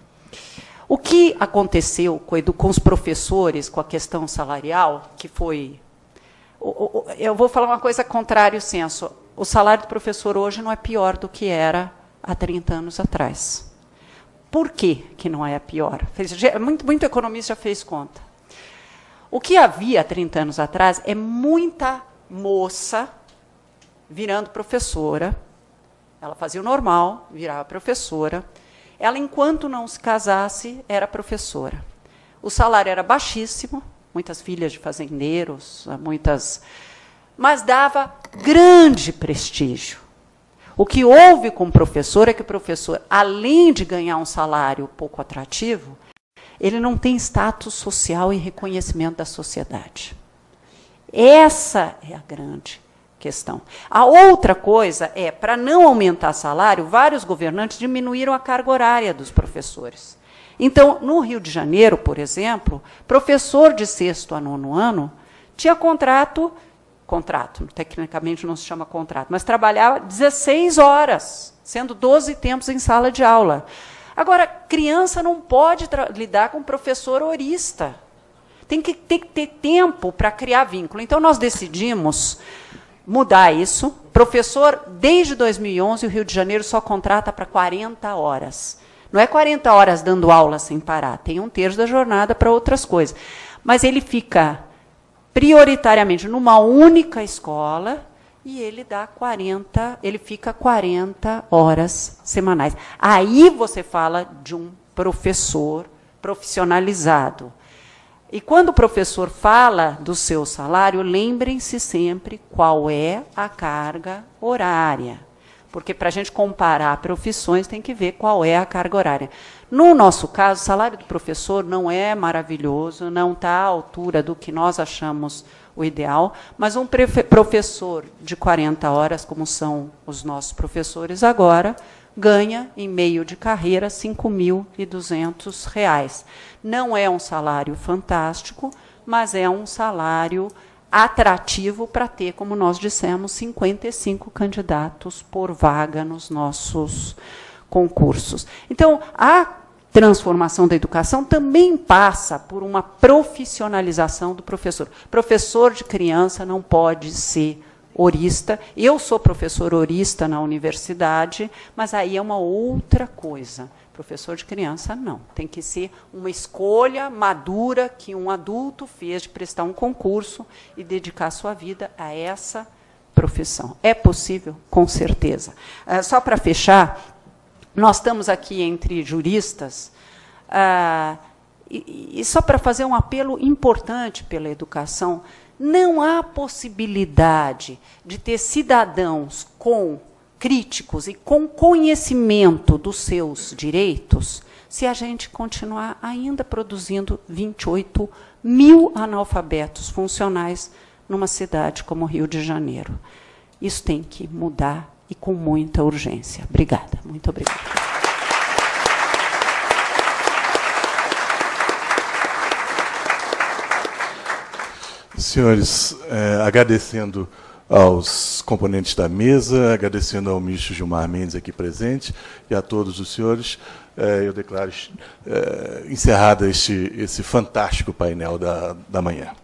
Speaker 4: O que aconteceu com os professores, com a questão salarial, que foi... Eu vou falar uma coisa contrária ao senso. O salário do professor hoje não é pior do que era há trinta anos atrás. Por que que não é pior? Muito, muito economista já fez conta. O que havia há trinta anos atrás é muita moça virando professora. Ela fazia o normal, virava professora. Ela, enquanto não se casasse, era professora. O salário era baixíssimo, muitas filhas de fazendeiros, muitas, mas dava grande prestígio. O que houve com o professor é que o professor, além de ganhar um salário pouco atrativo, ele não tem status social e reconhecimento da sociedade. Essa é a grande questão. A outra coisa é, para não aumentar salário, vários governantes diminuíram a carga horária dos professores. Então, no Rio de Janeiro, por exemplo, professor de sexto a nono ano tinha contrato, contrato, tecnicamente não se chama contrato, mas trabalhava dezesseis horas, sendo doze tempos em sala de aula. Agora, criança não pode lidar com professor horista. tem que, tem que ter tempo para criar vínculo. Então, nós decidimos mudar isso. Professor, desde dois mil e onze, o Rio de Janeiro só contrata para quarenta horas. Não é quarenta horas dando aula sem parar, tem um terço da jornada para outras coisas. Mas ele fica prioritariamente numa única escola e ele dá quarenta, ele fica quarenta horas semanais. Aí você fala de um professor profissionalizado. E quando o professor fala do seu salário, lembrem-se sempre qual é a carga horária. Porque, para a gente comparar profissões, tem que ver qual é a carga horária. No nosso caso, o salário do professor não é maravilhoso, não está à altura do que nós achamos o ideal, mas um professor de quarenta horas, como são os nossos professores agora, ganha, em meio de carreira, cinco mil e duzentos reais. Não é um salário fantástico, mas é um salário atrativo para ter, como nós dissemos, cinquenta e cinco candidatos por vaga nos nossos concursos. Então, a transformação da educação também passa por uma profissionalização do professor. Professor de criança não pode ser horista. Eu sou professor horista na universidade, mas aí é uma outra coisa. Professor de criança, não. Tem que ser uma escolha madura que um adulto fez de prestar um concurso e dedicar sua vida a essa profissão. É possível? Com certeza. Uh, só para fechar, nós estamos aqui entre juristas, uh, e, e só para fazer um apelo importante pela educação, não há possibilidade de ter cidadãos com críticos e com conhecimento dos seus direitos se a gente continuar ainda produzindo vinte e oito mil analfabetos funcionais numa cidade como Rio de Janeiro. Isso tem que mudar e com muita urgência. Obrigada. Muito obrigada.
Speaker 2: Senhores, eh, agradecendo aos componentes da mesa, agradecendo ao ministro Gilmar Mendes aqui presente e a todos os senhores, eh, eu declaro eh, encerrado este, esse fantástico painel da, da manhã.